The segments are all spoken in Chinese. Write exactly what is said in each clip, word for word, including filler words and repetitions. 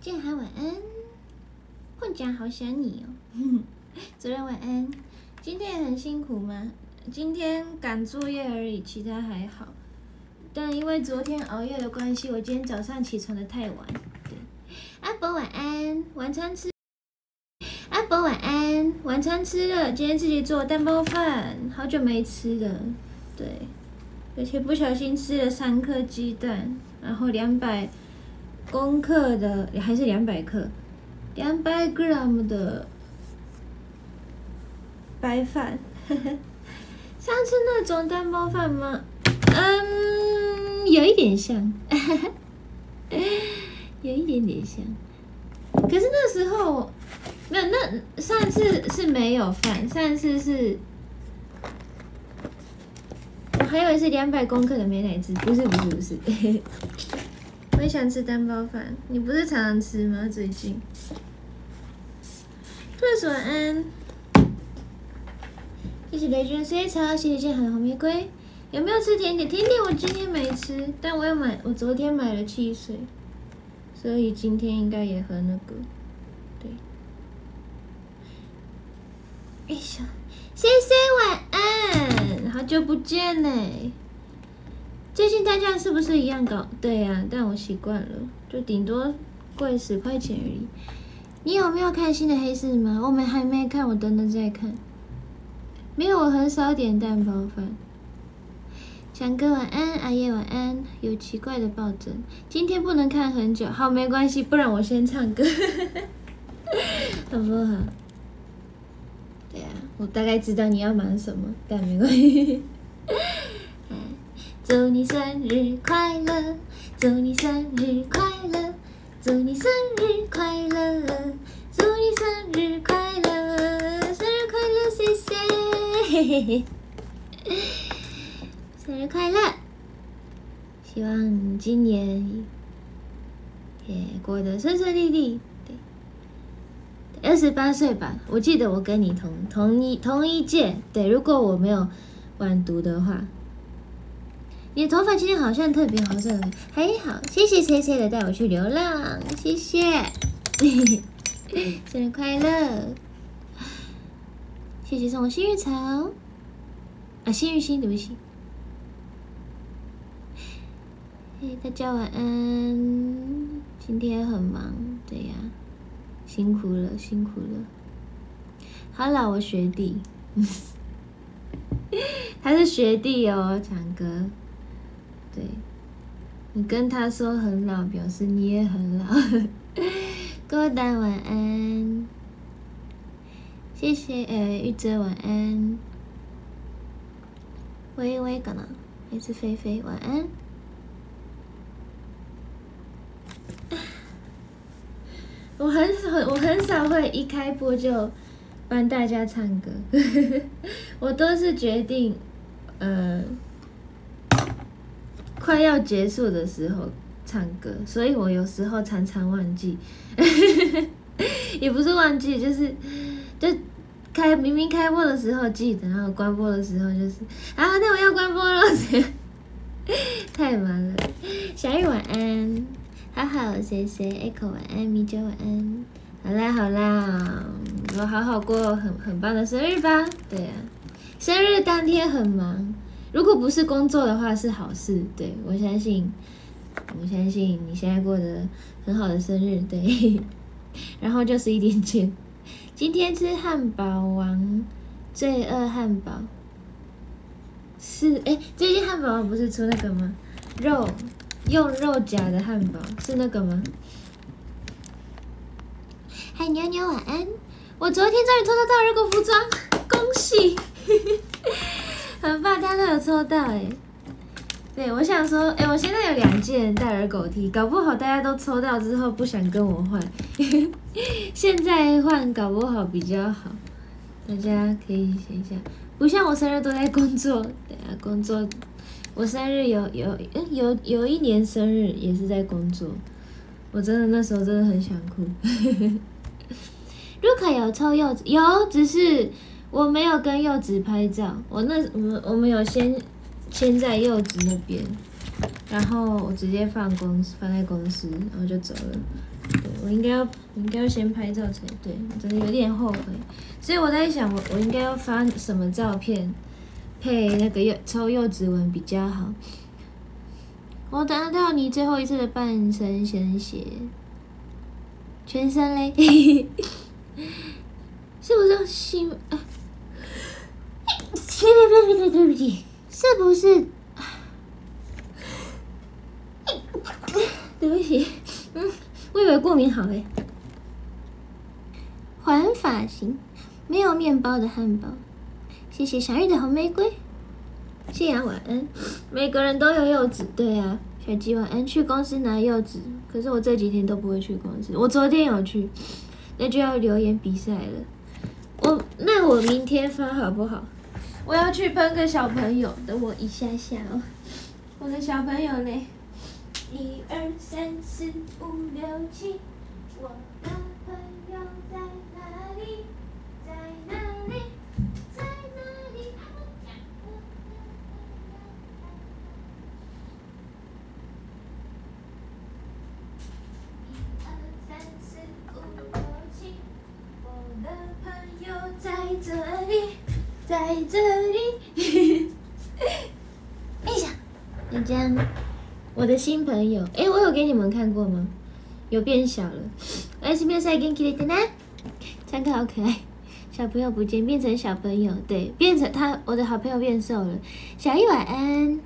建涵晚安，混家好想你哦。主任晚安，今天也很辛苦吗？今天赶作业而已，其他还好。但因为昨天熬夜的关系，我今天早上起床的太晚。对，阿伯晚安，晚餐吃。阿伯晚安，晚餐吃了，今天自己做蛋包饭，好久没吃了。对，而且不小心吃了三颗鸡蛋，然后两百公克的还是两百克，两百 gram 的白饭。上次那种蛋包饭吗？嗯，有一点像，有一点点像。可是那时候没有，那上次是没有饭，上次是，我还以为是两百公克的美乃滋，不是不是不是。我也想吃蛋包饭，你不是常常吃吗？最近。兔晚安，谢谢雷军水草，谢谢建海的红玫瑰。有没有吃甜点？甜点我今天没吃，但我有买，我昨天买了汽水，所以今天应该也喝那个。对。哎呀 ，C C 晚安，好久不见呢。最近单价是不是一样高？对呀、啊，但我习惯了，就顶多贵十块钱而已。你有没有看新的黑市吗？我们还没看，我等等再看。没有，我很少点蛋包饭。强哥晚安，阿叶晚安。有奇怪的抱枕，今天不能看很久，好没关系，不然我先唱歌，好不好？对啊，我大概知道你要忙什么，但没关系。祝你生日快乐，祝你生日快乐，祝你生日快乐，祝你生日快乐，生日快乐，谢谢，生日快乐！希望今年也过得顺顺利利。对，二十八岁吧，我记得我跟你同同一同一届。对，如果我没有晚读的话。你的头发今天好像特别好色，还好，谢谢 C C 的带我去流浪，谢谢，生日快乐，谢谢送我幸运草，啊，幸运星，对不起，嘿，大家晚安，今天很忙，对呀，辛苦了，辛苦了，好啦，我学弟，他是学弟哦，强哥。对，你跟他说很老，表示你也很老。郭丹晚安，谢谢呃玉哲晚安，微微干嘛？还是菲菲晚安。我很少我很少会一开播就帮大家唱歌，我都是决定呃。快要结束的时候唱歌，所以我有时候常常忘记，也不是忘记，就是就开明明开播的时候记得，然后关播的时候就是啊，那我要关播了，太忙了。小雨晚安，好好，谢谢 Echo 晚安，米酒晚安。好啦好啦，我好好过很很棒的生日吧。对啊，生日当天很忙。如果不是工作的话是好事，对，我相信，我相信你现在过得很好的生日，对，然后就十一点见。今天吃汉堡王罪恶汉堡，是哎，最近汉堡王不是出那个吗？肉用肉夹的汉堡是那个吗？嗨，妞妞晚安！我昨天终于抽到大热狗服装，恭喜！很棒，大家都有抽到哎。对，我想说，哎，我现在有两件戴尔狗 T， 搞不好大家都抽到之后不想跟我换，现在换搞不好比较好。大家可以想一下，不像我生日都在工作，对啊，工作。我生日有有有有一年生日也是在工作，我真的那时候真的很想哭。卢卡有抽柚子，有，只是。我没有跟柚子拍照，我那我们我们有先先在柚子那边，然后我直接放公司放在公司，然后就走了。对， 我应该要，我应该要先拍照才对，我真的有点后悔。所以我在想，我我应该要发什么照片配那个柚抽柚子纹比较好。我拿到你最后一次的半身鲜血，全身嘞，是不是心？啊，对不起，对不起，是不是？对不起，嗯，我以为过敏好诶。环发型，没有面包的汉堡。谢谢小玉的红玫瑰。谢阳晚安。每个人都有柚子，对啊。小鸡晚安。去公司拿柚子，可是我这几天都不会去公司。我昨天有去，那就要留言比赛了。我那我明天发好不好？我要去喷个小朋友，等我一下下哦。我的小朋友呢？一二三四五六七，我的朋友在哪里？在哪里？在哪里？一二三四五六七，我的朋友在这里，在这里。哎呀，就这样。我的新朋友，哎，我有给你们看过吗？有变小了。哎，是变帅跟 Kitty 呢？参考好可爱。小朋友不见，变成小朋友，对，变成他，我的好朋友变瘦了。小一晚安。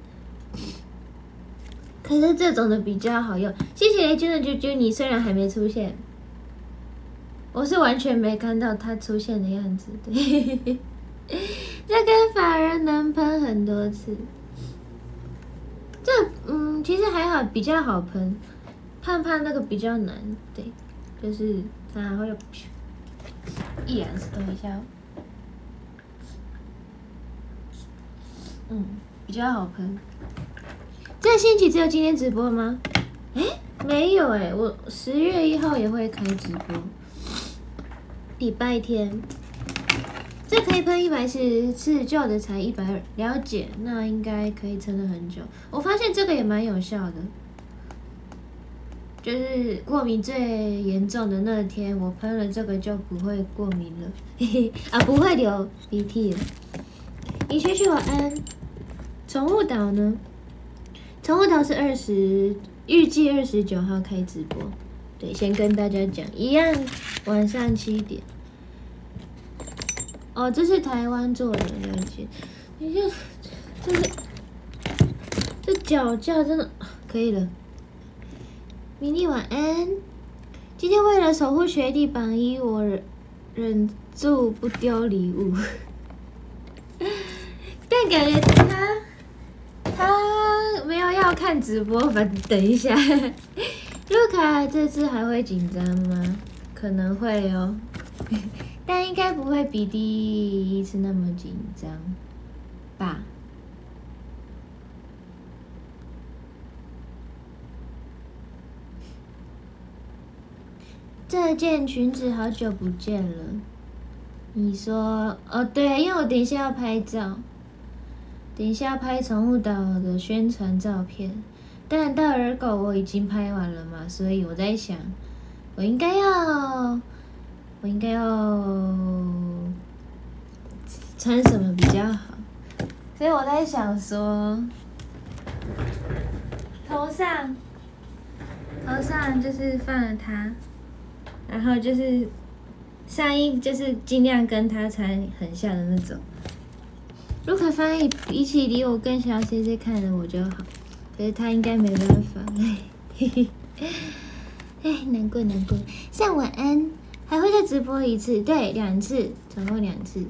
可是这种的比较好用。谢谢雷军的啾啾，你虽然还没出现，我是完全没看到他出现的样子。对，这个法人能喷很多次。这嗯，其实还好，比较好喷，胖胖那个比较难，对，就是它会有一两次，等一下，嗯，比较好喷。这星期只有今天直播吗？哎，没有哎，我十月一号也会开直播，礼拜天。这可以喷一百次，次旧的才一百二，了解，那应该可以撑了很久。我发现这个也蛮有效的，就是过敏最严重的那天，我喷了这个就不会过敏了，嘿嘿啊，不会流鼻涕了。你学学晚安。宠物岛呢？宠物岛是二十，预计二十九号开直播。对，先跟大家讲，一样晚上七点。哦，这是台湾做的，了解。你就这是这脚架真的可以了。米粒晚安。今天为了守护学弟榜一，我忍忍住不丢礼物。但感觉他他没有要看直播吧？等一下，卢卡这次还会紧张吗？可能会哦。但应该不会比第一次那么紧张吧？这件裙子好久不见了。你说哦，对，因为我等一下要拍照，等一下要拍宠物岛的宣传照片。但大耳狗我已经拍完了嘛，所以我在想，我应该要。我应该要穿什么比较好？所以我在想说，头上头上就是放了它，然后就是上衣就是尽量跟它穿很像的那种。如果翻译比起离我更小 C C 看着我就好，可是他应该没办法。嘿嘿，哎，难过难过。上晚安。还会再直播一次，对，两次，总共两次。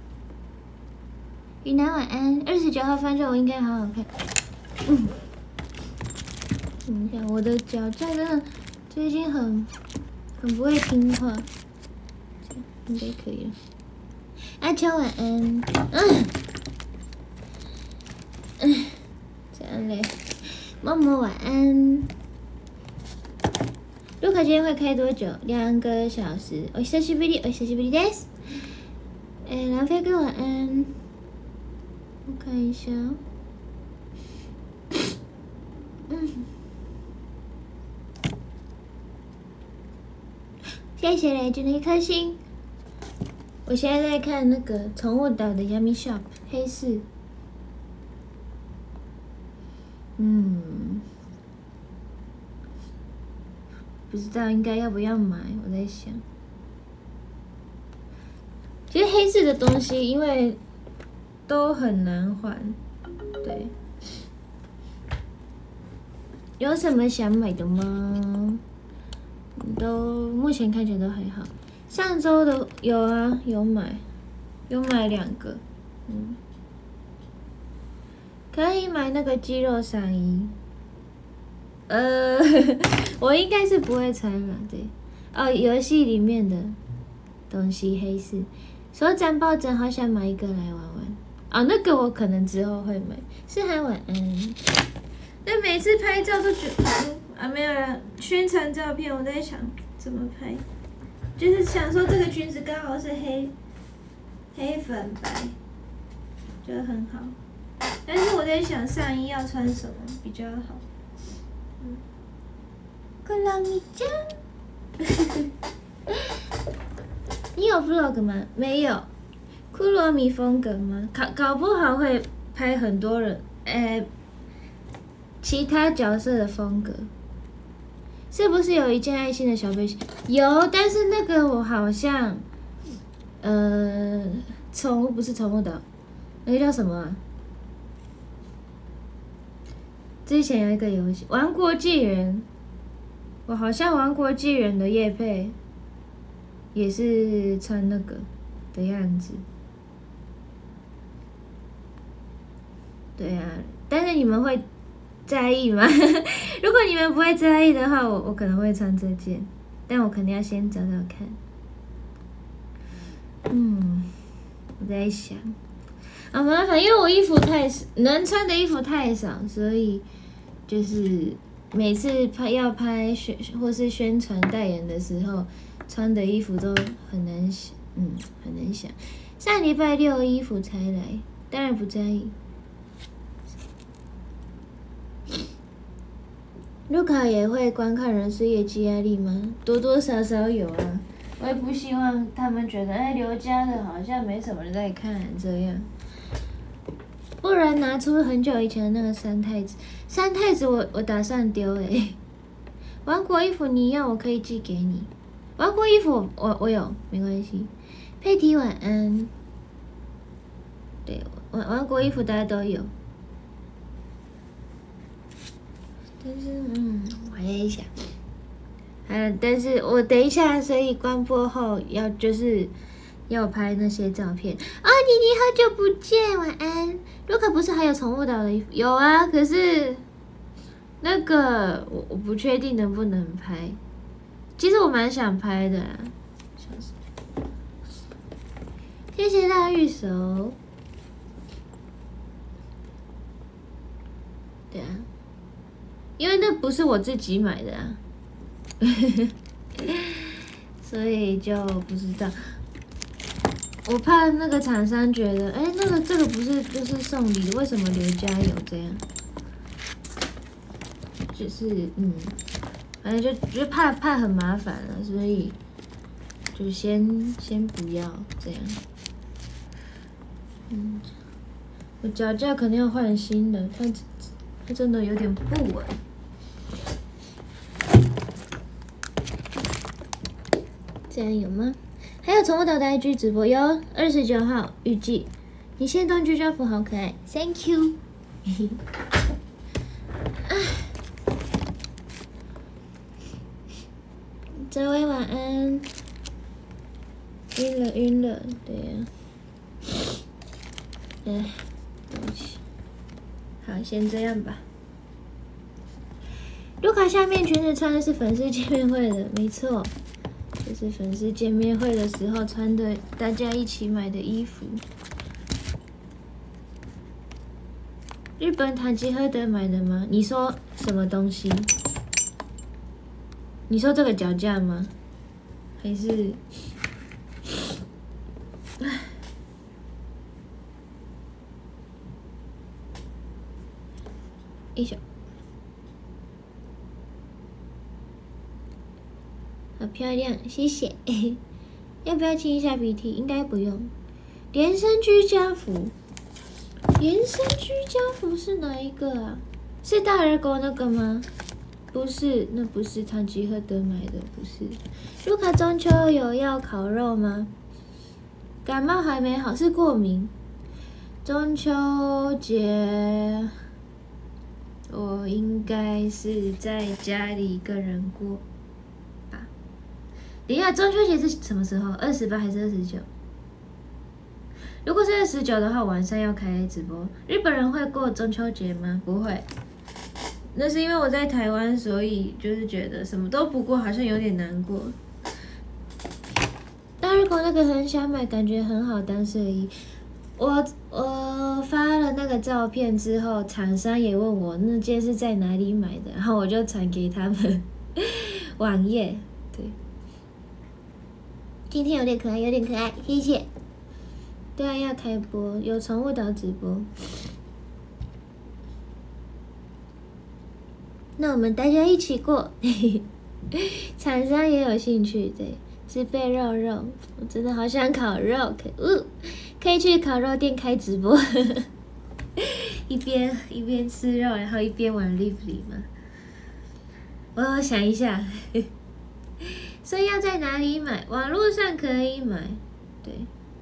云南晚安，二十九号翻转我应该好好看。嗯，等一下，我的脚架真的最近很很不会听话，应该可以了。阿秋晚安，嗯嗯，这样嘞。默默晚安。卢卡今天会开多久？两个小时。お久しぶり、お久しぶりです。哎，蓝飞哥晚安。我看一下。嗯。 谢谢雷军的一颗星。我现在在看那个宠物岛的 Yummy Shop 黑市，嗯，不知道应该要不要买，我在想。其实黑市的东西因为都很难还，对。有什么想买的吗？都目前看起来都还好。上周的有啊，有买，有买两个，嗯，可以买那个肌肉上衣。呃，我应该是不会穿了，对。哦，游戏里面的东西黑市，手掌抱枕好想买一个来玩玩。哦，那个我可能之后会买。是喊晚安。但每次拍照都觉得，嗯啊没有了，宣传照片我在想怎么拍。就是想说这个裙子刚好是黑黑粉白，觉得很好。但是我在想上衣要穿什么比较好。嗯，克拉米酱，你有 vlog 吗？没有。库洛米风格吗？搞搞不好会拍很多人，诶、欸，其他角色的风格。是不是有一件爱心的小背心？有，但是那个我好像，呃，宠物不是宠物的，那个叫什么啊？之前有一个游戏《王国纪元》，我好像《王国纪元》的业配也是穿那个的样子。对啊，但是你们会在意吗？如果你们不会在意的话，我我可能会穿这件，但我肯定要先找找看。嗯，我在想，啊麻烦，因为我衣服太少，能穿的衣服太少，所以就是每次拍要拍宣或是宣传代言的时候，穿的衣服都很难想，嗯，很难想。上礼拜六衣服才来，当然不在意。卢卡也会观看人事业绩压力吗？多多少少有啊。我也不希望他们觉得，哎，刘家的好像没什么人在看这样。不然拿出很久以前的那个三太子，三太子我我打算丢诶、欸。王国衣服你要我可以寄给你，王国衣服我我有没关系。佩蒂晚安。对，王王国衣服大家都有。但是，嗯，我在想，嗯，但是我等一下，所以关播后要就是要拍那些照片。哦，妮妮好久不见，晚安。卢卡不是还有宠物岛的衣服？有啊，可是那个我我不确定能不能拍。其实我蛮想拍的啦。谢谢大玉手。对啊。因为那不是我自己买的啊，所以就不知道。我怕那个厂商觉得，哎、欸，那个这个不是就是送礼的，为什么刘家有这样？就是嗯，反正就就怕怕很麻烦了，所以就先先不要这样。嗯，我脚架肯定要换新的，它它真的有点不稳。这样有吗？还有宠物岛的 I G 直播有二十九号预计。你现动居家服好可爱 ，Thank you 这位晚安。晕了晕了，对呀、啊。哎，对不起。好，先这样吧。卢卡下面裙子穿的是粉丝见面会的，没错。就是粉丝见面会的时候穿的，大家一起买的衣服。日本唐吉诃德买的吗？你说什么东西？你说这个脚架吗？还是？一小。 好漂亮，谢谢。要不要清一下鼻涕？应该不用。连身居家服，连身居家服是哪一个啊？是大耳狗那个吗？不是，那不是唐吉诃德买的，不是。卢卡中秋有要烤肉吗？感冒还没好，是过敏。中秋节我应该是在家里一个人过吧。等一下，中秋节是什么时候？二十八还是二十九？如果是二十九的话，晚上要开直播。日本人会过中秋节吗？不会。那是因为我在台湾，所以就是觉得什么都不过，好像有点难过。大日狗那个很想买，感觉很好当睡衣。我我发了那个照片之后，厂商也问我那件是在哪里买的，然后我就传给他们网页。对，今天有点可爱，有点可爱，谢谢。对啊，要开播，有宠物岛直播。那我们大家一起过，厂商也有兴趣，对，自备肉肉，我真的好想烤肉，可恶，可以去烤肉店开直播，一边一边吃肉，然后一边玩 Lively 吗？我想一下，所以要在哪里买？网络上可以买，对。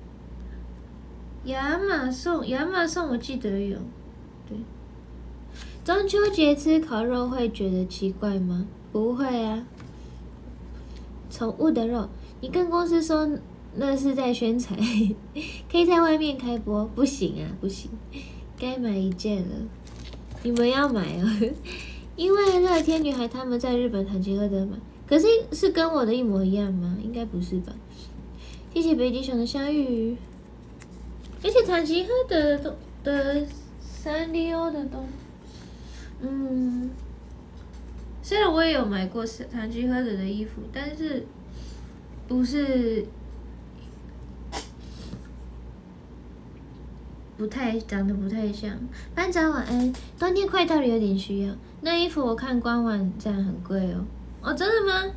亚马逊，亚马逊我记得有，对。中秋节吃烤肉会觉得奇怪吗？不会啊。宠物的肉，你跟公司说那是在宣传，可以在外面开播，不行啊，不行，该买一件了。你们要买哦，因为乐天女孩他们在日本唐吉诃德买，可是是跟我的一模一样吗？应该不是吧。谢谢北极熊的相遇。而且唐吉诃德的的三丽鸥的东，嗯，虽然我也有买过唐吉诃德的衣服，但是不是不太长得不太像。班长晚安，冬天快到了，有点需要。那衣服我看官网站很贵哦。哦，真的吗？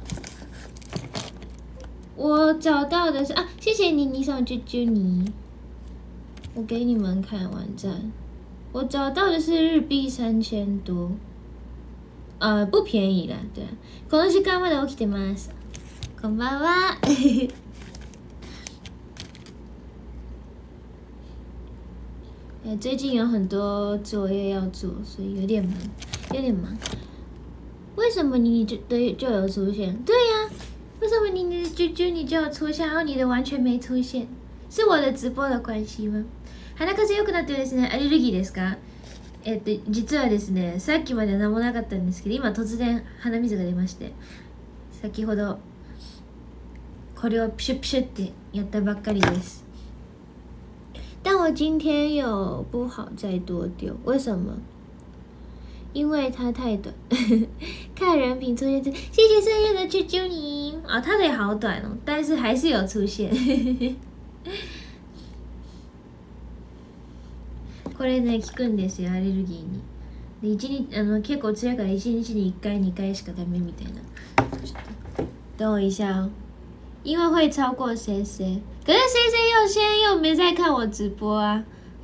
我找到的是啊，谢谢你，你想啾啾你。我给你们看网站，我找到的是日币三千多，呃，不便宜啦，对啊。この時間まで起きてます。こんばんは。呃，最近有很多作业要做，所以有点忙，有点忙。为什么你就对就有出现？对呀、啊，为什么你的啾啾你就有出现，然后你的完全没出现？是我的直播的关系吗？鼻風良くなってるですね。アレルギーですか？えっと実はですね、さっきまで何もなかったんですけど、今突然鼻水が出まして、先ほどこれをプシュプシュってやったばっかりです。但我今天有不好再多丢，为什么？因为它太短。看人品出现这，谢谢岁月的啾啾你啊、哦，它的也好短哦，但是还是有出现。これね効くんですよ、アレルギーに。で一日あの結構強いから一日に一回二回しかダメみたいな。等我一下哦，因为会超过 C C， 可是 C C 又现在又没在看我直播啊。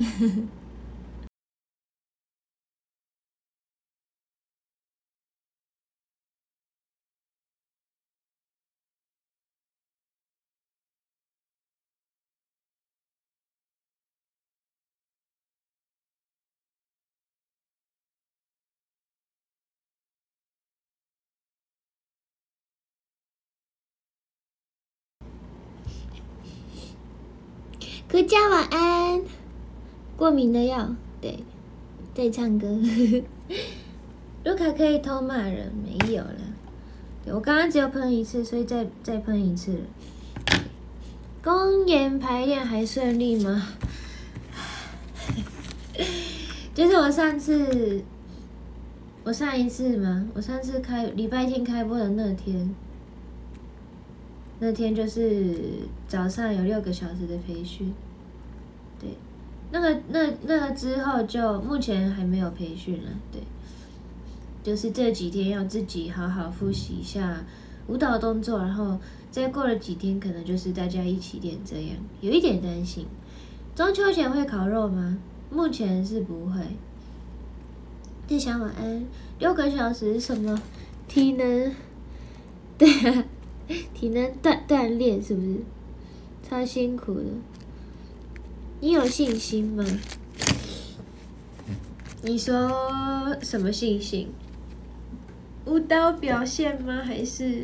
哥家晚安。过敏的药，对，在唱歌。卢卡可以偷骂人，没有了。对，我刚刚只有喷一次，所以再再喷一次了。公演排练还顺利吗？就是我上次，我上一次嘛，我上次开礼拜天开播的那天。那天就是早上有六个小时的培训，对，那个那那个之后就目前还没有培训了，对，就是这几天要自己好好复习一下舞蹈动作，然后再过了几天，可能就是大家一起练这样，有一点担心。中秋前会烤肉吗？目前是不会。志祥晚安，六个小时什么体能？对啊，体能锻锻炼是不是？超辛苦的。你有信心吗？你说什么信心？舞蹈表现吗？还是？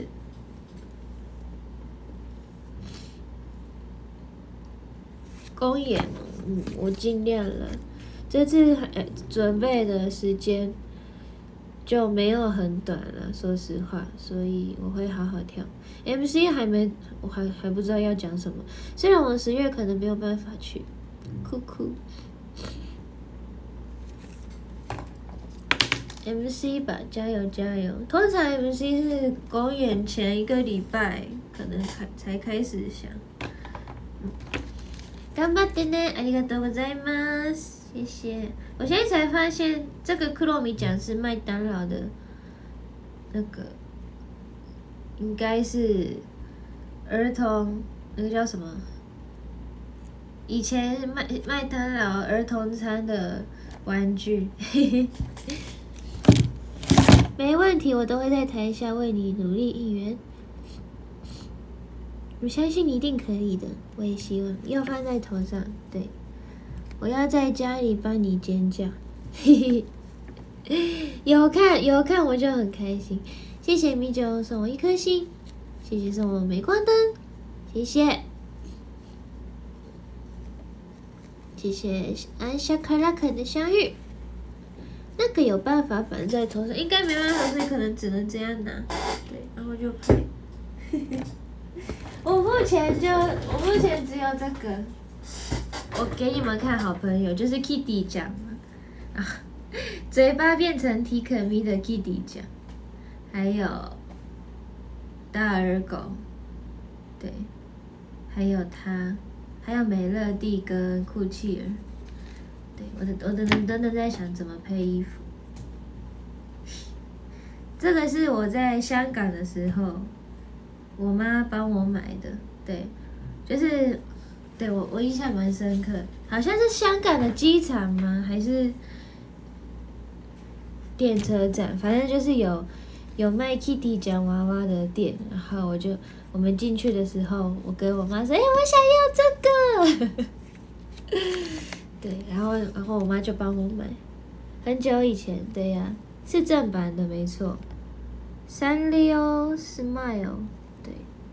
公演，嗯，我尽量了。这次还准备的时间就没有很短了，说实话，所以我会好好跳。M C 还没，我还还不知道要讲什么。虽然我十月可能没有办法去，酷酷。M C 吧，加油加油！通常 M C 是公演前一个礼拜，可能才才开始想。嗯頑張ってね，ありがとうございます，谢谢。我现在才发现，这个克洛米奖是麦当劳的，那个应该是儿童，那个叫什么？以前麦麦当劳儿童餐的玩具，嘿嘿。没问题，我都会在台下为你努力应援。我相信你一定可以的，我也希望。要放在头上，对，我要在家里帮你尖叫，嘿嘿，有看有看我就很开心。谢谢米酒送我一颗星，谢谢送我镁光灯，谢谢，谢谢安夏卡拉克的相遇。那个有办法绑在头上，应该没办法，所以可能只能这样拿，对，然后就拍，嘿嘿。我目前就我目前只有这个，我给你们看好朋友，就是 Kitty 奖嘛，啊，嘴巴变成提可咪的 Kitty 奖，还有大耳狗，对，还有他，还有美乐蒂跟库奇尔，对，我的我的等等等在想怎么配衣服，这个是我在香港的时候。我妈帮我买的，对，就是对我我印象蛮深刻，好像是香港的机场吗？还是电车站？反正就是有有卖 Kitty 奖娃娃的店，然后我就我们进去的时候，我跟我妈说：“哎、欸，我想要这个。”对，然后然后我妈就帮我买，很久以前，对呀、啊，是正版的，没错。三六 Smile。对，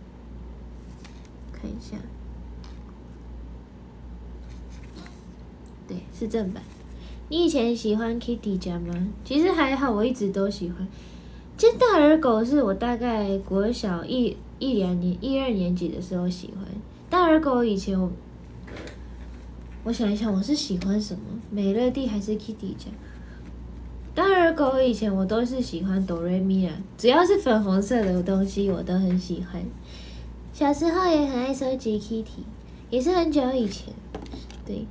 看一下，对，是正版。你以前喜欢 Kitty 家吗？其实还好，我一直都喜欢。其实大耳狗是我大概国小一一两年、一二年级的时候喜欢。大耳狗以前我，我想一想，我是喜欢什么？美乐蒂还是 Kitty 家？大耳狗以前我都是喜欢哆瑞咪啊，只要是粉红色的东西我都很喜欢。小时候也很爱收集 Kitty， 也是很久以前。对，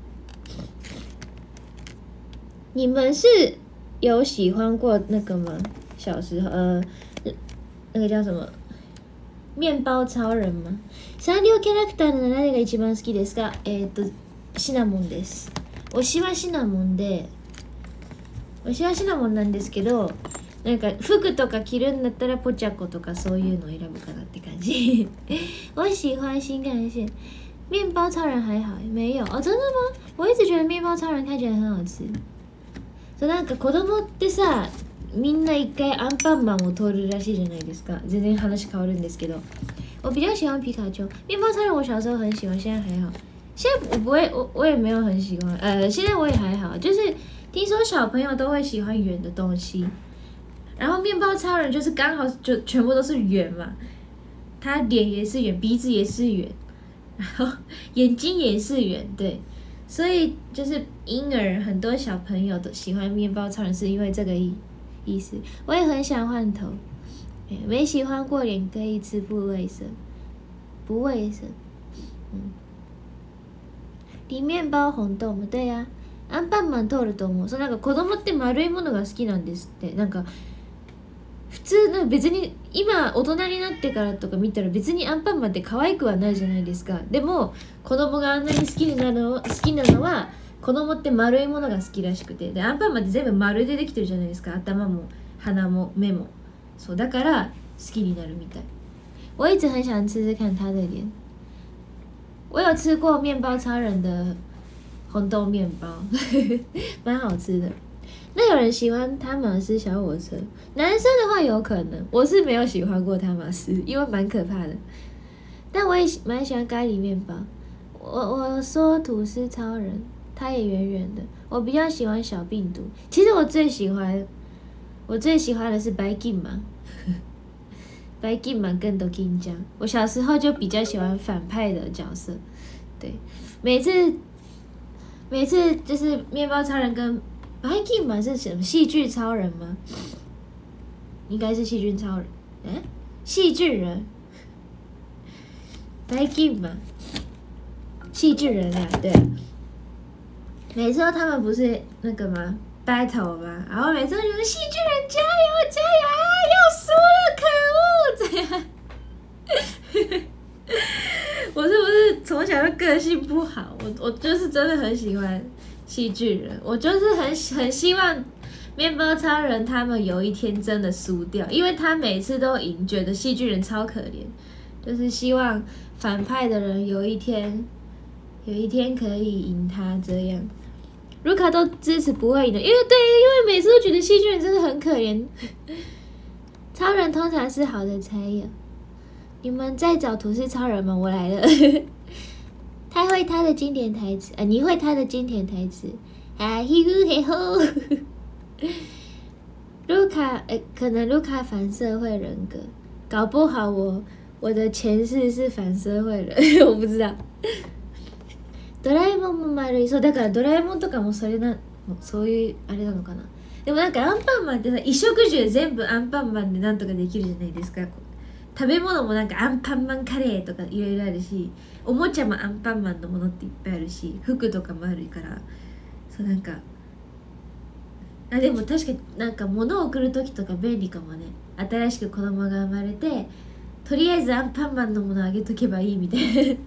你们是有喜欢过那个吗？小时候呃，那个叫什么？面包超人吗？サンリオキャラクターの何が一番好きですか？えっとシナモンです。我希望シナモンで。我喜欢シナモンなんですけど、なんか服とか着るんだったらポチャコとかそういうのを選ぶかなって感じ。我喜欢新干线，面包超人还好，没有哦，真的吗？我一直觉得面包超人看起来很好吃。そうなんか子供ってさ、みんな一回アンパンマンを通るらしいじゃないですか。全然話変わるんですけど，我比较喜欢皮卡丘。面包超人我小时候很喜欢，现在还好。现在我不会，我我也没有很喜欢。呃，现在我也还好，就是。听说小朋友都会喜欢圆的东西，然后面包超人就是刚好就全部都是圆嘛，他脸也是圆，鼻子也是圆，然后眼睛也是圆，对，所以就是婴儿很多小朋友都喜欢面包超人，是因为这个意意思。我也很想换头，没喜欢过脸可以吃不卫生，不卫生，嗯，里面包红豆吗？对呀、啊。アンパンマン通ると思う。そうなんか子供って丸いものが好きなんですって。なんか普通な別に今大人になってからとか見たら別にアンパンマンって可愛くはないじゃないですか。でも子供があんなに好きになるの好きなのは子供って丸いものが好きらしくて、でアンパンマンって全部丸でできてるじゃないですか。頭も鼻も目も。そうだから好きになるみたい。我一直很想吃吃看他的脸。我有吃过面包超人的红豆面包，蛮好吃的。那有人喜欢汤马斯小火车？男生的话有可能，我是没有喜欢过汤马斯，因为蛮可怕的。但我也蛮喜欢咖喱面包。我我说吐司超人，它也圆圆的。我比较喜欢小病毒。其实我最喜欢，我最喜欢的是白金嘛，白金嘛跟多金江。我小时候就比较喜欢反派的角色，对，每次每次就是面包超人跟白金嘛是什么戏剧超人吗？应该是细菌超人，嗯，细菌人，白金嘛，细菌人啊，对。每次他们不是那个吗 battle 吗？然后每次都觉得细菌人加油加油啊，要输了，可恶！这样。我是不是从小就个性不好？我我就是真的很喜欢细菌人，我就是很很希望面包超人他们有一天真的输掉，因为他每次都赢，觉得细菌人超可怜，就是希望反派的人有一天有一天可以赢他这样。卢卡都支持不会赢的，因为对，因为每次都觉得细菌人真的很可怜。超人通常是好的才有。你们在找吐司超人吗？我来了。他会他的经典台词，呃，你会他的经典台词。啊嘿呼嘿吼。卢卡，呃，可能卢卡反社会人格，搞不好我我的前世是反社会人，我不知道。ドラえもんも丸い。そうだからドラえもんとかもそれなそういうあれなのかな。でもなんかアンパンマンってさ、衣食住全部アンパンマンでなんとかできるじゃないですか。食べ物もなんかアンパンマンカレーとかいろいろあるし、おもちゃもアンパンマンのものっていっぱいあるし、服とかもあるから、そうなんかあでも確かになんか物を送る時とか便利かもね。新しく子供が生まれて、とりあえずアンパンマンのものあげとけばいいみたいな。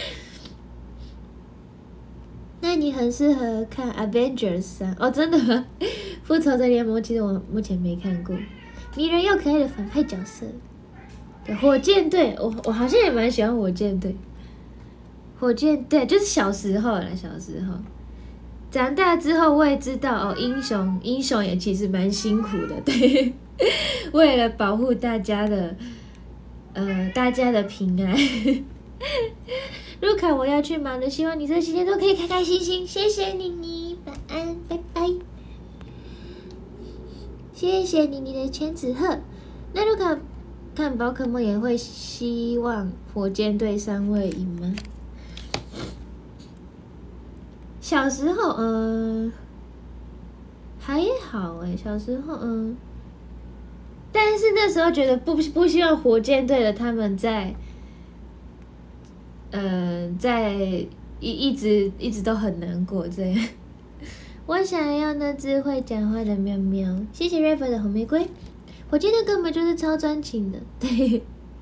那你很适合看 Avengers 三哦，真的吗？复仇者联盟其实我目前没看过。迷人又可爱的反派角色，对，火箭队，我我好像也蛮喜欢火箭队。火箭队就是小时候啦，小时候。长大之后我也知道哦，英雄英雄也其实蛮辛苦的，对，为了保护大家的呃大家的平安。卢卡，我要去忙了，希望你这几天都可以开开心心。谢谢妮妮，晚安，拜拜。谢谢妮妮的千纸鹤。那卢卡看宝可梦也会希望火箭队三位赢吗？小时候，嗯、呃，还好哎、欸，小时候，嗯、呃，但是那时候觉得不不希望火箭队的他们在。嗯、呃，在一一直一直都很难过这样。我想要那只会讲话的喵喵。谢谢 Raver 的红玫瑰。火箭队根本就是超专情的，对。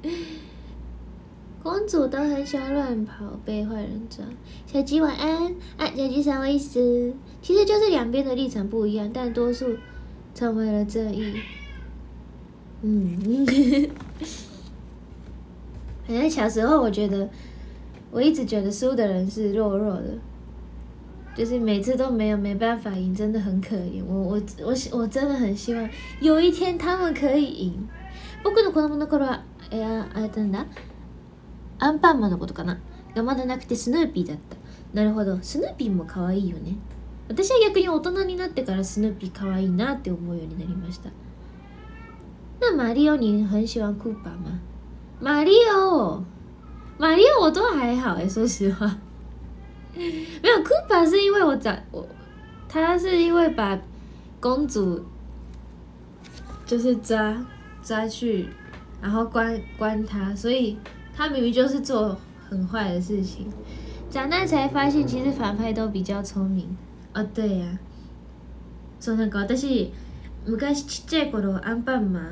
公主都很喜欢乱跑，被坏人抓。小鸡晚安啊，小鸡啥意思？其实就是两边的立场不一样，但多数成为了正义。嗯，反正小时候我觉得。我一直觉得输的人是弱弱的，就是每次都没有没办法赢，真的很可怜。我我我我真的很希望有一天他们可以赢。僕の子供の頃は、えー、あれなんだ、アンパンマンのことかながまだなくてスヌーピーだった。なるほど、スヌーピーも可愛いよね。私は逆に大人になってからスヌーピー可愛いなって思うようになりました。那马里奥你很喜欢库巴吗？马里奥。马里奥我都还好哎、欸，说实话，没有库巴是因为我长我，他是因为把公主就是抓抓去，然后关关他，所以他明明就是做很坏的事情，长大才发现其实反派都比较聪明。あ、对呀、啊，そうなんか私昔ちっちゃい頃アンパンマン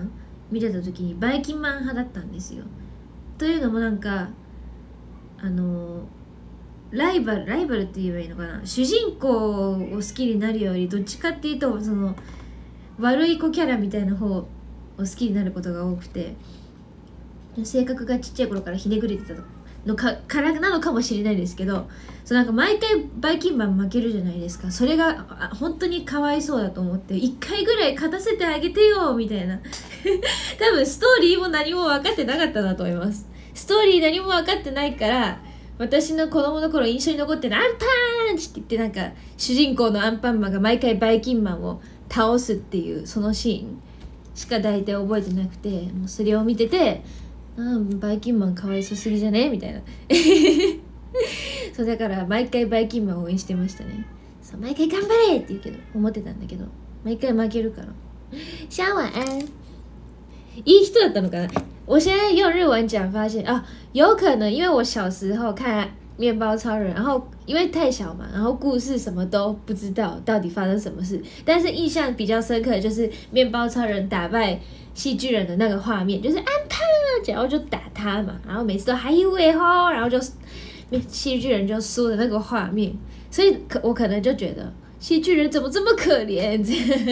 見てた時にバイキンマン派だったんですよ。というのもなんかあのライバルライバルって言えばいいのかな、主人公を好きになるよりどっちかっていうとその悪い子キャラみたいな方を好きになることが多くて、性格がちっちゃい頃からひねくれてたのかからなのかもしれないですけど、そうなんか毎回バイキンマン負けるじゃないですか。それが本当にかわいそうだと思って、いっかいぐらい勝たせてあげてよみたいな多分ストーリーも何も分かってなかったなと思います。ストーリー何も分かってないから、私の子供の頃印象に残ってるアンパンチって言って、なんか主人公のアンパンマンが毎回バイキンマンを倒すっていうそのシーンしか大体覚えてなくて、もうそれを見てて、あバイキンマンかわいそすぎじゃねみたいなそうだから毎回バイキンマンを応援してましたね。そう毎回頑張れって言うけど思ってたんだけど、毎回負けるから。シャワーいい人だったのかな。我现在用日文讲发现啊，有可能因为我小时候看面包超人，然后因为太小嘛，然后故事什么都不知道到底发生什么事，但是印象比较深刻的就是面包超人打败细巨人的那个画面，就是安帕，然后就打他嘛，然后每次都还以为吼，然后就细巨人就输的那个画面，所以可我可能就觉得细巨人怎么这么可怜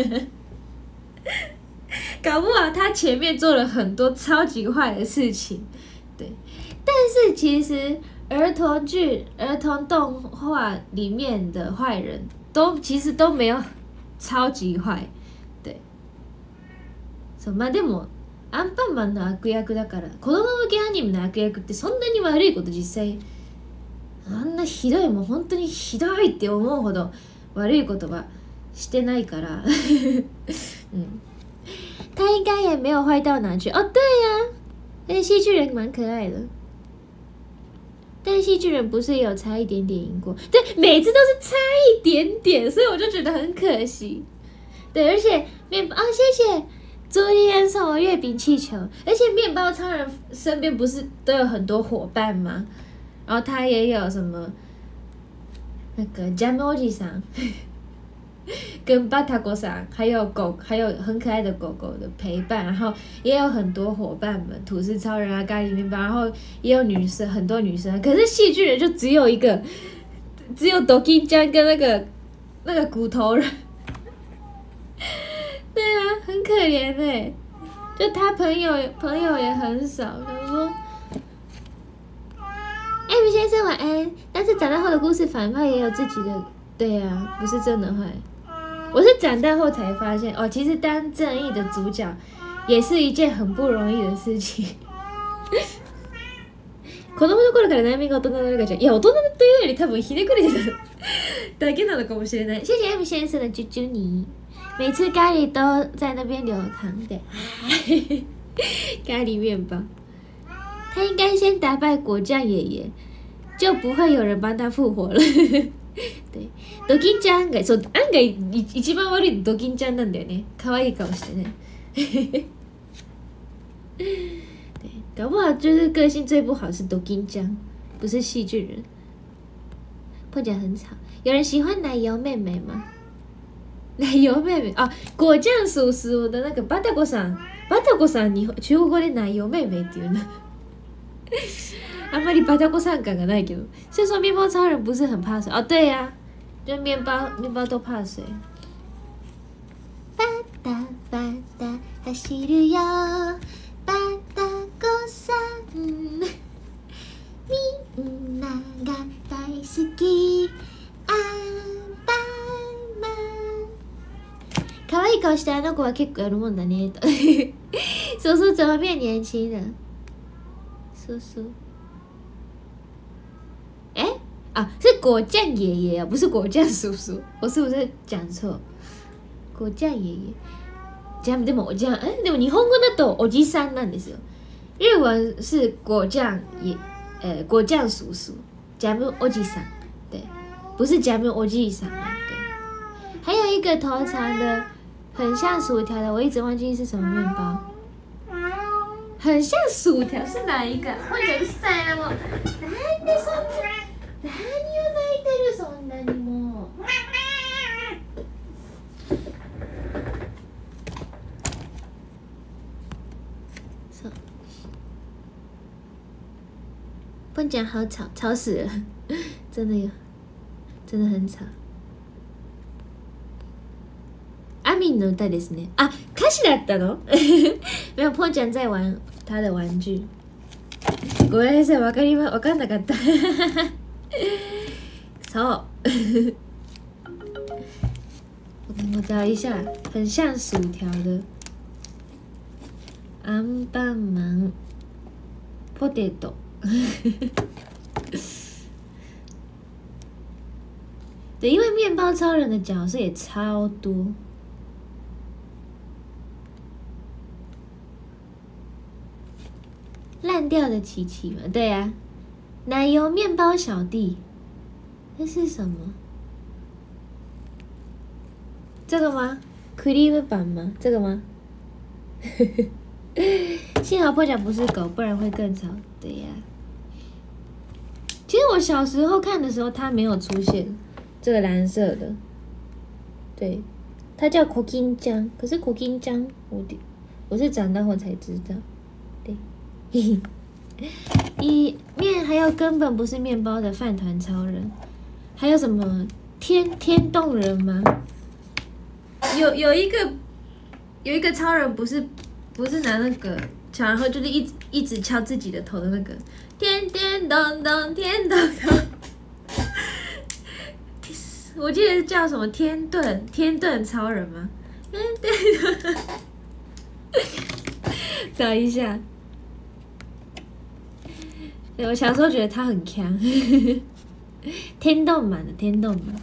搞不好他前面做了很多超级坏的事情，对，但是其实儿童剧、儿童动画里面的坏人都其实都没有超級坏，对。そうまあでもアンパンマンの悪役だから、子供向けアニメの悪役ってそんなに悪いこと実際あんなひどい、もう本当にひどいって思うほど悪いことはしてないから嗯，他应该也没有坏到哪去哦。对呀、啊，而且细巨人蛮可爱的，但是细巨人不是也有差一点点赢过？对，每次都是差一点点，所以我就觉得很可惜。对，而且面包啊、哦，谢谢朱莉安送我月饼气球，而且面包超人身边不是都有很多伙伴吗？然后他也有什么那个ジャムおじさん跟巴塔狗桑，还有狗，还有很可爱的狗狗的陪伴，然后也有很多伙伴们，吐司超人啊，咖喱面包，然后也有女生，很多女生，可是细巨人就只有一个，只有ドキンちゃん跟那个那个骨头人，对啊，很可怜哎，就他朋友朋友也很少，他说。M 先生晚安，但是长大后的故事反派也有自己的，对啊，不是真的坏。我是长大后才发现，哦，其实当正义的主角也是一件很不容易的事情。子供の頃から悩みが大人の中じゃ、いや大人というより多分ひねくれてただけなのかもしれない。谢谢 M 先生的啾啾你，每次咖喱都在那边流淌的，咖喱面包。他应该先打败果酱爷爷，就不会有人帮他复活了。对，ドキンちゃんがそう案外一番悪いドキンちゃんなんだよね。可愛い顔してね。对，搞不好就是个性最不好是ドキンちゃん，不是细巨人。碰起来很吵。有人喜欢奶油妹妹吗？奶油妹妹啊，果酱叔叔的那个バタコさん、バタコさんに中国語で奶油妹妹っていうの。あんまりバタコさん感がないけど，所以说面包超人不是很怕水哦？对呀、啊，就面包面包都怕水。バタバタ走るよ、バタコさん、みんなが大好き、アンパンマン。可愛い顔してあの子は結構やるもんだねと。叔叔怎么变年轻了？叔叔。哎啊，是果酱爷爷啊，不是果酱叔叔，我是不是讲错？果酱爷爷。じゃあでもじゃあえでも日本語だとおじさんなんですよ。日文是果酱爷，呃果酱叔叔，ジャムおじさん，对，不是ジャムおじさん，对。还有一个头长的，很像薯条的，我一直忘記是什么面包。很像薯条是哪一个？我觉得晒了も。なんでそんな？何を泣いてるそんなにもう。 不讲好吵，吵死了，真的有，真的很吵。阿敏の歌ですね。啊，歌詞だったの？没有，破讲在玩他的玩具。ごめんなさい、わかりま、わかんなかった。そう。我找一下，很像薯条的。アンパンマン、ポテト。对，因为面包超人的角色也超多。烂掉的琪琪嘛，对啊，奶油面包小弟，这是什么？这个吗？ cream 版吗？这个吗？幸好破甲不是狗，不然会更吵。对呀、啊，其实我小时候看的时候，它没有出现这个蓝色的。对，它叫口金酱，可是口金酱我我是长大后才知道。对，嘿嘿。一面还有根本不是面包的饭团超人，还有什么天天动人吗？有有一个有一个超人不是不是拿那个敲，然后就是一直一直敲自己的头的那个天天咚咚天咚咚，我记得是叫什么天盾天盾超人吗？天盾，找一下。对，我小时候觉得他很强，天动满的天动满。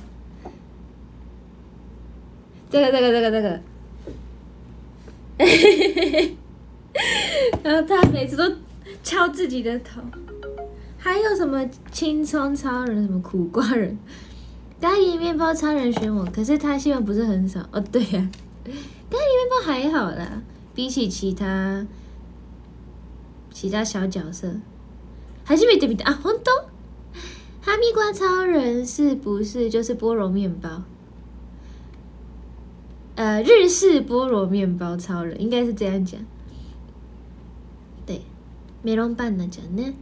这个这个这个这个，然后他每次都敲自己的头。还有什么青葱超人，什么苦瓜人，咖喱面包超人选我，可是他希望不是很少哦。对呀、啊，咖喱面包还好啦，比起其他其他小角色。还是没对比的啊！红豆哈密瓜超人是不是就是菠萝面包？呃，日式菠萝面包超人应该是这样讲。对，メロンパンナちゃん呢？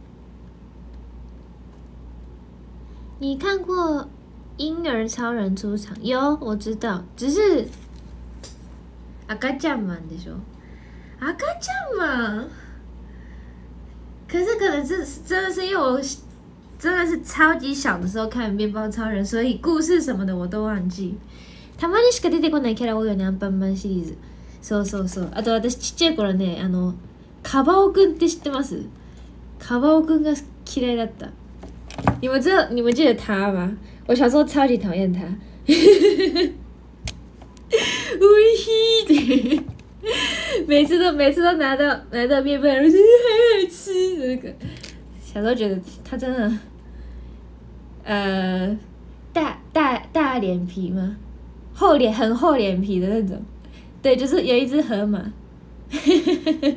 你看过婴儿超人出场？有，我知道，只是赤ちゃんマンでしょ？赤ちゃんマン。可是可能是真的是因为我真的是超级小的时候看面包超人，所以故事什么的我都忘記。たまにしか出てこないキャラ多いよね、アンパンマンシリーズ。そうそうそう。あと私ちっちゃい頃ね、あのカバオくんって知ってます？カバオくんが嫌いだった。你们知道你们记得他吗？我小时候超级讨厌他。おいしいって。每次都每次都拿到拿到面包，然后就还好吃那个。小时候觉得他真的，呃，大大大脸皮吗？厚脸很厚脸皮的那种。对，就是有一只河马。对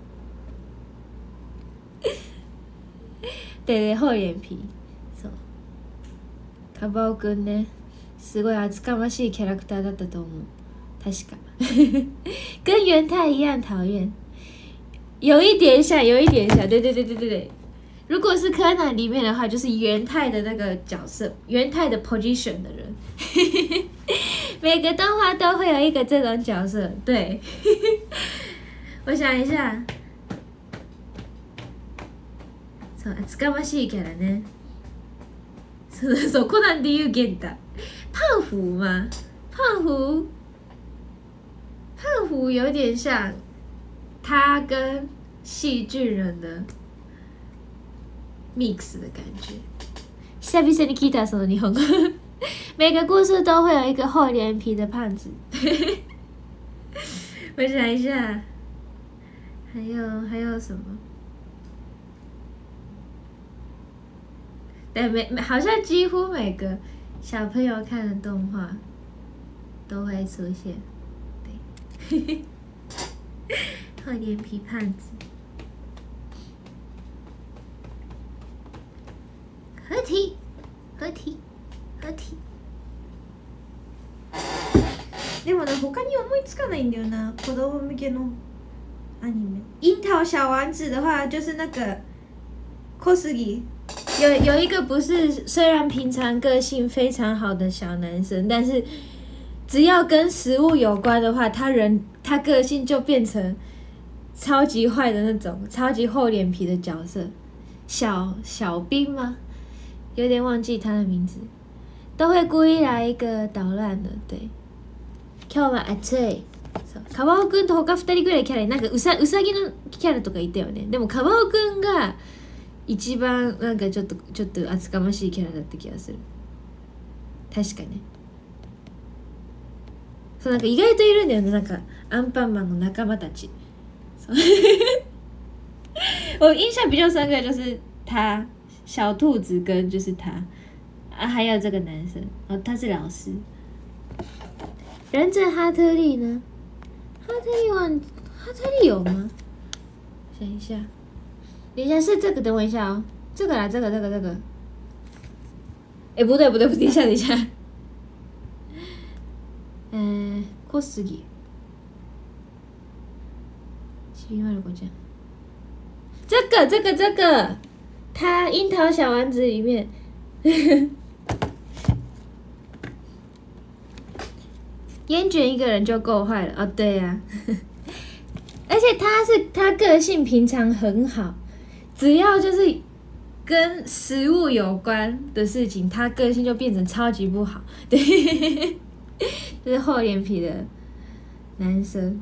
对，厚脸皮。そう。カバオくんね、すごい厚かましいキャラクターだったと思う。確か。跟元太一样讨厌，有一点像，有一点像，对对对对对对。如果是柯南里面的话，就是元太的那个角色，元太的 position 的人。每个动画都会有一个这种角色，对。我想一下，そう、厚かましいキャラね。そうそう、コナンで言う元太，胖虎吗？胖虎。胖虎有点像他跟细巨人的 mix 的感觉。久々に聞いたその日本語。每个故事都会有一个厚脸皮的胖子。我想一下，还有还有什么？对，每好像几乎每个小朋友看的动画都会出现。厚脸皮胖子，合体，合体，合体。でもね、他に思いつかないんだよな。子供向けのアニメ。樱桃小丸子的话，就是那个小杉有有一个不是，虽然平常个性非常好的小男生，但是只要跟食物有关的话，他人他个性就变成超级坏的那种，超级厚脸皮的角色。小小兵吗？有点忘记他的名字，都会故意来一个捣乱的。对，今日は暑い。カバオくんと他二人ぐらいキャラ、なんかうさうさぎのキャラとかいたよね。でもカバオくんが一番なんかちょっとちょっと厚かましいキャラだった気がする。確かね。そうなんか意外といるんだよね、なんかアンパンマンの仲間たち。我印象比较深刻就是他小兔子跟就是他啊，还有这个男生哦，他是老师。忍者哈特利呢？哈特利玩哈特利有吗？想一下，等一下是这个，等我一下哦，这个啦，这个这个这个。哎、欸，不对不对不对，等一下等一下。嗯、呃，小杉。ちびまる子ちゃん。这个这个这个，他樱桃小丸子里面，烟卷一个人就够坏了哦。对呀、啊，而且他是他个性平常很好，只要就是跟食物有关的事情，他个性就变成超级不好。对，就是厚脸皮的男生。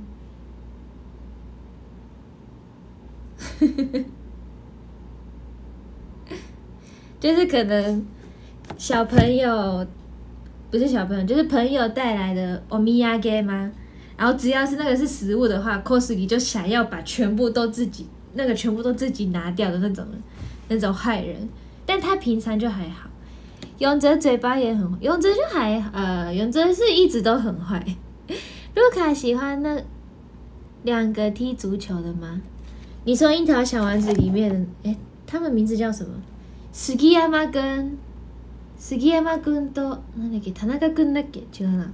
就是可能小朋友不是小朋友，就是朋友带来的おみやげ吗？然后只要是那个是食物的话 ，Kosugi 就想要把全部都自己那个全部都自己拿掉的那种人，那种坏人。但他平常就还好。永泽嘴巴也很，永泽就还呃，永泽是一直都很坏。卢卡喜欢那两个踢足球的吗？你说樱桃小丸子里面的，哎，他们名字叫什么？杉山跟杉山君となんだっけ田中君だっけ？違うな。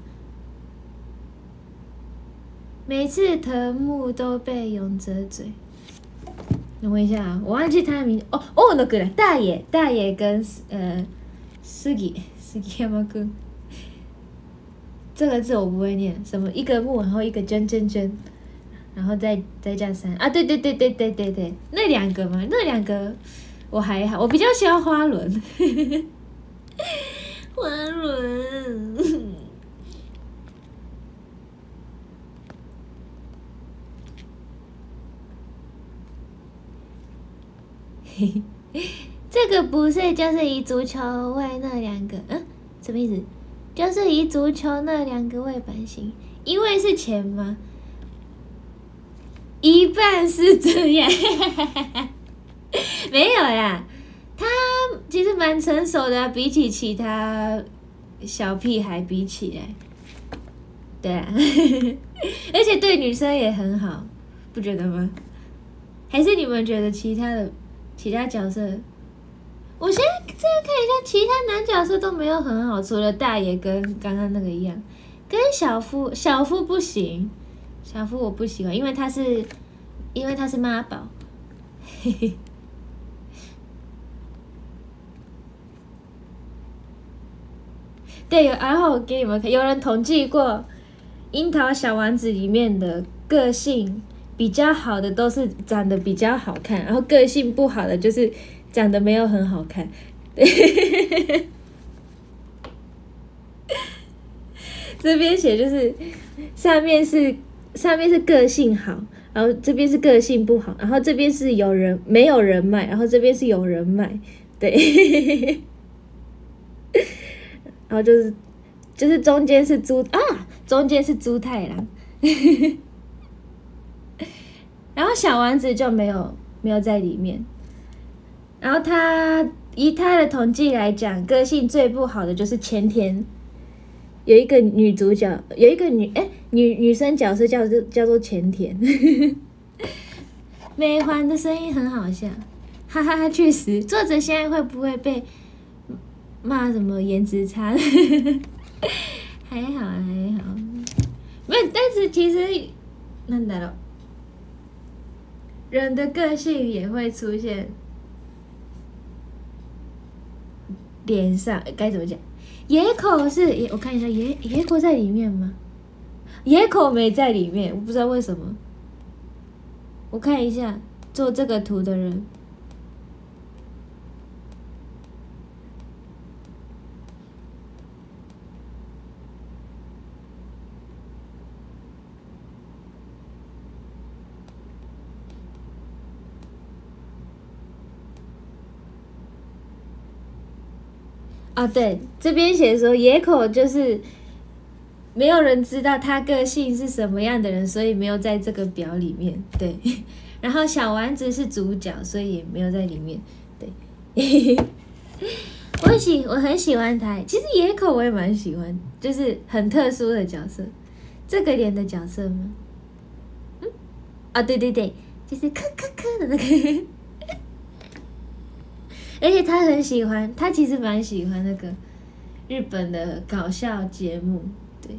每次藤木都被永泽嘴。等我一下啊，我忘记他的名字。哦，哦，那个了，大野大野跟呃杉杉山君。这个字我不会念，什么一个木，然后一个真真真。然后再再加三啊，对对对对对对对，那两个嘛，那两个我还好，我比较喜欢花轮，花轮，这个不是就是以足球为那两个，嗯，什么意思？就是以足球那两个为版型，因为是钱吗？一半是这样，没有啦，他其实蛮成熟的、啊，比起其他小屁孩比起来，对啊，而且对女生也很好，不觉得吗？还是你们觉得其他的其他角色？我现在这样看一下，其他男角色都没有很好，除了大爷跟刚刚那个一样，跟小夫小夫不行。小夫我不喜欢，因为他是，因为他是妈宝，嘿嘿。对，然后我给你们看，有人统计过，《樱桃小丸子》里面的个性比较好的都是长得比较好看，然后个性不好的就是长得没有很好看。这边写就是上面是。上面是个性好，然后这边是个性不好，然后这边是有人没有人脉，然后这边是有人脉，对，然后就是就是中间是猪啊，中间是猪太郎，然后小丸子就没有没有在里面，然后他以他的统计来讲，个性最不好的就是前田。有一个女主角，有一个女哎女女生角色叫做叫做前田，美环的声音很好笑，哈哈哈！确实，作者现在会不会被骂什么颜值差？还好还好，没有，但是其实なんだろう，人的个性也会出现脸上，该怎么讲？野口是野，我看一下野野口在里面吗？野口没在里面，我不知道为什么。我看一下做这个图的人。啊，对，这边写说野口就是没有人知道他个性是什么样的人，所以没有在这个表里面。对，然后小丸子是主角，所以也没有在里面。对，我喜我很喜欢他，其实野口我也蛮喜欢，就是很特殊的角色。这个脸的角色吗？嗯，啊，对对对，就是咳咳咳的那个。而且他很喜欢，他其实蛮喜欢那个日本的搞笑节目，对。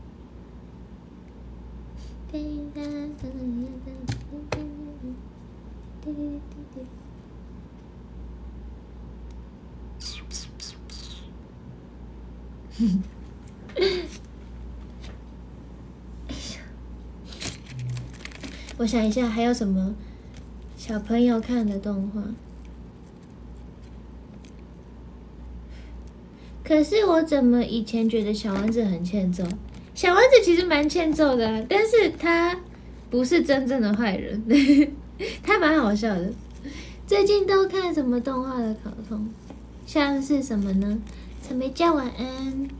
我想一下还有什么小朋友看的动画。可是我怎么以前觉得小丸子很欠揍？小丸子其实蛮欠揍的、啊，但是他不是真正的坏人，他蛮好笑的。最近都看什么动画的卡通？像是什么呢？陈梅佳晚安。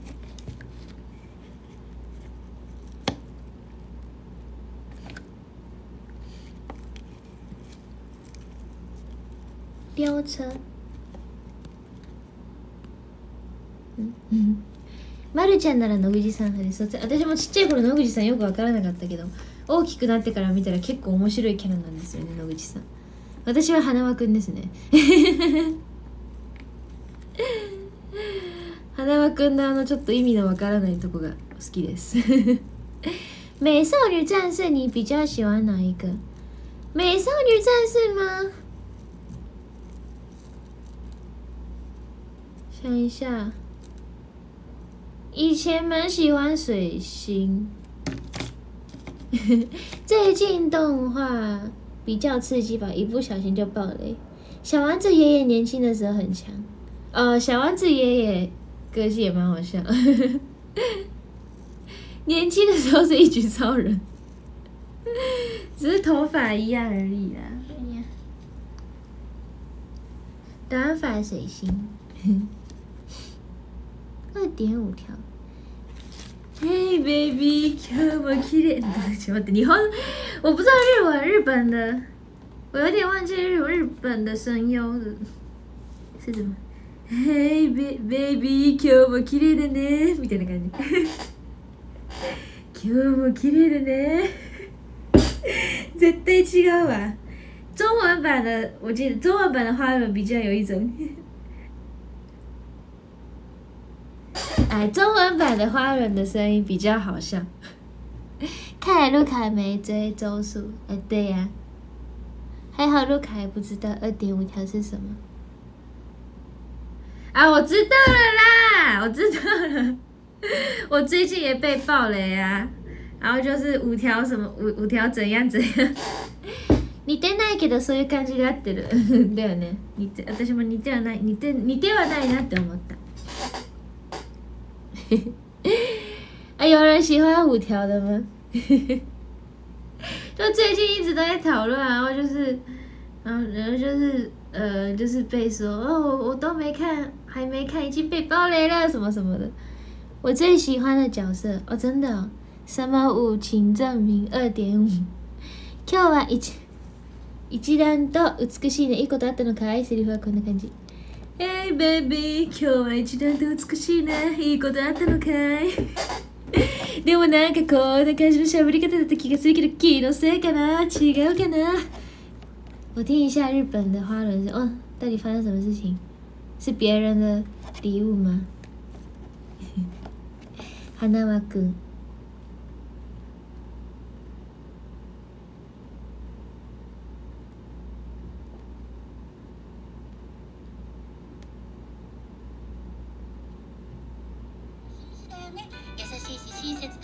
飙车。まるちゃんなら野口さん派です。私もちっちゃい頃野口さんよくわからなかったけど、大きくなってから見たら結構面白いキャラなんですよね、野口さん。私は花輪くんですね。花輪くんのあのちょっと意味のわからないとこが好きです。美少女战士你比较喜欢哪一个？美少女战士吗？想一下。以前蛮喜欢水星，最近动画比较刺激吧，一不小心就爆雷。小丸子爷爷年轻的时候很强，呃，小丸子爷爷个性也蛮好笑，年轻的时候是一局超人，只是头发一样而已啦。短发水星。二点五条。Hey baby， 今日も綺麗。ちょっと待って，日本，我不知道日文，日本的，我有点忘记日日本的声优的是什么。Hey baby， 今日も綺麗だねみたいな感じ。今日も綺麗だね。絶対違うわ。中文版的，我记得中文版的花轮比较有一种。哎，中文版的花轮的声音比较好笑。看来卢卡没追周数，哎，对呀、啊，还好卢卡也不知道二点五条是什么。啊，我知道了啦，我知道了。我最近也被爆雷啊，然后就是五条什么五五条怎样怎样。似てないけどそういう感じが合ってる。だよね。似て私も似てはない似て似てはないなって思った。啊，有人喜欢五条的吗？就最近一直都在讨论，然后就是，然后然后就是呃，就是被说哦，我我都没看，还没看，已经被爆雷了，什么什么的。我最喜欢的角色哦，真的哦，什么五，请证明二点五。今日は一一段と美しいね。いいことあったのかい？セリフはこんな感じ。Hey baby， 今日は一段と美しいね。いいことあったのかい？でもなんかこんな感じの喋り方だった気がするけど、気のせいかな？違うかな？我听一下日本的花轮哦，到底发生什么事情？是别人的礼物吗？花輪くん。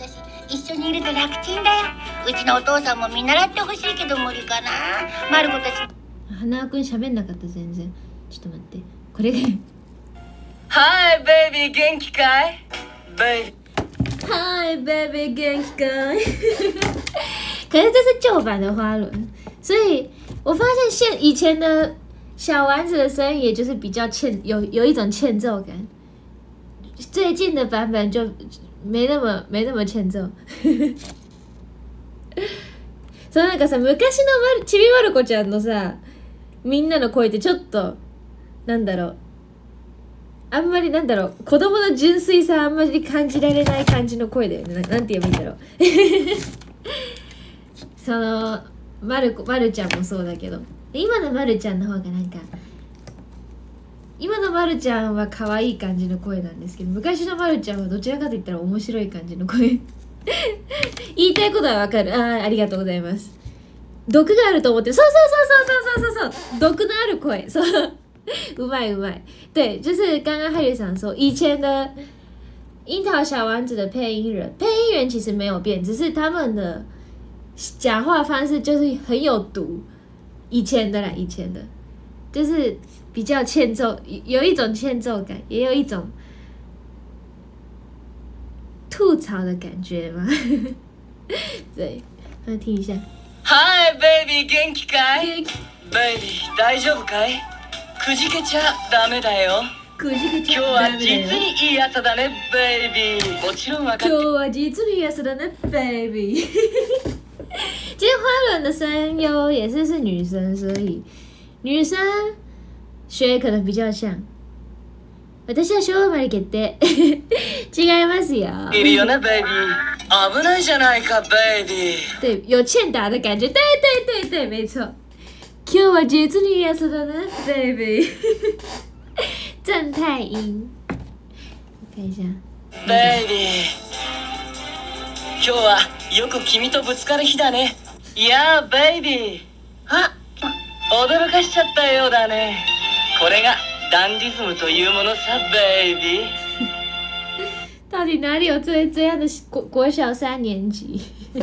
私一緒にいると楽ちんだよ。うちのお父さんも見習ってほしいけど無理かな。マルコたち。 花輪くん喋んなかった全然。ちょっと待って、これがはいベイビー元気かいベイビー。嗨 baby 元気かい可是这是旧版的花轮，所以我发现现以前的小丸子的声音也就是比较欠，有有一种欠揍感。最近的版本就没那么没那么欠揍。そうなんかさ、昔のちびまる子ちゃんのさ、みんなの声ってちょっとなんだろう、あんまりなんだろう、子供の純粋さあんまり感じられない感じの声だよね。 な, なんて言えばいいんだろう。そのまる子、まるちゃんもそうだけど、今のまるちゃんの方がなんか、今のまるちゃんは可愛い感じの声なんですけど、昔のまるちゃんはどちらかと言ったら面白い感じの声。言いたいことはわかる。ああ、ありがとうございます。毒があると思ってる。そうそうそうそうそうそうそう、毒のある声。そう。うまいうまい。对，就是刚刚汉语想说，以前的樱桃小丸子的配音人，配音员其实没有变，只是他们的讲话方式就是很有毒。以前的啦，以前的，就是比较欠揍，有一种欠揍感，也有一种吐槽的感觉嘛。对，来听一下。 はいベイビー元気かいベイビー大丈夫かいくじけちゃダメだよ。 くじけちゃ今日はダメだよ。 実にいい朝だねベイビー。もちろん分かって。 今日は実にいい朝だね baby。 其实花轮的声优也是是女生，所以女生学可能比较像。私は勝負決定。違いますよ。 いるよねベイビー。危ないじゃないかベイビー。 对，有欠打的感觉。对对对对，没错。今日は実にいい朝だね baby。 正太音，我看一下。 ベイビー、今日はよく君とぶつかる日だね。いやーベイビー、あ、驚かしちゃったようだね。これがダンディズムというものさベイビー。 到底哪里有这这样的国国小三年级？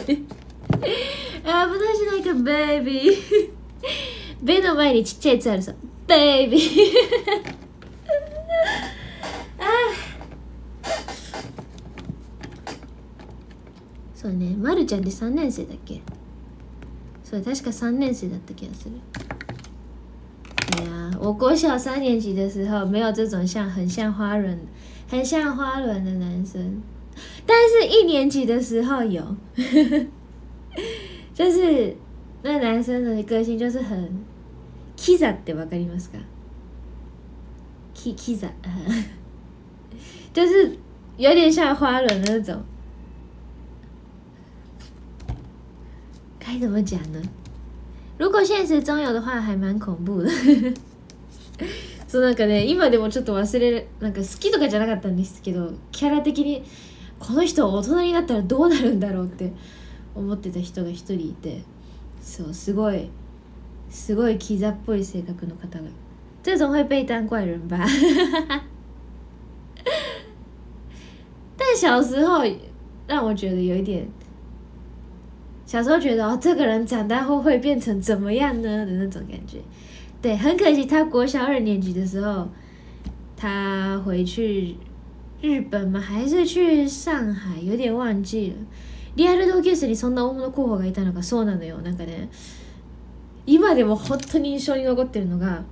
あ、危ないじゃないか baby。ベの前にちっちゃいやつあるさ baby。あ、そうね、まるちゃんってさんねん生だっけ？そう、確かさんねん生だった気がする。对呀，我国小三年级的时候没有这种像很像花轮、很像花轮的男生，但是一年级的时候有，就是那男生的个性就是很キザってわかりますか？キキザ，就是有点像花轮那种。该怎么讲呢？如果现实中有的话，还蛮恐怖的。そうなんかね、今でもちょっと忘れる、なんか好きとかじゃなかったんですけど、キャラ的にこの人大人になったらどうなるんだろうって思ってた人が一人いて、そうすごいすごいキザっぽい性格の方が，这种会被当怪人吧？但小时候让我觉得有一点。小时候觉得哦，这个人长大后会变成怎么样呢的那种感觉。对，很可惜，他国小二年级的时候，他回去日本吗？还是去上海？有点忘记了。リアル同級生にそんな大物候補がいたのか、そうなのよ。なんかね、今でも本当に印象に残ってるのが、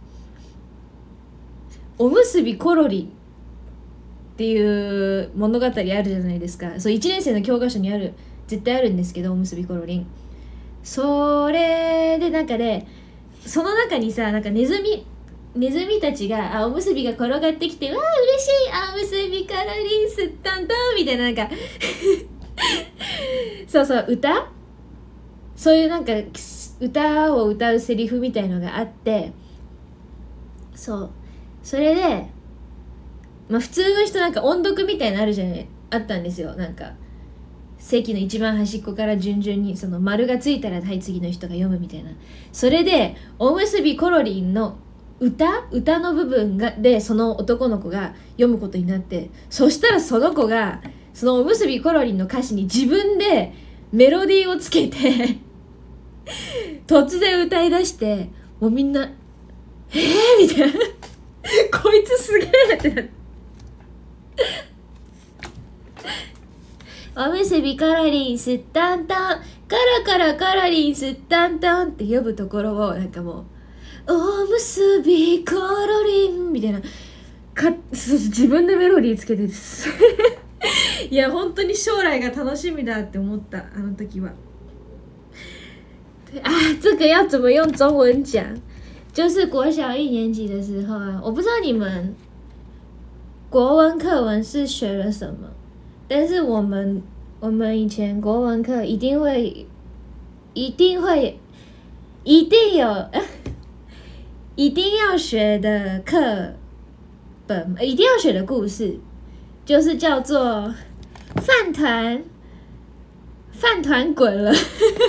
おむすびコロリっていう物語あるじゃないですか。そういちねん生の教科書にある。絶対あるんですけど、おむすびコロリン。それでなんかね、その中にさ、なんかネズミネズミたちが、あ、おむすびが転がってきて、わあ嬉しい、あ、おむすびコロリン吸ったんだみたいな、なんかそうそう、歌そういうなんか歌を歌うセリフみたいのがあって、そう、それでまあ普通の人なんか音読みたいなのあるじゃない、あったんですよ。なんか席の一番端っこから順々にその丸がついたら、はい、次の人が読むみたいな。それでおむすびコロリンの歌歌の部分がでその男の子が読むことになって、そしたらその子がそのおむすびコロリンの歌詞に自分でメロディーをつけて突然歌い出して、もうみんなえーみたいなこいつすげえってなっておむすびコロリンすったんたんカラカラカラリンすったんたんって呼ぶところをなんかもうおむすびコロリンみたいなか自分でメロディーつけてですいや本当に将来が楽しみだって思ったあの時は。啊，这个要怎么用中文讲？就是国小一年级的时候啊，我不知道你们国文课文是学了什么，但是我们我们以前国文课一定会一定会一定有一定要学的课本，一定要学的故事，就是叫做饭团饭团滚了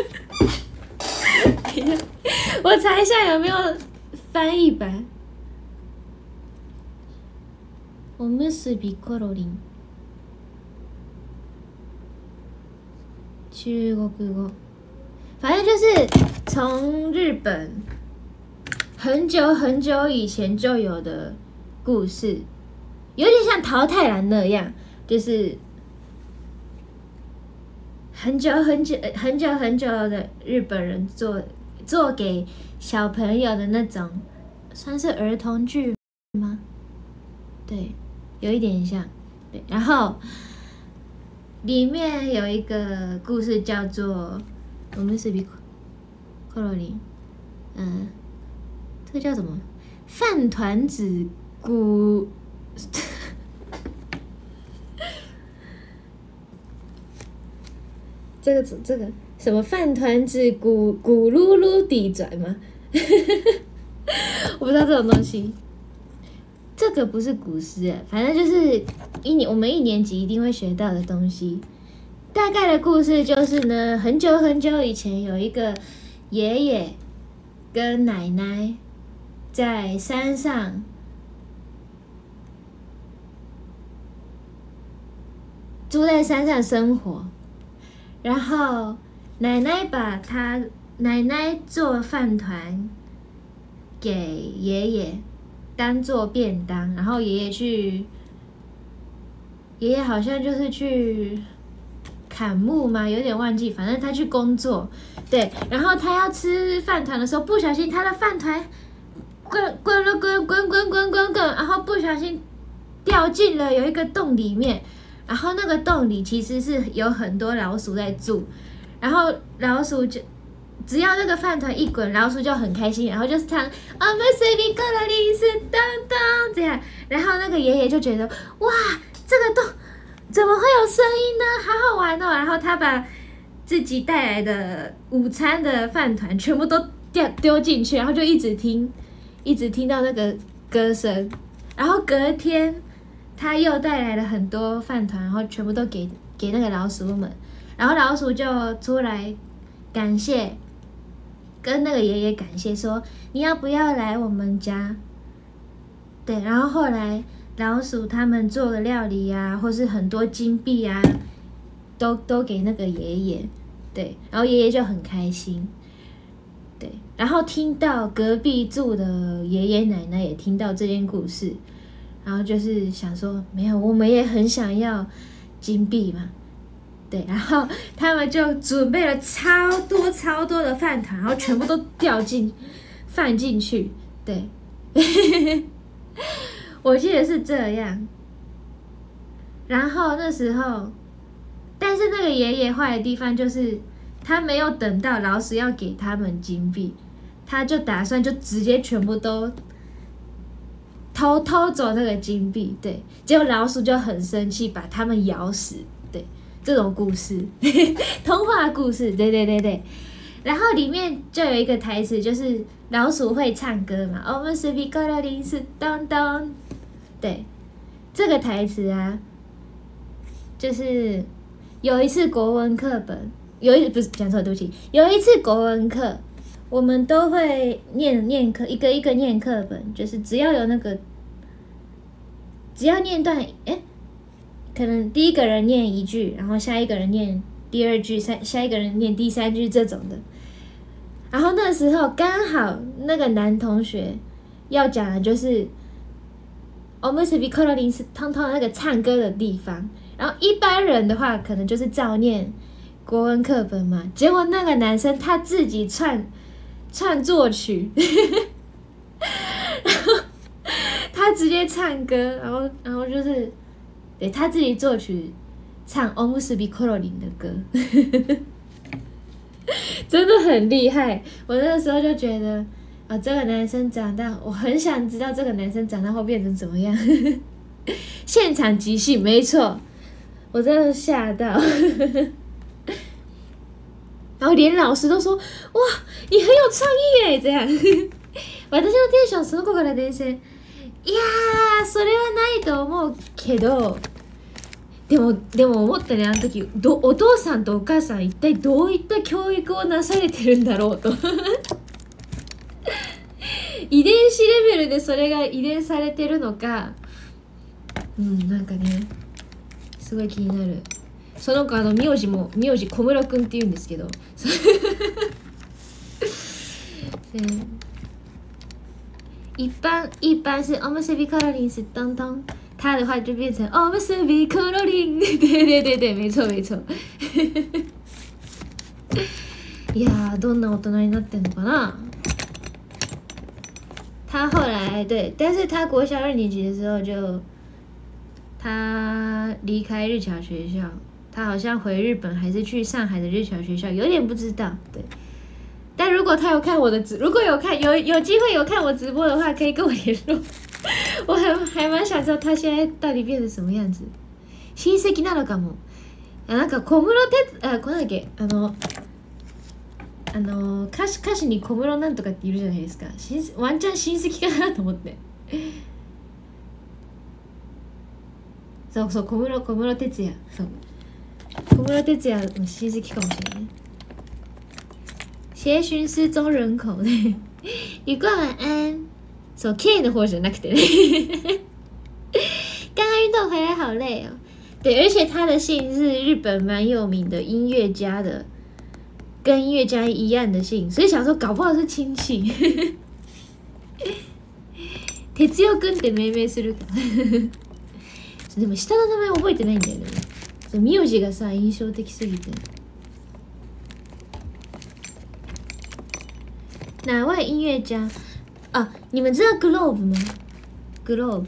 我查一下有没有翻译版。おむすびコロリン，中国語，反正就是从日本很久很久以前就有的故事，有点像桃太郎那样，就是很久很久很久很久的日本人做做给小朋友的那种，算是儿童剧吗？对，有一点像。对，然后里面有一个故事叫做《おむすびコロリン》，嗯，这个叫什么？饭团子骨。这个这个什么饭团子咕咕噜噜地转吗？我不知道这种东西。这个不是古诗哎，反正就是一年我们一年级一定会学到的东西。大概的故事就是呢，很久很久以前有一个爷爷跟奶奶在山上住在山上生活。然后奶奶把他奶奶做饭团给爷爷当做便当，然后爷爷去爷爷好像就是去砍木嘛，有点忘记，反正他去工作，对，然后他要吃饭团的时候，不小心他的饭团滚滚了滚滚滚滚滚滚，然后不小心掉进了有一个洞里面。然后那个洞里其实是有很多老鼠在住，然后老鼠就只要那个饭团一滚，老鼠就很开心，然后就是唱我们随便过了零食当当这样，然后那个爷爷就觉得哇，这个洞怎么会有声音呢？好好玩哦！然后他把自己带来的午餐的饭团全部都丢丢进去，然后就一直听，一直听到那个歌声，然后隔天。他又带来了很多饭团，然后全部都给给那个老鼠们，然后老鼠就出来感谢，跟那个爷爷感谢说你要不要来我们家？对，然后后来老鼠他们做的料理呀、啊，或是很多金币啊，都都给那个爷爷，对，然后爷爷就很开心，对，然后听到隔壁住的爷爷奶奶也听到这件故事。然后就是想说，没有，我们也很想要金币嘛，对，然后他们就准备了超多超多的饭团，然后全部都掉进放进去，对，我记得是这样。然后那时候，但是那个爷爷坏的地方就是他没有等到老鼠要给他们金币，他就打算就直接全部都。偷偷走那个金币，对，结果老鼠就很生气，把他们咬死，对，这种故事，童话故事，对对对对。然后里面就有一个台词，就是老鼠会唱歌嘛，我们是比高的零是咚咚，对，这个台词啊，就是有一次国文课本，有一不是讲错，对不起，有一次国文课。我们都会念念课，一个一个念课本，就是只要有那个，只要念段，哎， 可能第一个人念一句，然后下一个人念第二句，下下一个人念第三句这种的。然后那时候刚好那个男同学要讲的就是おむすびコロリン是通通那个唱歌的地方，然后一般人的话可能就是照念国文课本嘛，结果那个男生他自己串串作曲，然后他直接唱歌，然后然后就是对他自己作曲唱おむすびコロリン的歌，真的很厉害。我那时候就觉得啊、哦，这个男生长大，我很想知道这个男生长大会变成怎么样。现场即兴，没错，我真的吓到。然后连老师都说：“哇，你很有创意耶！”这样。私のテンションその子から伝染。いやー、それはないと思うけど、でもでも思ったね、あの時どお父さんとお母さん一体どういった教育をなされてるんだろうと。遺伝子レベルでそれが遺伝されてるのか、うん、なんかね、すごい気になる。その子あの名字も名字小室くんって言うんですけど。一般一般是おむすびコロリン是当当，他的话就变成おむすびコロリン。对对对对，没错没错。いやー、どんな大人になってんのかな。他后来对，但是他国小二年级的时候就他离开日侨学校，他好像回日本还是去上海的日侨学校，有点不知道。对，但如果他有看我的直，如果有看有有机会有看我直播的话，可以跟我联络。我还还蛮想知道他现在到底变成什么样子。親戚なのかも。なんか小室哲あこれだっけあの。あの歌詞歌詞に小室なんとかっているじゃないですか。ワンチャン親戚かなと思って。そうそう小室小室哲哉そう小室哲哉の親戚かもしれない。协寻失踪人口で旅馆晚安。そう K の方じゃなくてね。刚刚运动回来好累哦。对，而且他的姓是日本蛮有名的音乐家的。跟音乐家一样的姓，所以想说搞不好是亲戚。哲代くんって命名するか。でも下の名前覚えてないんだよね。名字がさ印象的すぎて。哪位音乐家？啊，你们知道 Globe 吗 ？Globe，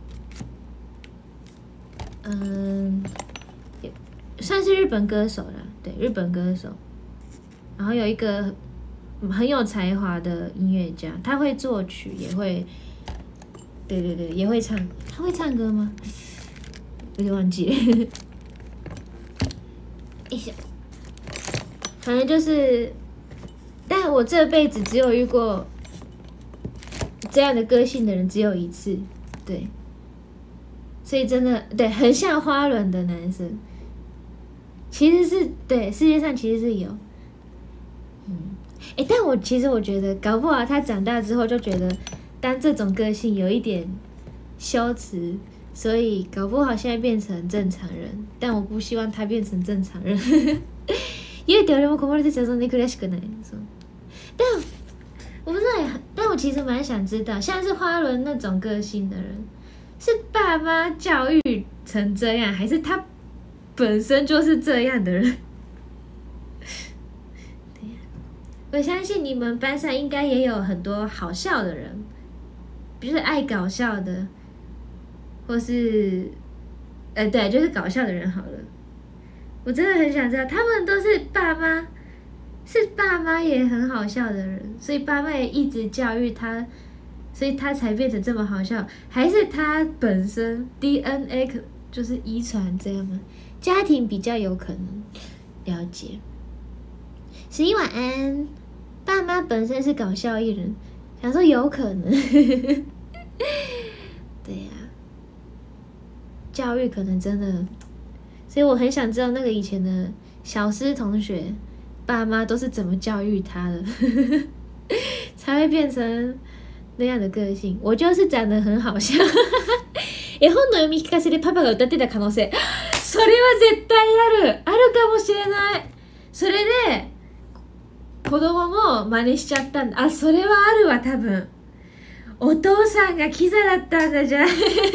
嗯，算是日本歌手啦，对，日本歌手。然后有一个很有才华的音乐家，他会作曲，也会，对对对，也会唱。他会唱歌吗？有点忘记了。一下，反正就是，但我这辈子只有遇过这样的个性的人，只有一次，对。所以真的对，很像花轮的男生，其实是对世界上其实是有。嗯，哎，但我其实我觉得，搞不好他长大之后就觉得，当这种个性有一点羞耻，所以搞不好现在变成正常人。但我不希望他变成正常人。因为誰も困らせちゃそんな苦しくない。そう，但我不知道，但我其实蛮想知道，像是花轮那种个性的人，是爸妈教育成这样，还是他本身就是这样的人？我相信你们班上应该也有很多好笑的人，就是爱搞笑的，或是，呃，对，就是搞笑的人好了。我真的很想知道，他们都是爸妈，是爸妈也很好笑的人，所以爸妈也一直教育他，所以他才变成这么好笑，还是他本身 D N A 就是遗传这样吗？家庭比较有可能了解。十一晚安。爸妈本身是搞笑艺人，想说有可能。对呀、啊，教育可能真的，所以我很想知道那个以前的小思同学，爸妈都是怎么教育他的，才会变成那样的个性。我就是长得很好笑， 絵本の読み聞かせでパパが歌ってた可能性、それは絶対あるあるかもしれない。それで子供も真似しちゃったんだ。あ、それはあるわ。多分お父さんがキザだったんだ。じゃあ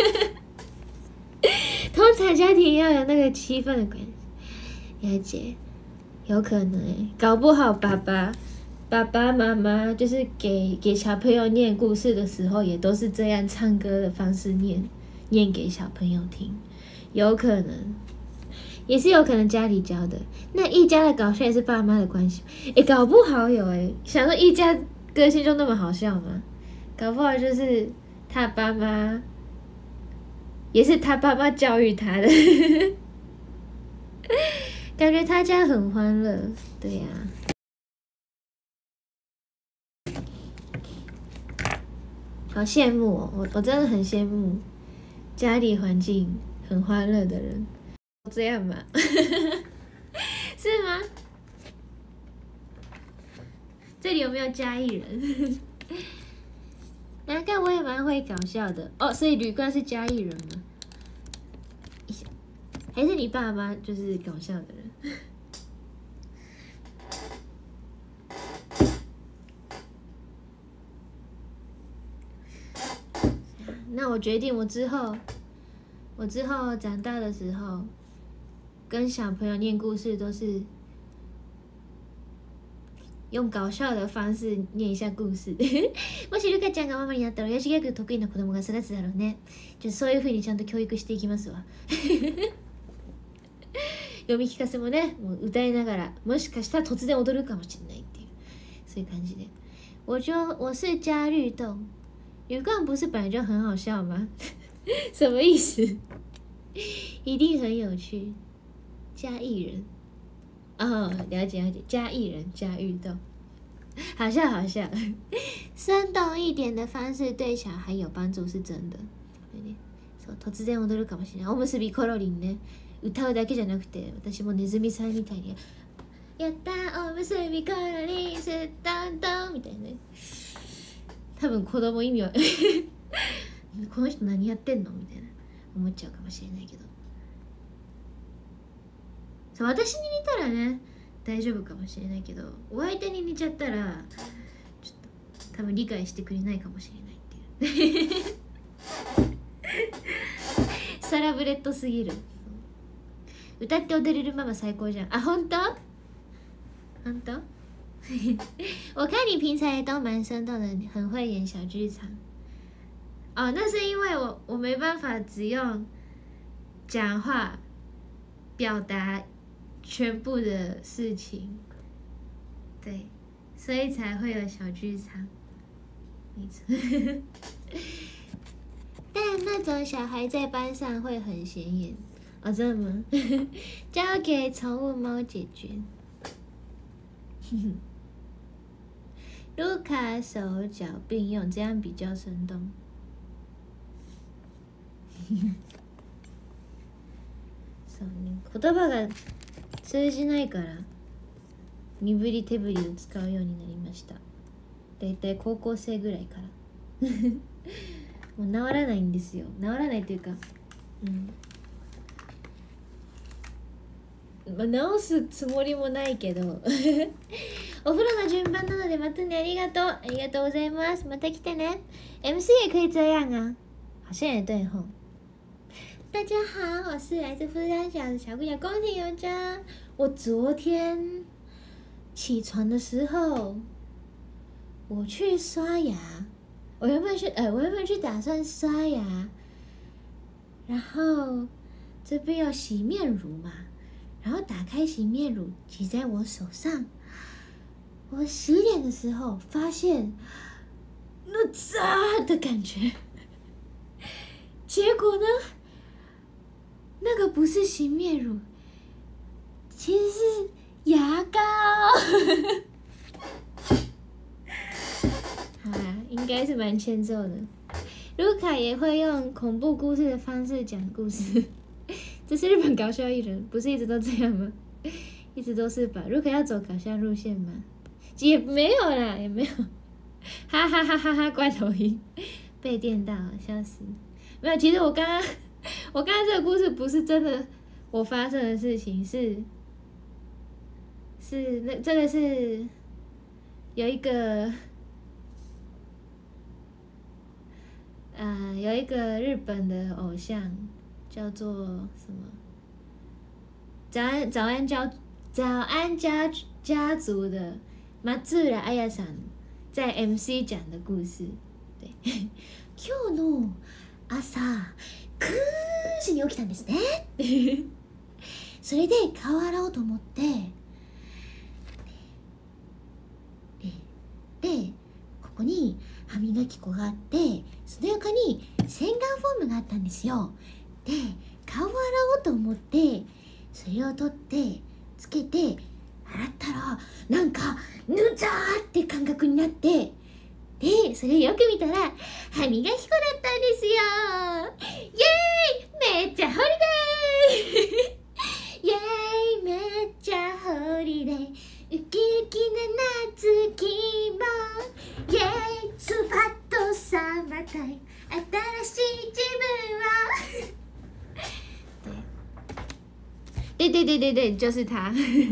通常家庭要有那个气氛的关系，了解，有可能欸，搞不好爸爸爸爸妈妈就是给给小朋友念故事的时候，也都是这样唱歌的方式念念给小朋友听，有可能，也是有可能家里教的。那一家的搞笑也是爸妈的关系，诶，搞不好有诶，想说一家个性就那么好笑吗？搞不好就是他爸妈，也是他爸妈教育他的，感觉他家很欢乐，对呀、啊。好羡慕哦，我我真的很羡慕家里环境很欢乐的人。这样吗？是吗？这里有没有嘉义人？难怪我也蛮会搞笑的哦。所以吕冠是嘉义人吗？还是你爸妈就是搞笑的人？那我决定，我之后，我之后长大的时候，跟小朋友念故事都是用搞笑的方式念一下故事。もしルカちゃんがママになったら親父ギャグ得意な子供が育つだろうね。ちょっとそういう風にちゃんと教育していきますわ。読み聞かせもね、もう歌いながら、もしかしたら突然踊るかもしれないっていう、そういう感じで。我就我是加律动，吕冠不是本来就很好笑吗？什么意思？一定很有趣。嘉义人，哦，了解了解，嘉义人加律动，好笑好笑。生动一点的方式对小孩有帮助是真的。そう突然踊るかもしれない。おむすびコロリンね。歌うだけじゃなくて、私もネズミさんみたいにやったーおむすびコロリンスタンドンみたいなね。多分子供意味はこの人何やってんのみたいな思っちゃうかもしれないけど、そう私に似たらね大丈夫かもしれないけど、お相手に似ちゃったらちょっと多分理解してくれないかもしれないっていうサラブレッドすぎる。歌って踊れるママ最高じゃん。啊，本当？本当？我看你平常也都蛮生动的，很会演小剧场。哦，那是因为我我没办法只用讲话表达全部的事情，对，所以才会有小剧场。没错。但那种小孩在班上会很显眼。哦，真的吗？交给宠物猫解决。卢卡手脚并用，这样比较生动。そうね、言葉が通じないから身振り手振りを使うようになりました。だいたい高校生ぐらいから。もう治らないんですよ。治らないっていうか、うん。まあ、直すつもりもないけどお風呂の順番なのでまたね。ありがとうありがとうございます。また来てね。 エムシー 也可以这样啊，好像也对吼。大家好，我是来自富山小的小姑娘宫廷有章。我昨天起床的时候，我去刷牙，我原本去呃我原本去打算刷牙，然后这边有洗面乳嘛，然后打开洗面乳挤在我手上，我洗脸的时候发现那渣的感觉，结果呢，那个不是洗面乳，其实是牙膏。好啦，应该是蛮欠揍的。卢卡也会用恐怖故事的方式讲故事。这是日本搞笑艺人，不是一直都这样吗？一直都是吧。卢卡要走搞笑路线吗？也没有啦，也没有。哈哈哈哈哈！罐头音被电到，笑死。没有，其实我刚刚我刚才这个故事不是真的我发生的事情，是是那这个是有一个呃有一个日本的偶像叫做什么早安早安家早安家家族的松浦彩也さん在 M C 讲的故事。对，今日の朝くじに起きたんですね。それで顔洗おうと思って、で、でここに歯磨き粉があって、その横に洗顔フォームがあったんですよ。で、顔を洗おうと思って、それを取ってつけて洗ったらなんかぬざーって感覚になって。で、それよく見たら歯磨き粉だったんですよ。イエーイめっちゃホリデーイエーイめっちゃホリデーウキウキな夏気分イエーイスパッとサマータイム新しい自分は对对对对对，就是他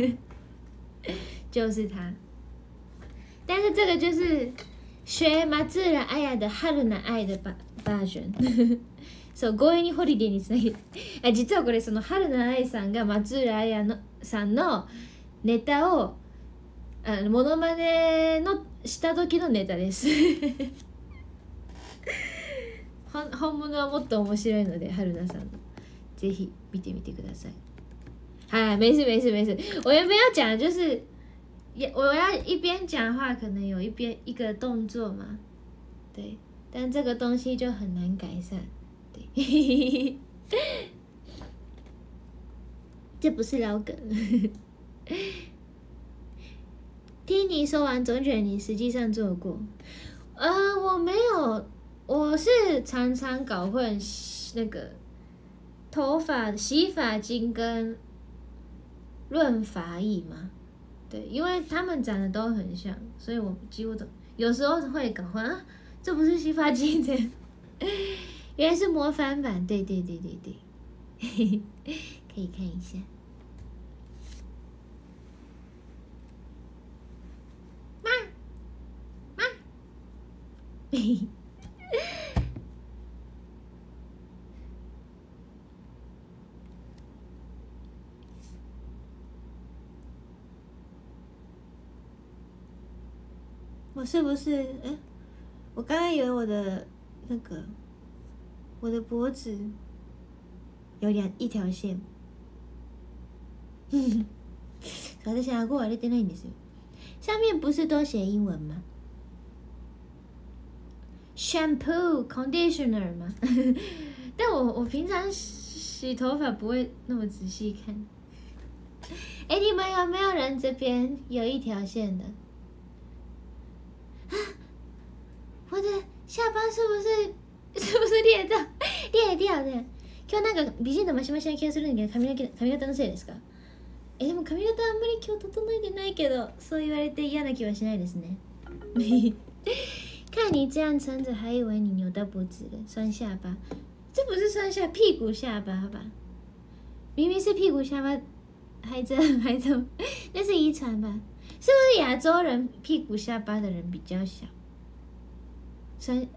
就是他，但是这个就是学松浦彩的春の愛的バージョンそう強引にホリデーにつなげてあ実はこれその春の愛さんが松浦彩のさんのネタをあモノマネのした時のネタです本本物はもっと面白いので春菜さんのぜひ見てみてください。哎，没事没事没事，我原本要讲的就是也我要一边讲话，可能有一边一个动作嘛，对，但这个东西就很难改善，对，这不是老梗。听你说完，总觉得你实际上做过，呃，我没有，我是常常搞混那个头发洗发精跟润发液嘛。对，因为他们长得都很像，所以我几乎都有时候会搞混啊，这不是洗发精的，原来是模仿版。对对对对对，可以看一下。妈妈，我是不是？哎，我刚刚以为我的那个，我的脖子有两一条线。私顎割れてないんですよ。上面不是都写英文吗 ？shampoo conditioner 吗？但我我平常洗头发不会那么仔细看。哎，你们有没有人这边有一条线的？我的下巴是不是是不是裂掉裂掉的？今日なんか美人のマシマシな気がするんだけど髪の毛髪型のせいですか？えでも髪型あんまり今日整えてないけど、そう言われて嫌な気はしないですね。看你这样撑着，还以为你扭到脖子了，酸下巴。这不是酸下屁股下巴吧？明明是屁股下巴，还这还这，那是遗传吧？是不是亚洲人屁股下巴的人比较小？酸，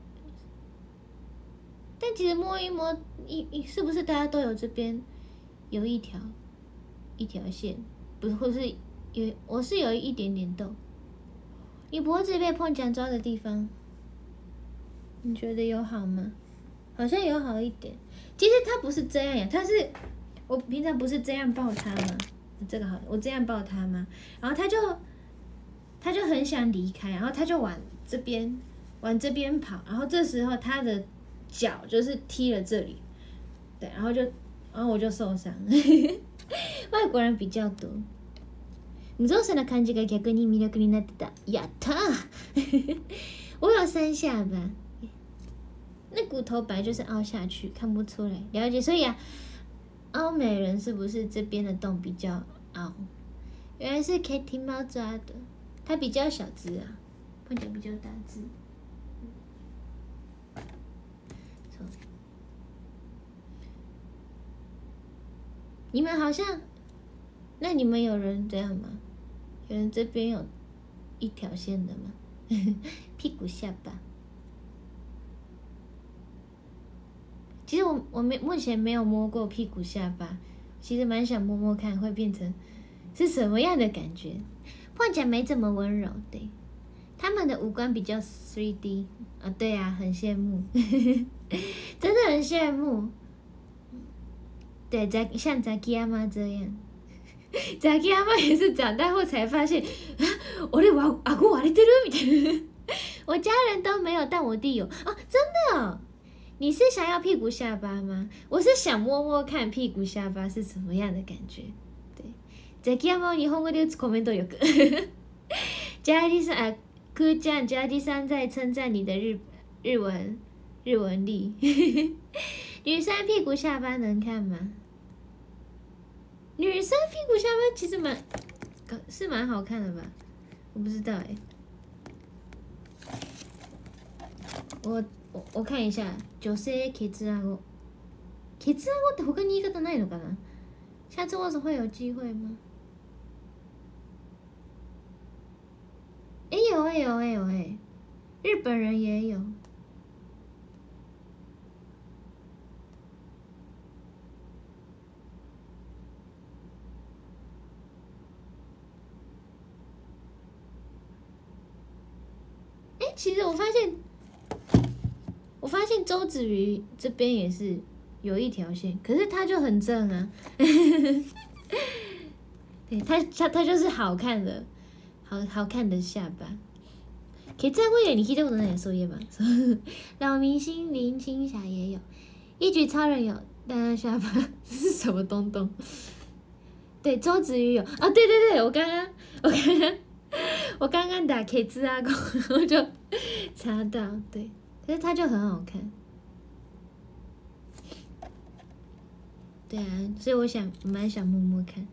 但其实摸一摸，一是不是大家都有这边有一条一条线？不是，或是有我是有一点点痘。你脖子被碰奖抓的地方，你觉得有好吗？好像有好一点。其实它不是这样呀，它是我平常不是这样抱它吗？这个好，我这样抱它吗？然后它就它就很想离开，然后它就往这边往这边跑，然后这时候它的脚就是踢了这里，对，然后就然后我就受伤。外国人比较多。無造作な感じが逆に魅力になってた。やったー！我有三下巴，那骨头本来就是凹下去，看不出来。了解，所以啊，欧美人是不是这边的洞比较凹？原来是 Kitty 猫抓的，它比较小只啊，碰起来比较大只。 你们好像，那你们有人这样吗？有人这边有一条线的吗？屁股下巴。其实我我没目前没有摸过屁股下巴，其实蛮想摸摸看会变成是什么样的感觉。碰起来没这么温柔，对，他们的五官比较 三 D 啊，对啊，很羡慕，真的很羡慕。对，在像扎基阿妈这样，扎基阿妈也是长大后才发现，啊，我的阿阿姑割れてるみたいな。我家人都没有，但我弟有哦，真的哦。你是想要屁股下巴吗？我是想摸摸看屁股下巴是什么样的感觉。对，ザキヤマを日本語で打つコメント力。ジャーディさん、あ、くーちゃん、ジャーディさん在称赞你的日日文日文力。女生屁股下巴能看吗？女生屁股下巴其实蛮是蛮好看的吧？我不知道哎、欸。我我我看一下，女性ケツアゴ。ケツアゴって他に言い方ないのかな？下次我是会有机会吗？哎、欸、有哎、欸、有哎、欸、有哎、欸，日本人也有。哎、欸，其实我发现。我发现周子瑜这边也是有一条线，可是他就很正啊，对他他他就是好看的，好好看的下巴。ケツアゴ你听到过那点说耶吧？老明星林青霞也有，一举超人有，但下巴是什么东东？对，周子瑜有啊，对对对，我刚刚我刚刚我刚刚打ケツアゴ，我就查到对。可是它就很好看，对啊，所以我想蛮想摸摸看。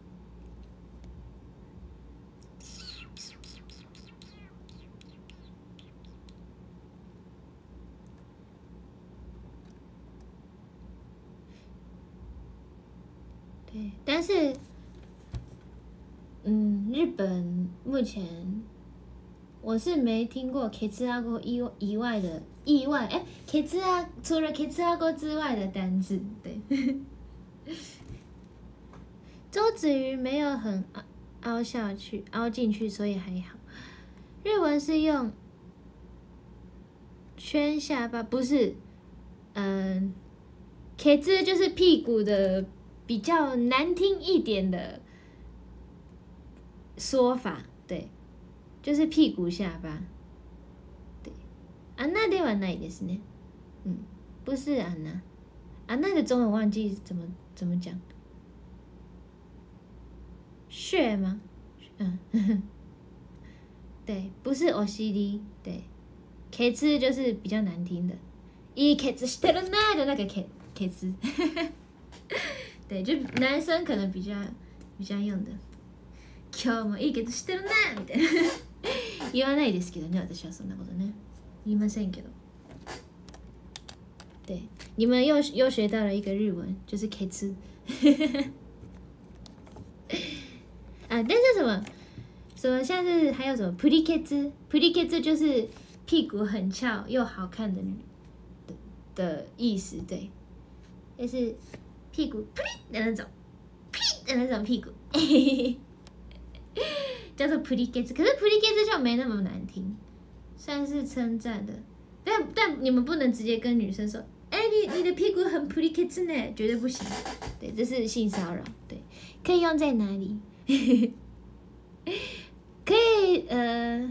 对，但是，嗯，日本目前我是没听过ケツアゴ以以外的。意外哎，ケツア除了ケツアゴ之外的单字，对。周子瑜没有很凹下去、凹进去，所以还好。日文是用圈下巴，不是，嗯，ケツ就是屁股的比较难听一点的说法，对，就是屁股下巴。安娜ではないですね，嗯，不是安娜，安娜的中文忘记怎么怎么讲，穴吗？嗯，呵呵对，不是お尻，对，ケツ就是比较难听的，いいケツしてるな的那个ケケツ，对，就男生可能比较比较用的，今日もいいケツしてるなみたいな，言わないですけどね、私はそんなことね。言いませんけど，对，你们又又学到了一个日文，就是ケツ。啊，但是什么什么像是还有什么プリケツ，プリケツ就是屁股很翘又好看的的的意思，对，就是屁股プリ的那种，ピ的那种屁股，叫做プリケツ。可是プリケツ就没那么难听。算是称赞的，但但你们不能直接跟女生说，哎、欸，你你的屁股很プリケツ呢，绝对不行。对，这是性骚扰。对，可以用在哪里？可以呃，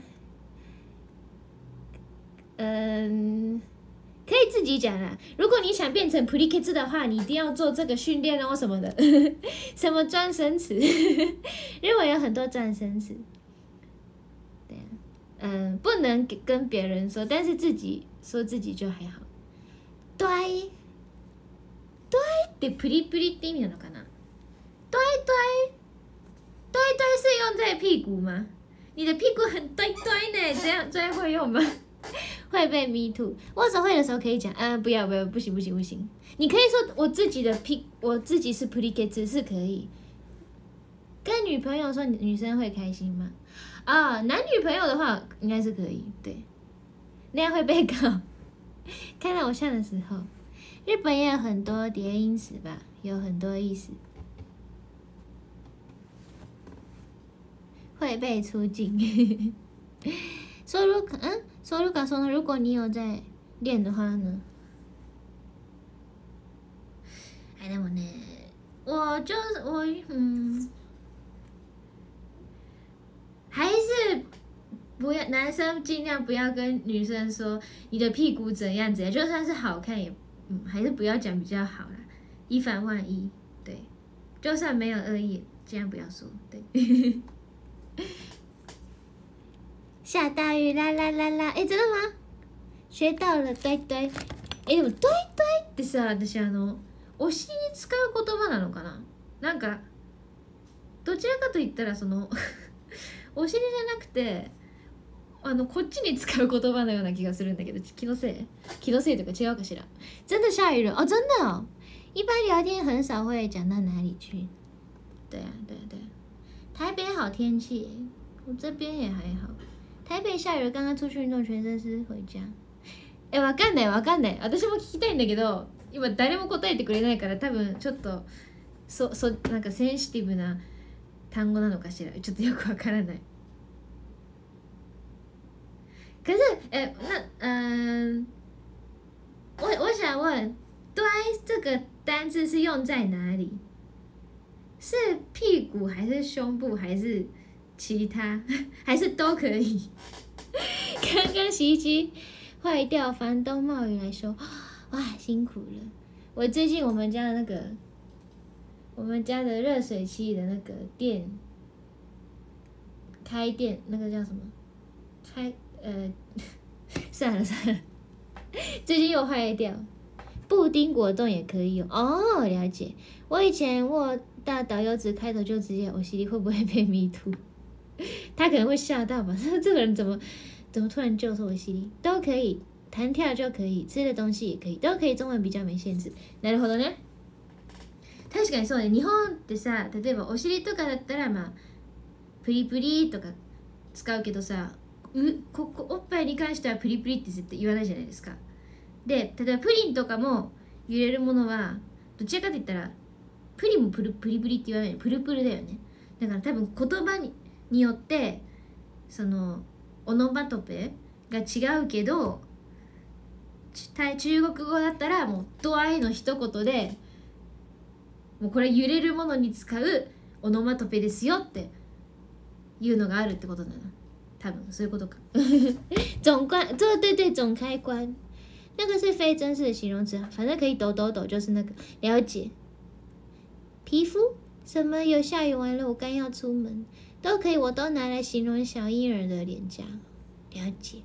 嗯、呃，可以自己讲啦。如果你想变成プリケツ的话，你一定要做这个训练哦，什么的，什么转身词，日文有很多转身词。对啊。嗯，不能跟别人说，但是自己说自己就还好。对，对ってプリプリって意味なのかな？对对，对对是用在屁股吗？你的屁股很对对呢，这样这样会用吗？ 会被 me too。握手会的时候可以讲，啊，不要不要，不行不行不行。你可以说我自己的屁，我自己是 pretty kids 是可以。跟女朋友说女生会开心吗？啊，男女朋友的话应该是可以，对，那样会被告。看到偶像的时候，日本也有很多叠音词吧，有很多意思。会被出境。说如果嗯，说如果说如果你有在练的话呢？哎，でもね，我就是我嗯，还是不要男生尽量不要跟女生说你的屁股怎样怎样，就算是好看也嗯，还是不要讲比较好啦，以防万一。对，就算没有恶意，尽量不要说。对。下大雨啦啦啦啦！哎，真的吗？学到了，对对。えでも对对ってさ、私あのお尻に使う言葉なのかな？なんかどちらかと言ったらそのお尻じゃなくてあのこっちに使う言葉のような気がするんだけど、気のせい？気のせいとか違うかしら？真的下雨了哦，真的哦。一般聊天很少会讲到哪里去。对啊，对啊，对啊。台北好天气，我这边也还好。台北下雨了，刚刚出去运动，全身湿回家。え、わかんないわかんない。私も聞きたいんだけど、今誰も答えてくれないから、多分ちょっとそそなんかセンシティブな単語なのかしら。ちょっとよくわからない。可是，哎，那嗯，我我想问，对这个单字是用在哪里？是屁股还是胸部还是其他还是都可以？刚刚洗衣机坏掉，房东冒雨来说，哇，辛苦了。我最近我们家的那个，我们家的热水器的那个电开电那个叫什么？开呃，算了算了，最近又坏掉。布丁果冻也可以用哦，了解。我以前握到导游纸开头就直接，我心里会不会被迷途？他可能会吓到吧？这个人怎么怎么突然就说我心里都可以，弹跳就可以，吃的东西也可以，都可以。中文比较没限制。なるほどね。確かにそうね。日本ってさ、例えばお尻とかだったらまあプリプリとか使うけどさ、うここおっぱいに関してはプリプリって絶対言わないじゃないですか。で、例えばプリンとかも揺れるものはどちらかと言ったらプリもプルプリプリって言わない、プルプルだよね。だから多分言葉にによってそのオノマトペが違うけど、中国語だったらもうドアイの一言でもうこれ揺れるものに使うオノマトペですよっていうのがあるってことだな。多分そういうことか。总关，这对对总开关。那个是非正式的形容词，反正可以抖抖抖，就是那个了解。皮肤什么有下雨完了，我刚要出门，都可以，我都拿来形容小婴儿的脸颊。了解。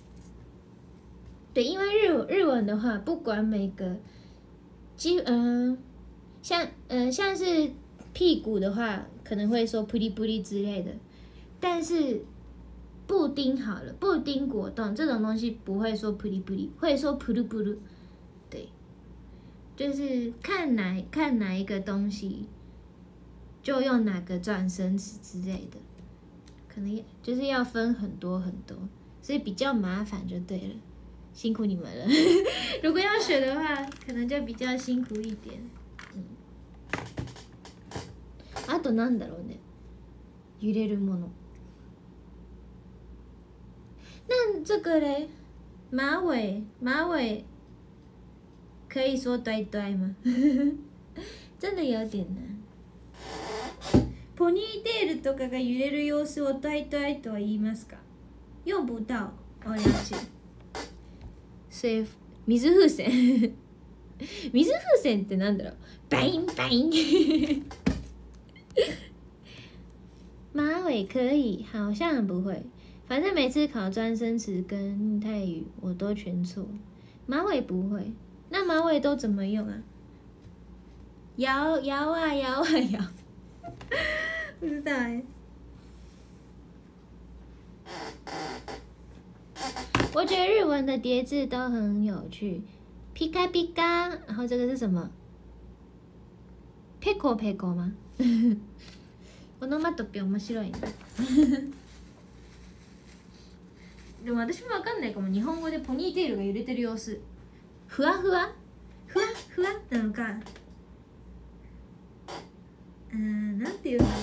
对，因为日日文的话，不管每个基嗯、呃，像嗯、呃、像是屁股的话，可能会说扑哩扑哩之类的，但是。布丁好了，布丁果冻这种东西不会说扑哩扑哩，会说扑噜扑噜。对，就是看哪看哪一个东西，就用哪个转声词之类的，可能就是要分很多很多，所以比较麻烦就对了。辛苦你们了。如果要学的话，可能就比较辛苦一点。嗯。あとなんだろうね。揺れるもの。那这个嘞，马尾马尾可以说呆呆吗？真的有点难。ポニーテールとかが揺れる様子を呆呆とは言いますか？用不到。哦，了解。所以水風船水風船ってなんだろう？バインバイン。马尾可以，好像不会。反正每次考专生词跟泰语我都全错，马尾不会。那马尾都怎么用啊？摇摇啊摇啊摇，不知道哎、欸。 我觉得日文的叠字都很有趣，ピカピカ，然后这个是什么？ペコペコ吗？オノマトペ面白いね。でも私もわかんないかも。日本語でポニーテールが揺れてる様子。ふわふわふわふわなのか。うーん、なんていうの？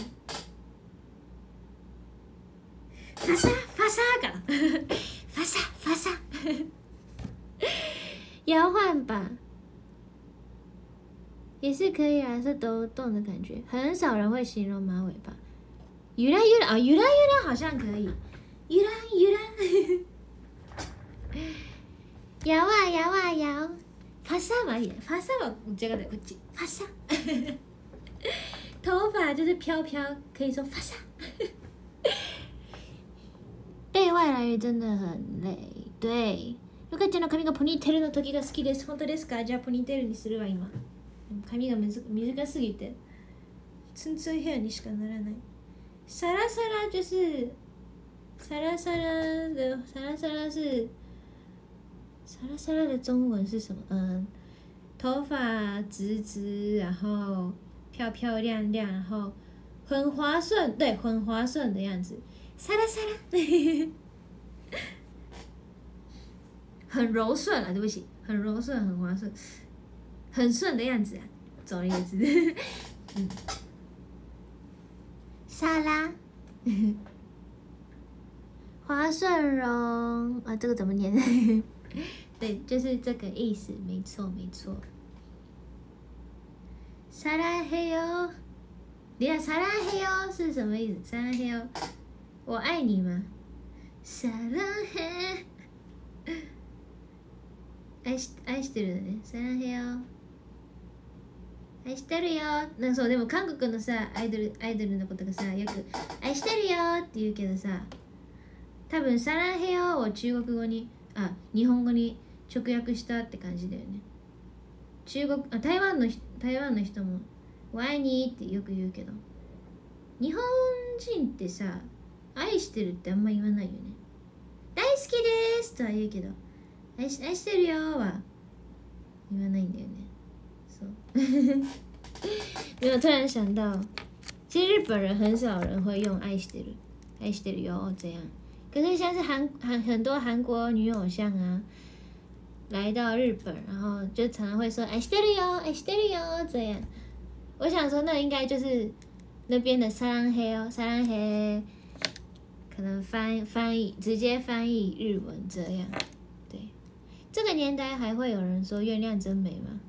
ファサファサかな。ファサファサ。摇晃吧，也是可以啊，是抖动的感觉。很少人会形容马尾巴。ゆらゆら啊，ゆらゆら好像可以。ゆらゆら。摇啊摇啊摇。ファサ嘛也，ファサは这个的うち。ファサ。头发就是飘飘，可以说ファサ。被外来语真的很累，对。ルカちゃんの髪がポニーテールの時が好きです。本当ですか？じゃあポニーテールにするわ今。髪がむず短すぎて、ツンツンヘアにしかならない。サラサラ就是サラサラ的サラサラ是サラサラ的中文是什么？嗯，头发直直，然后漂漂亮亮，然后很滑顺，对，很滑顺的样子。サラサラ。很柔顺啊，对不起，很柔顺，很滑顺，很顺的样子啊，总而言之，嗯，沙拉，滑顺容啊，这个怎么念？对，就是这个意思，没错没错。沙拉嘿哟，你看沙拉嘿哟是什么意思？沙拉嘿哟，我爱你吗？沙拉嘿。愛し愛してるね。サラヘヨ。愛してるよ。なんかそうでも韓国のさアイドルアイドルのことがさよく愛してるよって言うけどさ、多分サラヘヨを中国語にあ日本語に直訳したって感じだよね。中国あ台湾の台湾の人も我愛にってよく言うけど、日本人ってさ愛してるってあんま言わないよね。大好きですとは言うけど。愛し愛してるよは言わないんだよね。そうでも突然想到，其实日本人很少人会用愛してる愛してるよ这样，可是像是韩韩很多韩国女偶像啊来到日本，然后就常常会说愛してるよ愛してるよ这样。我想说那应该就是那边的サランヘヨサランヘ，可能翻翻译直接翻译日文这样。这个年代还会有人说月亮真美吗？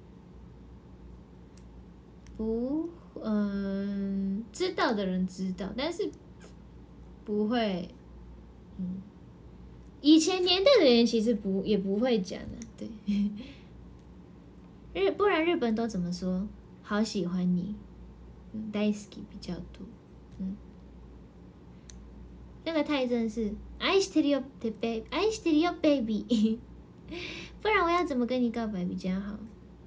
不，嗯，知道的人知道，但是不会，嗯，以前年代的人其实不也不会讲的，对。日不然日本都怎么说？好喜欢你，嗯，大好き比较多，嗯。那个泰真是愛してるよbaby，愛してるよ baby。不然我要怎么跟你告白比较好？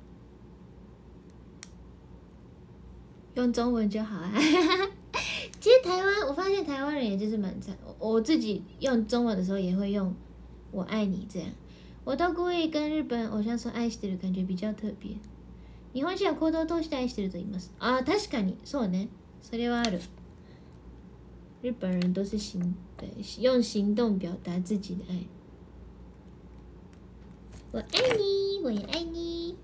用中文就好啊。其实台湾，我发现台湾人也就是蛮惨。我自己用中文的时候也会用“我爱你”这样。我都故意跟日本偶像说“愛してる”，感觉比较特别。日本人は行動を通して愛してると言います。あ、確かにそうね。それはある。日本人都是行对用行动表达自己的爱。我愛你，我也愛你。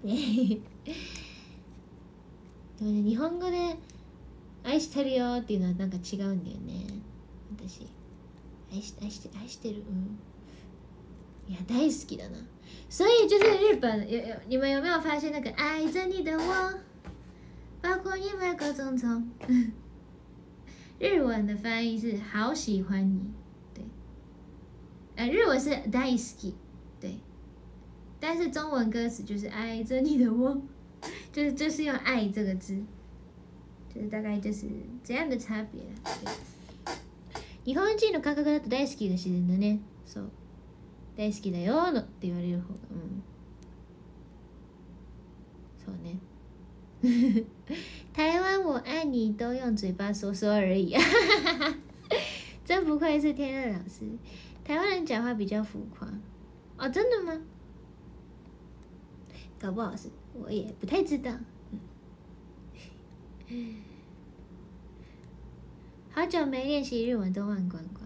でもね、日本語で愛してるよっていうのはなんか違うんだよね。私愛し愛して愛してる，嗯，いや大好きだな。所以就是日本有有你们有没有发现那个愛着你的我，包括你买个匆匆，日文的翻译是好喜欢你，对，呃，日文是大好き，对。但是中文歌词就是愛着你的我，就是就是用愛这个字，就是大概就是这样的差别啦。日本人の感覚だと大好きが自然だね。そう。大好きだよのって言われる方が、うん。そうね。台湾我爱你都用嘴巴说说而已，真不愧是天乐老师。台湾人讲话比较浮夸。 哦，真的吗？搞不好是，我也不太知道。嗯，好久没练习日文，都忘光光。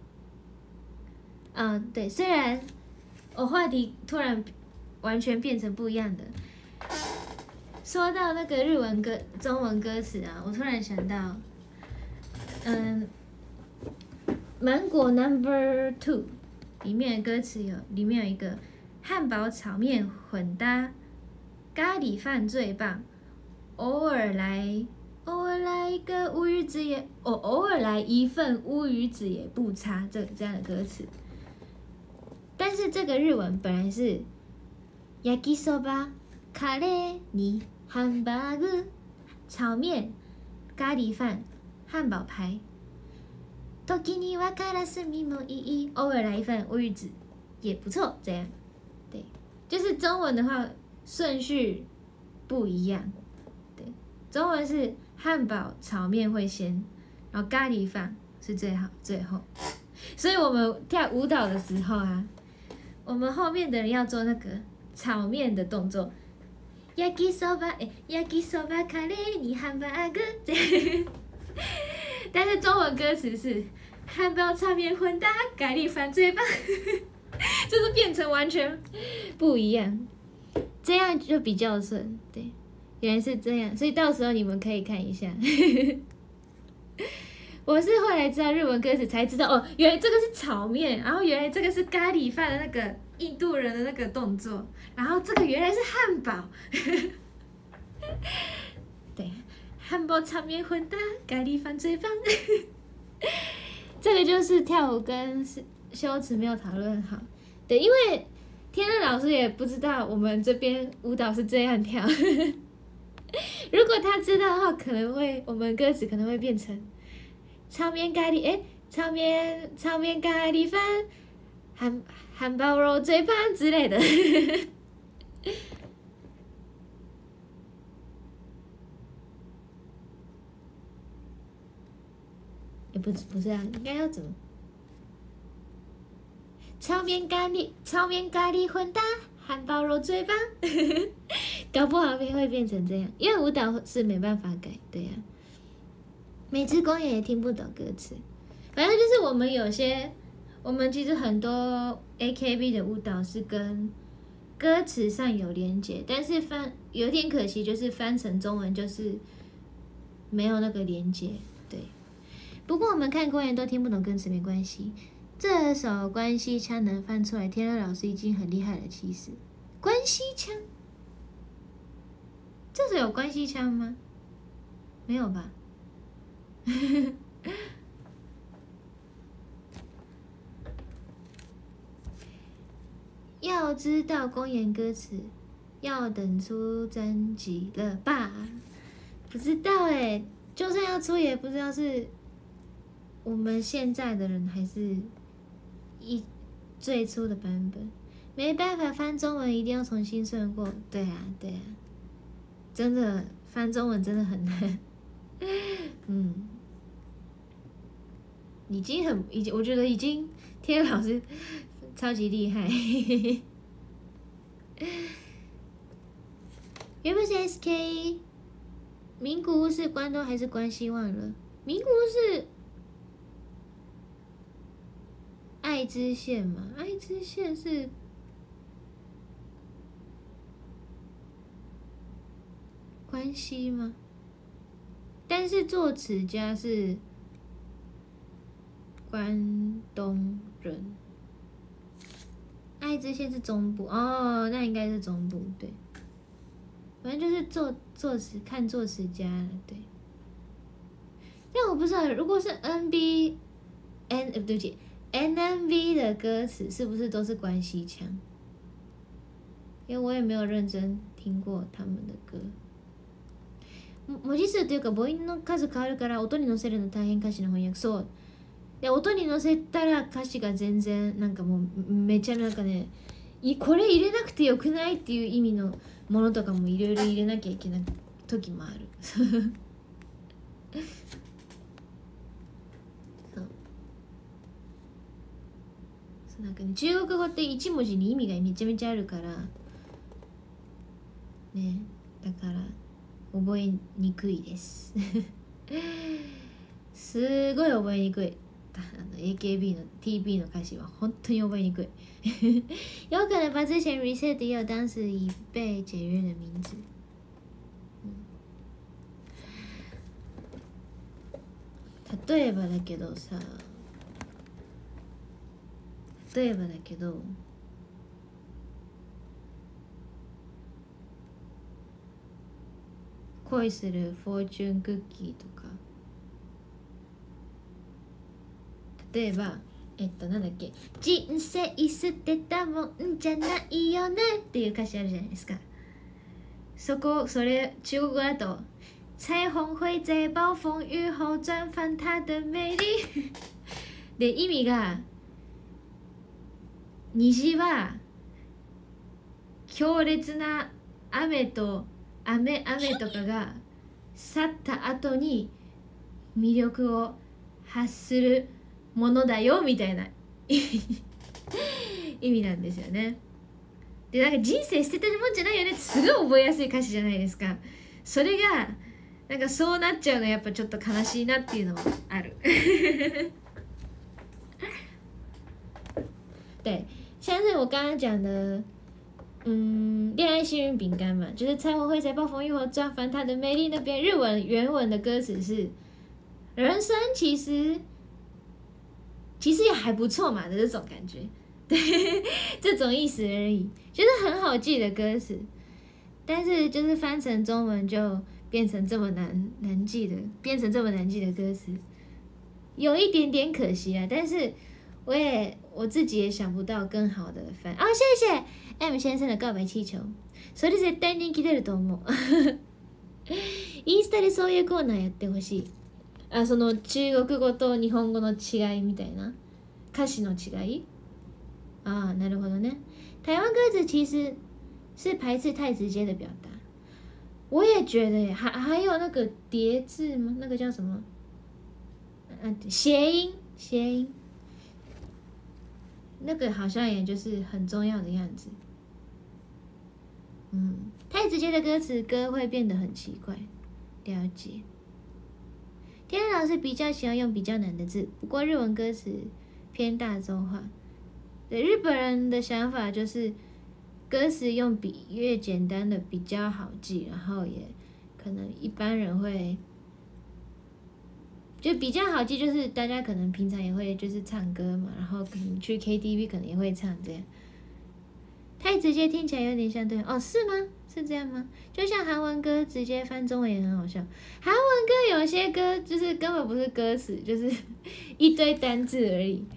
嗯、哦，对，虽然我话题突然完全变成不一样的。说到那个日文歌、中文歌词啊，我突然想到，嗯，《芒果 Number Two》里面的歌词有，里面有一个汉堡炒面混搭，咖喱饭最棒，偶尔来，偶尔来一个乌鱼子也，哦，偶尔来一份乌鱼子也不差，这这样的歌词。但是这个日文本来是 yakisoba カレーにハンバーグ炒面咖喱饭汉堡排。時にはからすみもいい，偶尔来一份乌鱼子也不错。这样，对，就是中文的话顺序不一样。对，中文是汉堡炒面会先，然后咖喱饭是最好最后。所以我们跳舞蹈的时候啊，我们后面的人要做那个炒面的动作。yakisoba 哎 yakisoba カレーにハンバーグ。但是中文歌词是汉堡炒面混搭，咖喱饭最棒，就是变成完全不一样，这样就比较顺。对，原来是这样，所以到时候你们可以看一下。我是后来知道日文歌词才知道哦，原来这个是炒面，然后原来这个是咖喱饭的那个印度人的那个动作，然后这个原来是汉堡。对。汉堡炒面混搭，咖喱饭最棒。这个就是跳舞跟修辞没有讨论好，对，因为天乐老师也不知道我们这边舞蹈是这样跳。如果他知道的话，可能会我们歌词可能会变成炒面咖喱，哎，炒面炒面咖喱饭，汉汉堡肉最棒之类的。也不不是啊，应该要怎么？炒面咖喱，炒面咖喱混搭，汉堡肉最棒。搞不好会变成这样，因为舞蹈是没办法改，对呀、啊。每次公演也听不懂歌词，反正就是我们有些，我们其实很多 A K B 的舞蹈是跟歌词上有连结，但是翻有点可惜，就是翻成中文就是没有那个连结，对。不过我们看公演都听不懂歌词没关系，这首关西腔能翻出来，天乐老师已经很厉害了。其实关西腔，这首有关西腔吗？没有吧？要知道公演歌词，要等出专辑了吧？不知道哎，就算要出，也不知道是我们现在的人还是一最初的版本，没办法翻中文，一定要重新顺过。对啊，对啊，真的翻中文真的很难。嗯，已经很已经，我觉得已经天老师超级厉害。原本是 S K， 名古屋是关东还是关西忘了？名古屋是爱知县嘛？爱知县是关西吗？但是作词家是关东人。爱知县是中部哦，那应该是中部对。反正就是作作词看作词家了，对。但我不知道，如果是 N B N 呃对不起 N M V 的歌词是不是都是关西腔？因为我也没有认真听过他们的歌。文字数というか母音の数変わるから音に乗せるの大変歌詞の翻訳。そう。で音に乗せたら歌詞が全然なんかもうめっちゃなんかね、これ入れなくてよくないっていう意味のものとかもいろいろ入れなきゃいけない時もある。そうそなんか、ね、中国語って一文字に意味がめちゃめちゃあるからね、だから覚えにくいですすごい覚えにくい。あの エーケービー の ティービー の歌詞は本当に覚えにくい有可能把之前 reset 也有当时已被解约的名字、うん、例えばだけどさ例えばだけど恋するフォーチュンクッキーとか、例えばえっとなんだっけ、人生捨てたもんじゃないよねっていう歌詞あるじゃないですか。そこそれ中国語だと彩虹会在暴風雨後绽放它的美麗で意味が虹は強烈な雨と雨雨とかが去った後に魅力を発するものだよみたいな意味なんですよね。でなんか人生捨ててるもんじゃないよねってすごい覚えやすい歌詞じゃないですか。それがなんかそうなっちゃうのやっぱちょっと悲しいなっていうのはある对，像是我刚刚讲的嗯，恋爱幸运饼干嘛，就是彩虹会在暴风雨后绽放它的美丽。那边日文原文的歌词是人生其实其实也还不错嘛的这种感觉，对，这种意思而已，就是很好记的歌词，但是就是翻成中文就变成这么难难记的，变成这么难记的歌词，有一点点可惜啊。但是我也我自己也想不到更好的翻哦，谢谢 M 先生的告白气球，それ絶対人気出ると思うインスタでそういうコーナーやってほしい。あ、その中国語と日本語の違いみたいな歌詞の違い啊，なるほどね。台湾歌词其实是排斥太直接的表达，我也觉得耶，还还有那个叠字吗？那个叫什么？啊，谐音，谐音，那个好像也就是很重要的样子。嗯，太直接的歌词歌会变得很奇怪。了解。天天老师比较喜欢用比较难的字，不过日文歌词偏大众化。对，日本人的想法就是歌词用比越简单的比较好记，然后也可能一般人会就比较好记，就是大家可能平常也会就是唱歌嘛，然后可能去 K T V 可能也会唱这样。太直接听起来有点像对哦，是吗？是这样吗？就像韩文歌直接翻中文也很好笑。韩文歌有些歌就是根本不是歌词，就是一堆单字而已。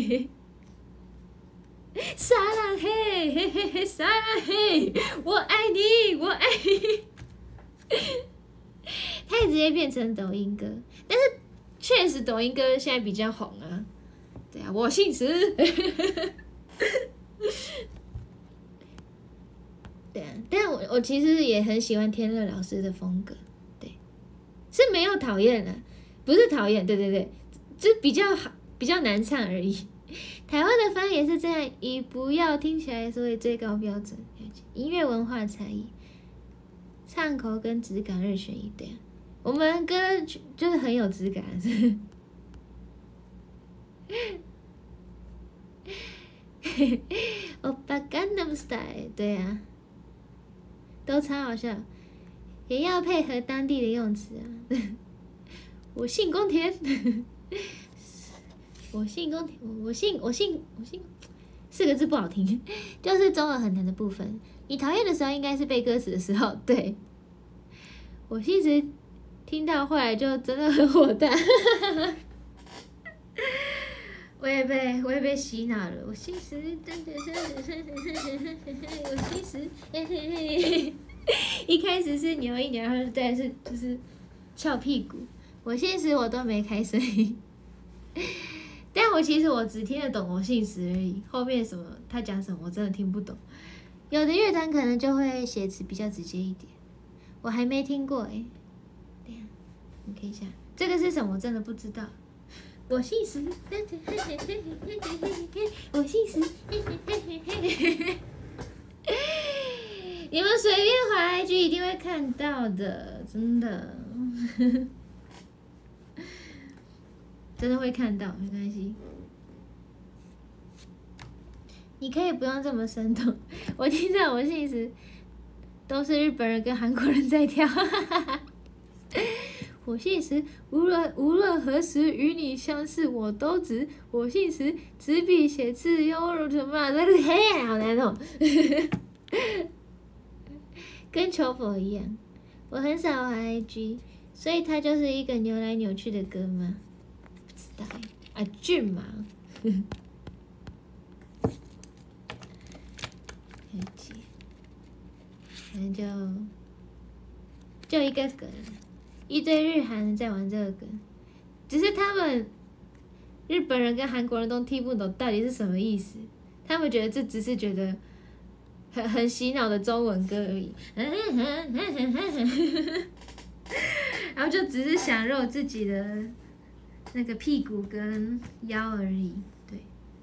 撒浪嘿嘿嘿嘿，撒浪嘿，我爱你，我爱你。太直接变成抖音歌，但是确实抖音歌现在比较红啊。对啊，我姓石。对啊，但我我其实也很喜欢天乐老师的风格，对，是没有讨厌的，不是讨厌，对对对，就比较好，比较难唱而已。台湾的翻译也是这样，以不要听起来所以最高标准，音乐文化差异，唱口跟质感二选一，对啊，我们歌就是很有质感，是。欧巴干那么 style， 对啊。都超好笑，也要配合当地的用词啊。我姓宫田，我姓宫田，我姓我姓我姓，四个字不好听，就是中文很难的部分。你讨厌的时候，应该是背歌词的时候。对，我其实听到后来就真的很火大，我也被我也被洗脑了。我姓石，我姓石，一开始是扭一扭，然后再是就是翘屁股。我姓石，我都没开声音，但我其实我只听得懂我姓石而已，后面什么他讲什么我真的听不懂。有的乐团可能就会写词比较直接一点，我还没听过哎、欸。对呀，你看一下这个是什么，我真的不知道。 我姓石，我姓石。你们随便滑 I G 一定会看到的，真的，真的会看到，没关系。你可以不用这么生动，我听到我姓石都是日本人跟韩国人在跳。我姓石，无论无论何时与你相识，我都只我姓石，执笔写字优什么这个嘿，好难懂。跟求佛一样，我很少玩 I G， 所以它就是一个扭来扭去的歌吗？不知道啊，俊嘛。反正就就一个梗，一堆日韩人在玩这个梗，只是他们日本人跟韩国人都聽不懂到底是什麼意思，他們覺得這只是覺得很很洗腦的中文歌而已，然後就只是想肉自己的那個屁股跟腰而已，對，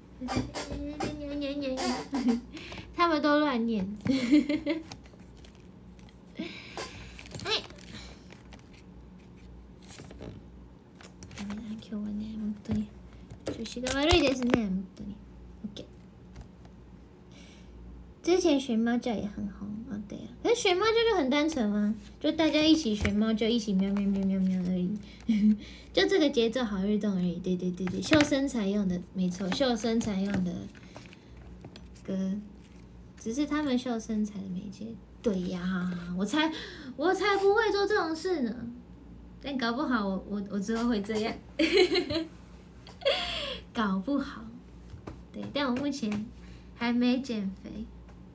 他們都亂念。今日はね、本当に調子が悪いですね、本当に。OK。之前学猫叫也很红哦，对啊，可是学猫叫就很单纯嘛，就大家一起学猫叫，一起喵喵喵喵喵而已，就这个节奏好律动而已。对对对对，秀身材用的，没错，秀身材用的歌，只是他们秀身材的媒介。对呀，我才我才不会做这种事呢。但搞不好我我我之后会这样，搞不好，对，但我目前还没减肥。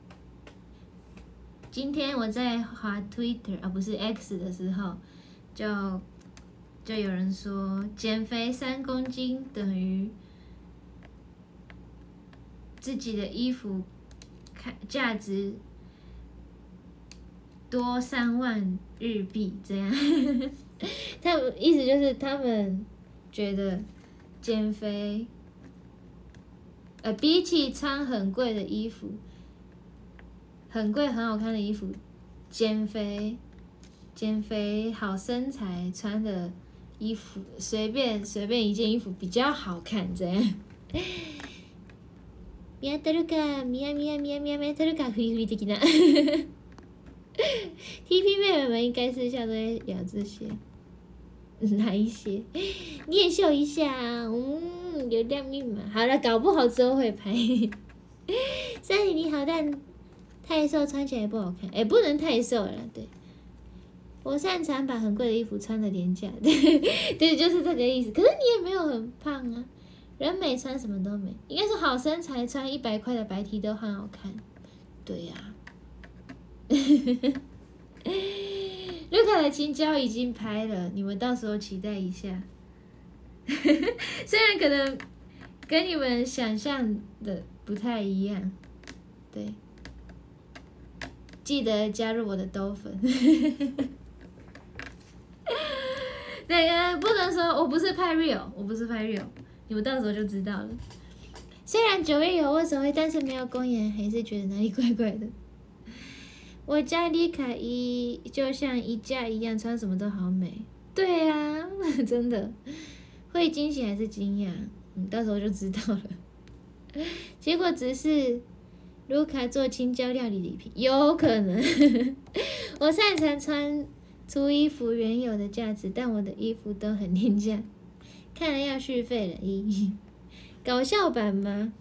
今天我在滑 Twitter 啊，不是 X 的时候，就就有人说减肥三公斤等于自己的衣服看价值多三万日币这样。他们意思就是他们觉得减肥，呃，比起穿很贵的衣服，很贵很好看的衣服，减肥，减肥好身材穿的衣服，随便随便一件衣服比较好看，这样。見当たるか、見や見や見や見や見当たるか、フリフリ的な。T P 妹妹们应该私下都在聊这些。哪一些？你也秀一下啊！嗯，流量密码。好了，搞不好之后会拍。三里你好，但太瘦穿起来不好看。哎、欸，不能太瘦了。对，我擅长把很贵的衣服穿的廉价。对，对，就是这个意思。可是你也没有很胖啊，人美穿什么都美。应该说好身材穿一百块的白 T 都很好看。对呀、啊。卢卡的青椒已经拍了，你们到时候期待一下。虽然可能跟你们想象的不太一样，对，记得加入我的兜粉。那个不能说我不是拍 real， 我不是拍 real， 你们到时候就知道了。虽然九月有握手会，但是没有公演，还是觉得哪里怪怪的。我家李凯伊就像衣架一样，穿什么都好美。对啊，真的，会惊喜还是惊讶？嗯，到时候就知道了。结果只是卢卡做青椒料理礼品，有可能。我擅长穿出衣服原有的价值，但我的衣服都很廉价，看来要续费了。咦，搞笑版吗？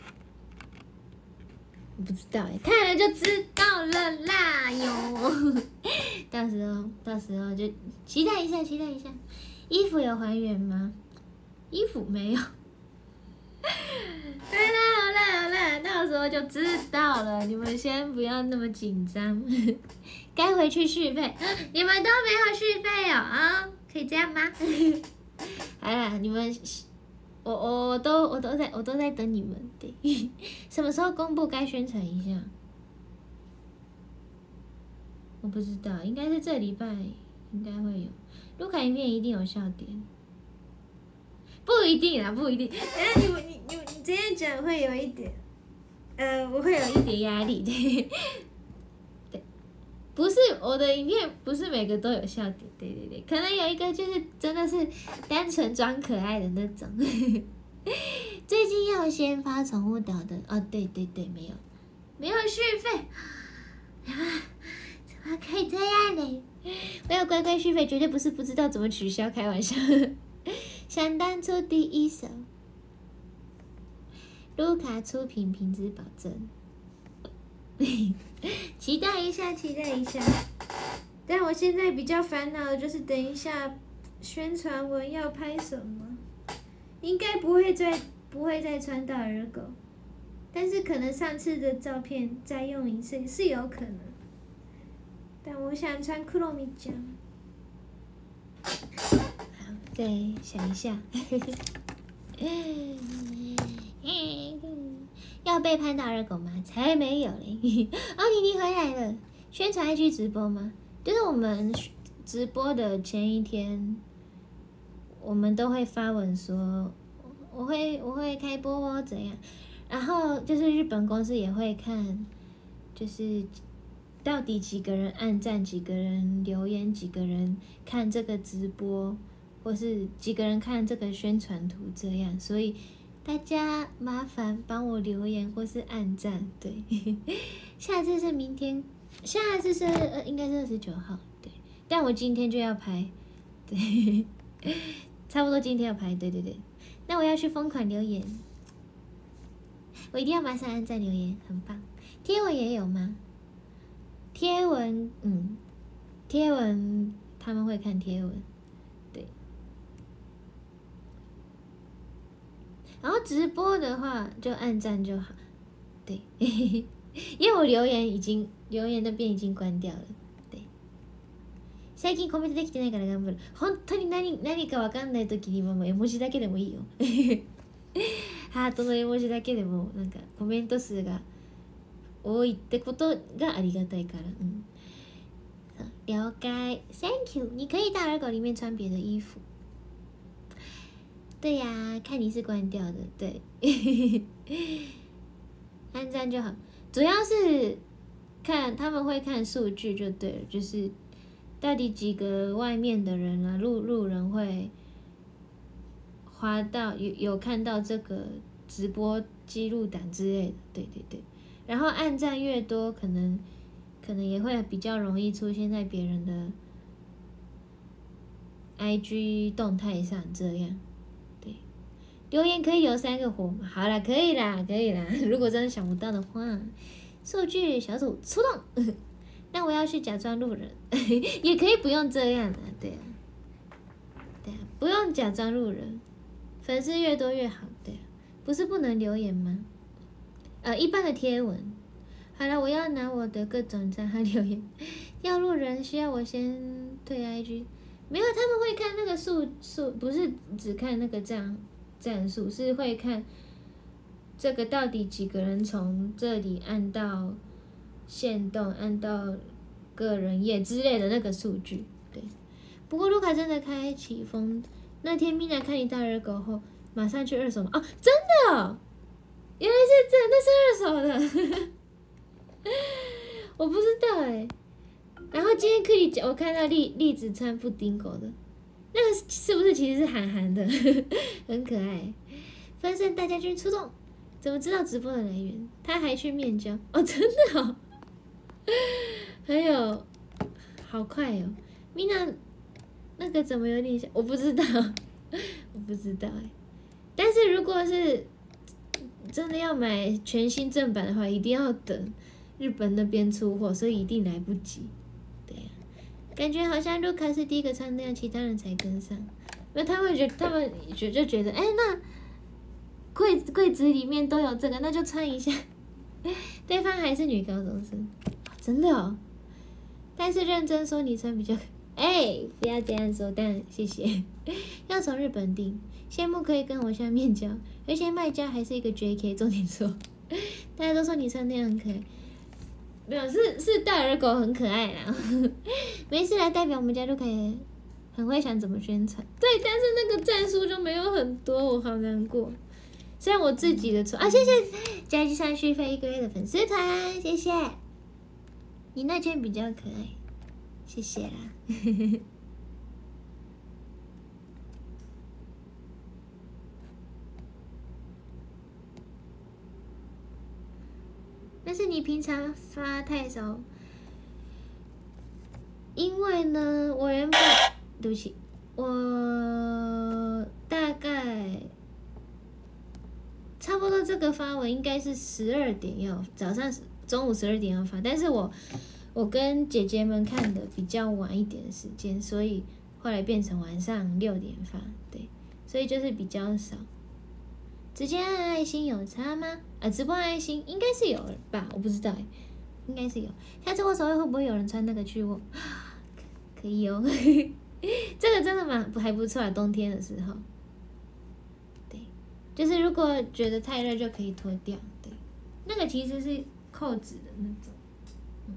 我不知道哎，看了就知道了啦哟。到时候，到时候就期待一下，期待一下。衣服有还原吗？衣服没有。好啦好啦好啦，到时候就知道了。你们先不要那么紧张，该回去续费。你们都没有续费哦啊？可以这样吗？好啦，你们。我我我都我都在我都在等你们，对，什么时候公布该宣传一下？我不知道，应该是这礼拜应该会有。卢卡影片一定有笑点， 不一定啦，不一定。哎，你你你你这样讲会有一点，呃，我会有一点压力，对，对，不是我的影片，不是每个都有笑点，对对对，可能有一个就是真的是单纯装可爱的那种。最近要先发宠物岛的哦，对对对，没有，没有续费，怎么怎么可以这样呢？我要乖乖续费，绝对不是不知道怎么取消，开玩笑。想当初第一首，卢卡出品，品质保证。期待一下，期待一下。但我现在比较烦恼的就是等一下宣传文要拍什么，应该不会再不会再穿大耳狗，但是可能上次的照片再用一次是有可能。但我想穿库洛米酱。好，再想一下。要背叛大耳狗吗？才没有嘞！哦，妮妮回来了。宣传 I G 直播吗？就是我们直播的前一天，我们都会发文说我会我会开播哦，怎样？然后就是日本公司也会看，就是到底几个人按赞，几个人留言，几个人看这个直播，或是几个人看这个宣传图，这样。所以大家麻烦帮我留言或是按赞，对。下次是明天，下次是呃应该是二十九号，对。但我今天就要拍，对，差不多今天要拍，对对对。那我要去疯狂留言，我一定要马上按赞留言，很棒。贴文也有吗？贴文，嗯，贴文他们会看贴文，对。然后直播的话就按赞就好，对，因为我留言已经留言那边已经关掉了，对。最近コメントできてないから頑張る。本当に何何かわかんない時にはもう絵文字だけでもいいよ。ハートの絵文字だけでもなんかコメント数が多いってことがありがたいから，嗯。了解 ，Thank you。你可以大耳狗里面穿别的衣服。对呀、啊，看你是关掉的，对。按赞就好，主要是看他们会看数据就对了，就是到底几个外面的人啊，路路人会滑到有有看到这个直播记录档之类的，对对对。然后按赞越多，可能可能也会比较容易出现在别人的 I G 动态上，这样。对，留言可以有三个火吗？好啦，可以啦，可以啦。如果真的想不到的话，数据小组出动。那我要去假装路人，也可以不用这样的，对啊，对啊，不用假装路人，粉丝越多越好，对啊，不是不能留言吗？呃，一般的贴文。好了，我要拿我的各种账号留言。要路人需要我先退 I G， 没有，他们会看那个数数，不是只看那个赞赞数，是会看这个到底几个人从这里按到限动，按到个人页之类的那个数据。对，不过卢卡真的开启封，那天米娜看你大耳狗后，马上去二手买哦，真的哦。原来是这，那是二手的，我不知道哎。然后今天克里我看到栗栗子穿布丁狗的，那个是不是其实是韩寒的，很可爱。分身大家军出动，怎么知道直播的来源？他还去面交哦，真的哦。还有，好快哦，米娜那个怎么有点像？我不知道，我不知道哎。但是如果是真的要买全新正版的话，一定要等日本那边出货，所以一定来不及。对呀、啊，感觉好像卢卡是第一个穿那样，其他人才跟上。那他们觉得，他们觉就觉得，哎，那柜柜子里面都有这个，那就穿一下。对方还是女高中生，真的哦。但是认真说，你穿比较，哎，不要这样说，但谢谢。要从日本订。羡慕可以跟我下面交，而且卖家还是一个 J K， 重点说，大家都说你穿那样很可爱，没有，是是大耳狗很可爱啦，没事来代表我们家就可以很会想怎么宣传。对，但是那个战术就没有很多，我好难过。虽然我自己的错啊，谢谢加计上续费一个月的粉丝团，谢谢。你那件比较可爱，谢谢啦。但是你平常发太少，因为呢，我原本对不起，我大概差不多这个发文应该是十二点要早上中午十二点要发，但是我我跟姐姐们看的比较晚一点的时间，所以后来变成晚上六点发，对，所以就是比较少。直接按爱心有差吗？啊，直播按爱心应该是有吧，我不知道哎，应该是有。下次握手会会不会有人穿那个去握？可以哦，这个真的蛮还不错啊，冬天的时候。对，就是如果觉得太热就可以脱掉。对，那个其实是扣子的那种。嗯，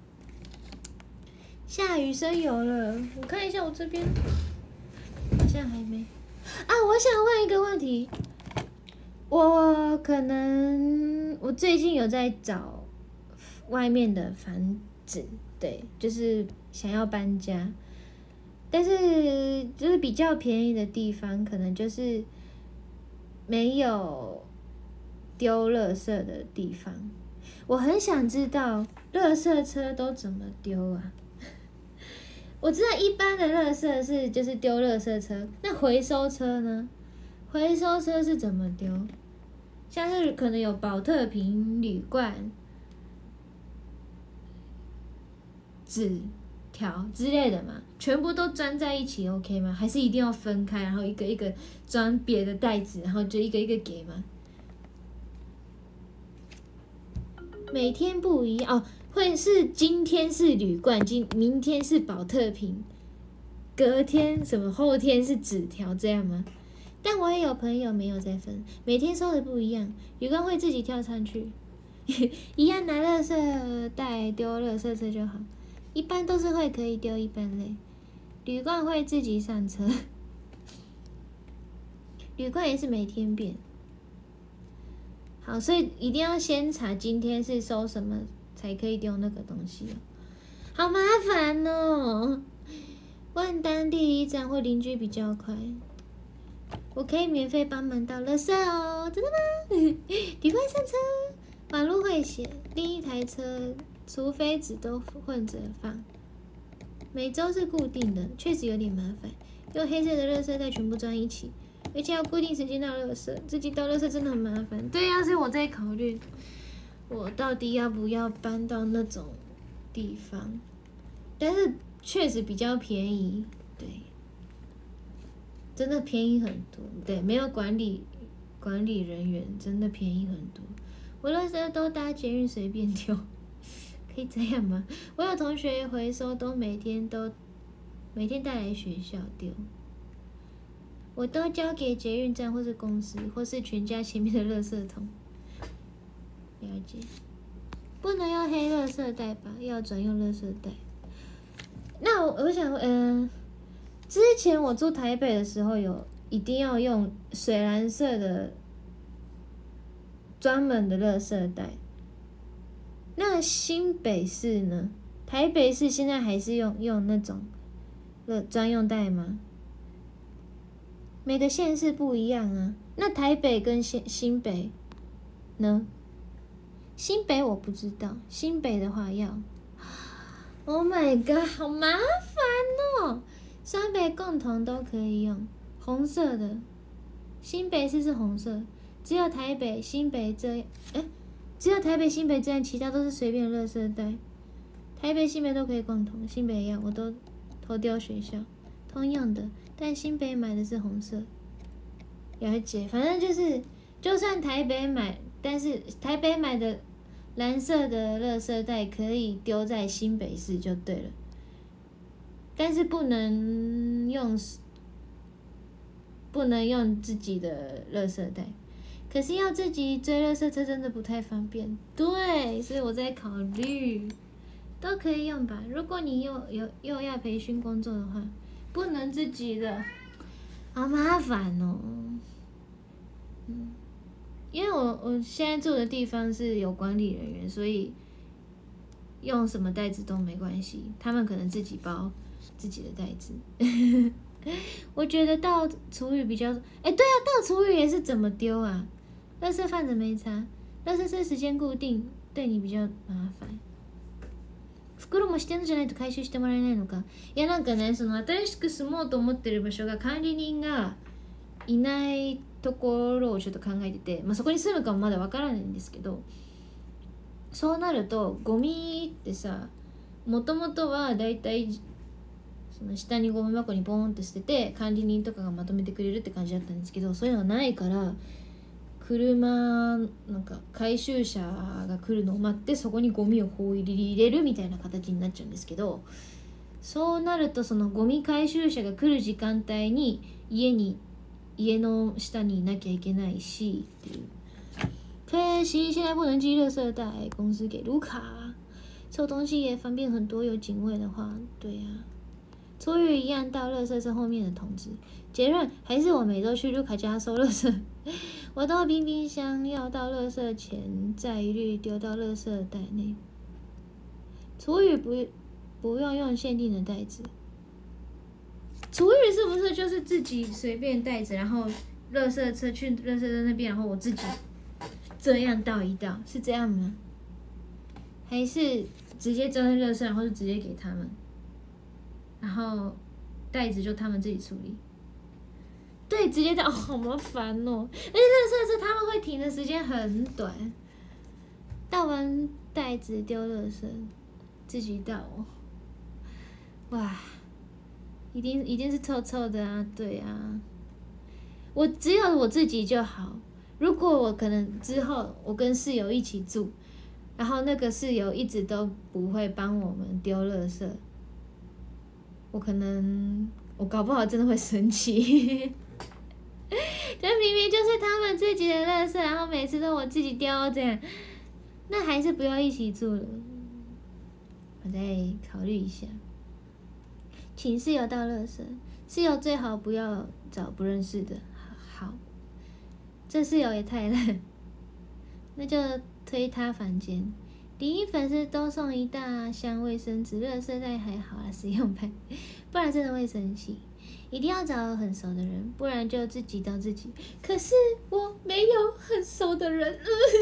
下雨声有了，我看一下我这边，好像还没。啊，我想问一个问题。我可能我最近有在找外面的房子，对，就是想要搬家，但是就是比较便宜的地方，可能就是没有丢垃圾的地方。我很想知道垃圾车都怎么丢啊？我知道一般的垃圾是就是丢垃圾车，那回收车呢？回收车是怎么丢？像是可能有保特瓶、铝罐、纸条之类的嘛，全部都装在一起 OK 吗？还是一定要分开，然后一个一个装别的袋子，然后就一个一个给吗？每天不一样哦，会是今天是铝罐，今明天是保特瓶，隔天什么后天是纸条这样吗？但我也有朋友没有在分，每天收的不一样，铝罐会自己跳上去，一样拿垃圾袋丢垃圾车就好，一般都是会可以丢一般类，铝罐会自己上车，铝罐也是每天变。好，所以一定要先查今天是收什么才可以丢那个东西哦，好麻烦哦。问当地里长或邻居比较快。我可以免费帮忙倒垃圾哦，真的吗？铝罐上车，马路会写另一台车，除非纸都混着放。每周是固定的，确实有点麻烦。用黑色的垃圾袋全部装一起，而且要固定时间倒垃圾，自己倒垃圾真的很麻烦。对呀、啊，所以我在考虑，我到底要不要搬到那种地方？但是确实比较便宜，对。真的便宜很多，对，没有管理管理人员，真的便宜很多。我垃圾都搭捷运随便丢，可以这样吗？我有同学回收都每天都每天带来学校丢，我都交给捷运站或是公司或是全家前面的垃圾桶。了解，不能用黑垃圾袋吧？要转用垃圾袋。那我我想，嗯、呃。之前我住台北的时候，有一定要用水蓝色的专门的垃圾袋。那新北市呢？台北市现在还是用用那种的专用袋吗？每个县市不一样啊。那台北跟新新北呢？新北我不知道，新北的话要。Oh my god， 好麻烦哦！双北共同都可以用红色的，新北市是红色，只有台北、新北这样，哎，只有台北、新北这样，其他都是随便的垃圾袋。台北、新北都可以共同，新北一样，我都投丢学校，通用的。但新北买的是红色，了解。反正就是，就算台北买，但是台北买的蓝色的垃圾袋可以丢在新北市就对了。但是不能用，不能用自己的垃圾袋。可是要自己追垃圾车真的不太方便。对，所以我在考虑，都可以用吧。如果你又有又要培训工作的话， 不能自己的，好麻烦哦。嗯，因为我我现在住的地方是有管理人员，所以用什么袋子都没关系，他们可能自己包自己的袋子。我觉得倒厨余比较，哎，对啊，倒厨余也是怎么丢啊？垃圾贩子没差，垃圾车时間固定，对你比較麻煩。袋も指定のじゃないと回収してもらえないのか。いやなんかね、その新しく住もうと思ってる場所が管理人がいないところをちょっと考えてて、まあそこに住むかもまだわからないんですけど、そうなるとゴミってさ、もともとはだいたいその下にゴミ箱にポーンって捨てて管理人とかがまとめてくれるって感じだったんですけど、そういうのがないから車なんか回収車が来るのを待ってそこにゴミを放り入れるみたいな形になっちゃうんですけど、そうなるとそのゴミ回収車が来る時間帯に家に家の下にいなきゃいけないしっていう。可惜现在不能寄垃圾袋，公司给卢卡。收东西也方便很多，有警卫的话，对呀、啊。出狱一样到垃圾车后面的桶子。结论还是我每周去卢卡家收垃圾，我都冰冰箱要到垃圾前再一律丢到垃圾袋内。厨余不不用用限定的袋子。厨余是不是就是自己随便带着，然后垃圾车去垃圾车那边，然后我自己这样倒一倒，是这样吗？还是直接装在垃圾，然后就直接给他们？然后袋子就他们自己处理。对，直接倒，哦，好麻烦哦！而且垃圾车他们会停的时间很短，倒完袋子丢垃圾，自己倒哦。哇，一定一定是臭臭的啊！对啊，我只有我自己就好。如果我可能之后我跟室友一起住，然后那个室友一直都不会帮我们丢垃圾。我可能，我搞不好真的会生气。就明明就是他们自己的垃圾，然后每次都我自己丢这样，那还是不要一起住了。我再考虑一下。请室友倒垃圾，室友最好不要找不认识的。好，这室友也太烂，那就推他房间。李英粉丝都送一大箱卫生纸，垃圾袋还好啦，实用派，不然真的会生气。一定要找很熟的人，不然就自己倒自己。可是我没有很熟的人，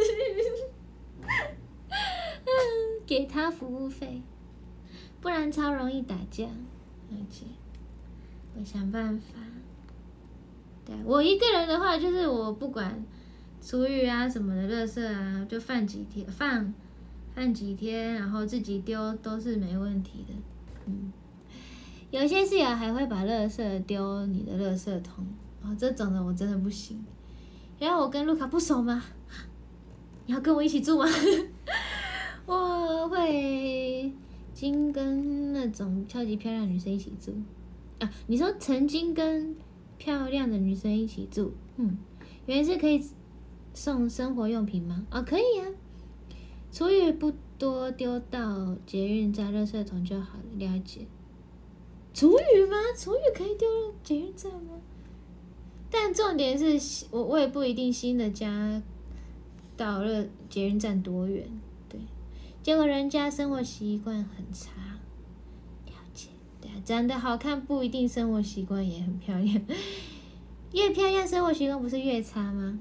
给他服务费，不然超容易打架。而且我想办法。对我一个人的话，就是我不管厨余啊什么的垃圾啊，就放几天放。放几天，然后自己丢都是没问题的。嗯，有些室友还会把垃圾丢你的垃圾桶，哦，这种的我真的不行。然后我跟卢卡不熟吗？你要跟我一起住吗？我会经跟那种超级漂亮的女生一起住啊。你说曾经跟漂亮的女生一起住，嗯，原来是可以送生活用品吗？啊，可以啊。厨余不多，丢到捷运站垃圾桶就好了。了解。厨余吗？厨余可以丢到捷运站吗？但重点是我我也不一定新的家到了捷运站多远，对。结果人家生活习惯很差。了解。对啊，长得好看不一定生活习惯也很漂亮。越漂亮生活习惯不是越差吗？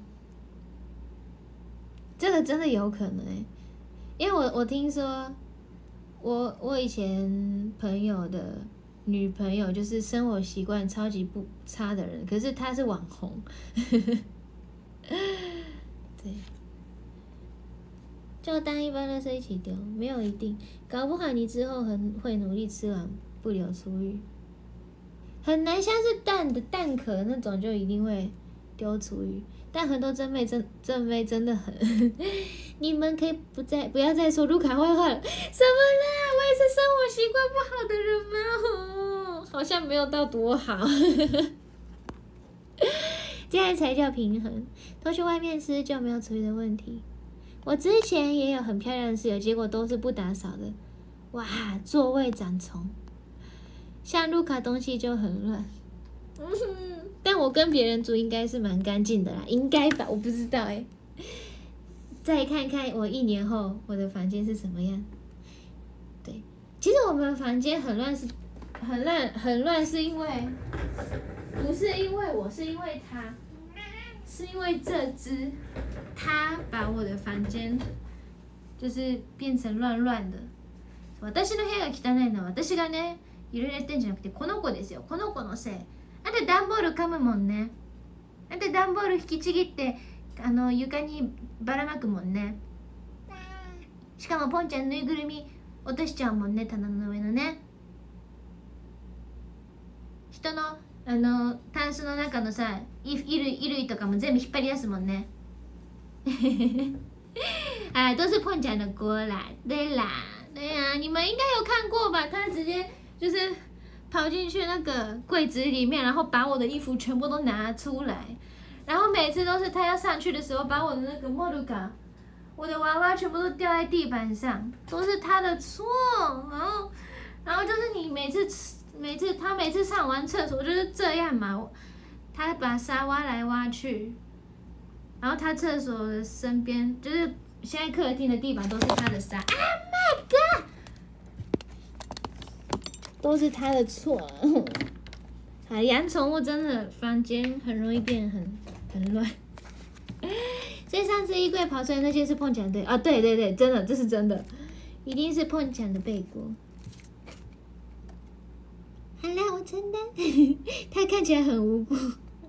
这个真的有可能欸。因为我我听说，我我以前朋友的女朋友就是生活习惯超级不差的人，可是她是网红，对，就当一般垃圾一起丢，没有一定，搞不好你之后很会努力吃完不留厨余，很难像是蛋的蛋壳那种就一定会丢厨余。但很多正妹真正妹真的很，你们可以不再不要再说卢卡坏话了。什么啦？我也是生活习惯不好的人吗？哦，好像没有到多好。这样才叫平衡。都去外面吃就没有厨余的问题。我之前也有很漂亮的室友，结果都是不打扫的。哇，座位长虫。 像路卡东西就很乱。嗯哼，但我跟别人住应该是蛮干净的啦，应该吧？我不知道哎、欸。再看看我一年后我的房间是什么样。对，其实我们房间很乱是很乱很乱，是因为不是因为我，是因为他，是因为这只他把我的房间就是变成乱乱的。私の部屋が汚いのは私がねいろいろやってんじゃなくてこの子ですよ。この子のせい。あんた段ボール噛むもんね。あんた段ボール引きちぎってあの床にばらまくもんね。しかもポンちゃんぬいぐるみ落としちゃうもんね、棚の上のね。人のあのタンスの中のさ衣類衣類とかも全部引っ張り出すもんね。哎，都是碰奖的锅啦，对啦，对呀、啊，你们应该有看过吧？他直接就是跑进去那个柜子里面，然后把我的衣服全部都拿出来，然后每次都是他要上去的时候，把我的那个莫鲁卡，我的娃娃全部都掉在地板上，都是他的错。然后，然后就是你每次每次他每次上完厕所就是这样嘛，他把沙挖来挖去。然后他厕所的身边，就是现在客厅的地板都是他的沙。Oh my god！ 都是他的错。啊，养宠物真的房间很容易变很很乱。所以上次衣柜跑出来那些是碰奖对啊，对对对，真的这是真的，一定是碰奖的背锅。好啦，我承担。他看起来很无辜。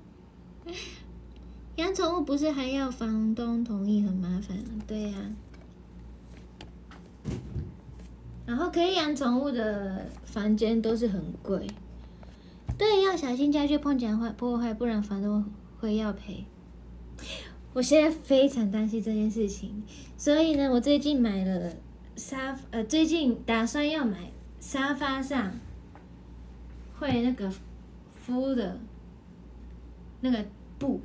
养宠物不是还要房东同意，很麻烦。对呀、啊。然后可以养宠物的房间都是很贵，对，要小心家具碰奖坏破坏，不然房东会要赔。我现在非常担心这件事情，所以呢，我最近买了沙呃，最近打算要买沙发上会那个敷的那个布，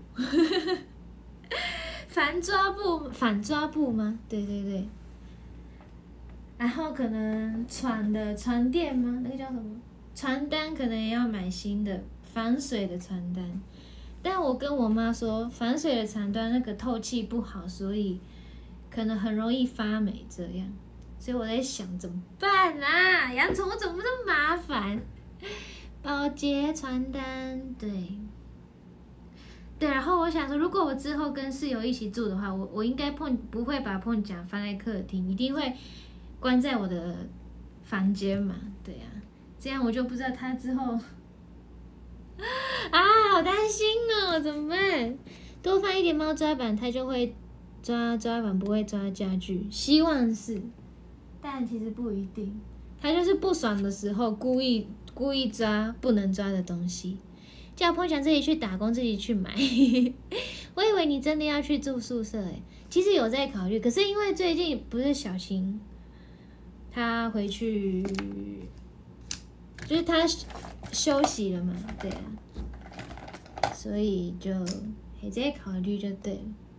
反抓布，反抓布吗？对对对。然后可能床的床垫吗？那个叫什么？床单可能也要买新的防水的床单。但我跟我妈说，防水的床单那个透气不好，所以可能很容易发霉这样。所以我在想怎么办啊？养宠物怎么这么麻烦？保洁床单，对。对，然后我想说，如果我之后跟室友一起住的话，我我应该碰不会把碰奖放在客厅，一定会关在我的房间嘛，对啊，这样我就不知道他之后啊，好担心哦，怎么办？多放一点猫抓板，它就会抓抓板，不会抓家具，希望是，但其实不一定，它就是不爽的时候故意故意抓不能抓的东西。叫碰想自己去打工，自己去买。我以为你真的要去住宿舍诶，其实有在考虑，可是因为最近不是小晴，他回去，就是他休息了嘛，对啊，所以就还在考虑就对了。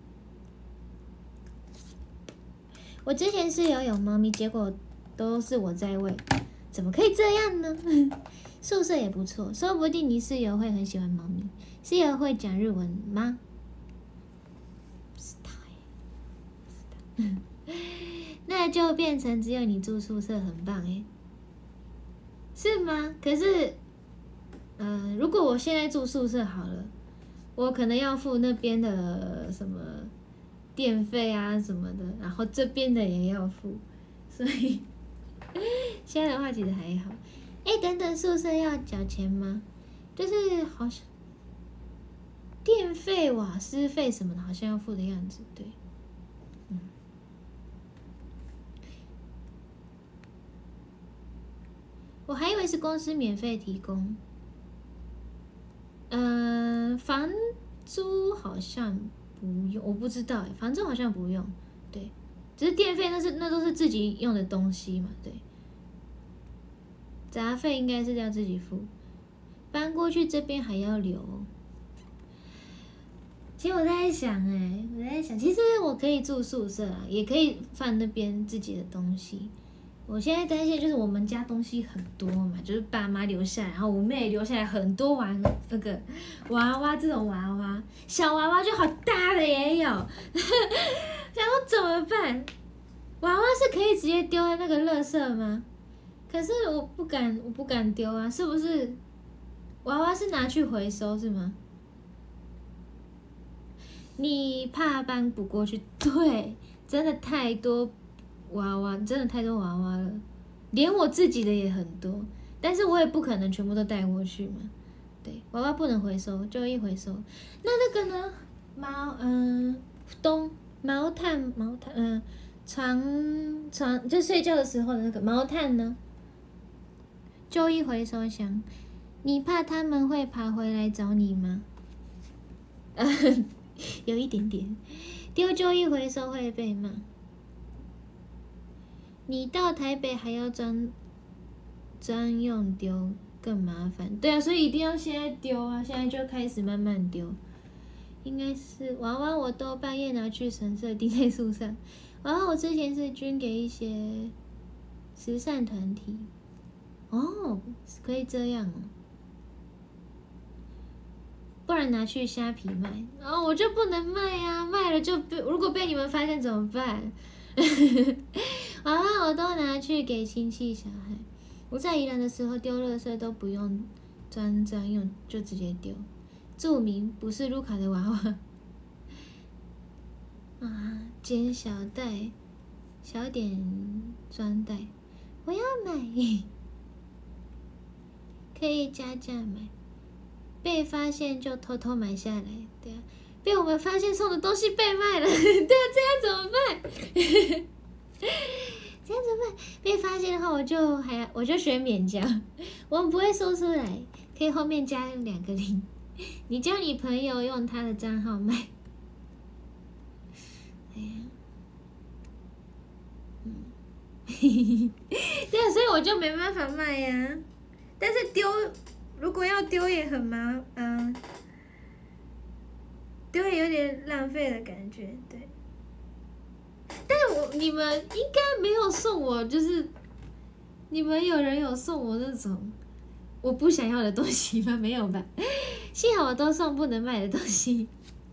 我之前室友有猫咪，结果都是我在喂，怎么可以这样呢？宿舍也不错，说不定你室友会很喜欢猫咪。室友会讲日文吗？不知道耶，不知道。那就变成只有你住宿舍很棒哎，是吗？可是，呃，如果我现在住宿舍好了，我可能要付那边的什么电费啊什么的，然后这边的也要付，所以现在的话其实还好。哎，等等，宿舍要缴钱吗？就是好像电费、瓦斯费什么的，好像要付的样子，对，嗯。我还以为是公司免费提供，嗯、呃，房租好像不用，我不知道哎，房租好像不用，对，只是电费那是那都是自己用的东西嘛，对。杂费应该是要自己付，搬过去这边还要留。其实我在想、欸，哎，我在想，其实我可以住宿舍啊，也可以放那边自己的东西， 我现在担心就是我们家东西很多嘛，就是爸妈留下来，然后我妹留下来很多玩那个娃娃，这种娃娃小娃娃就好大的也有，想说怎么办？娃娃是可以直接丢在那个垃圾吗？可是我不敢，我不敢丢啊，是不是？娃娃是拿去回收是吗？你怕搬不过去？对，真的太多娃娃，真的太多娃娃了，连我自己的也很多，但是我也不可能全部都带过去嘛。对，娃娃不能回收，就一回收。那那个呢？毛，嗯，冬毛毯，毛毯，嗯，床床就睡觉的时候的那个毛毯呢？就一回收箱。你怕他们会爬回来找你吗？有一点点，丢就一回收会被骂。你到台北还要专专用丢，更麻烦。对啊，所以一定要现在丢啊！现在就开始慢慢丢。应该是娃娃，我都半夜拿去神社钉在树上。娃娃我之前是捐给一些慈善团体。哦，可以这样哦。不然拿去虾皮卖，然后、哦、我就不能卖呀、啊，卖了就被如果被你们发现怎么办？娃娃我都拿去给亲戚小孩。我在宜兰的时候丢垃圾都不用专专用，就直接丢。注明不是卢卡的娃娃。啊，捡小袋，小点专袋，我要买，可以加价买。被发现就偷偷买下来，对啊，被我们发现送的东西被卖了，对啊，这样怎么办？这样怎么办？被发现的话，我就还我就选免交，我们不会说出来，可以后面加两个零。你叫你朋友用他的账号卖，哎呀，嗯，对啊，所以我就没办法卖呀、啊，但是丢。如果要丢也很麻，嗯，丢也有点浪费的感觉，对。但我你们应该没有送我，就是你们有人有送我那种我不想要的东西吗？没有吧？幸好我都送不能卖的东西，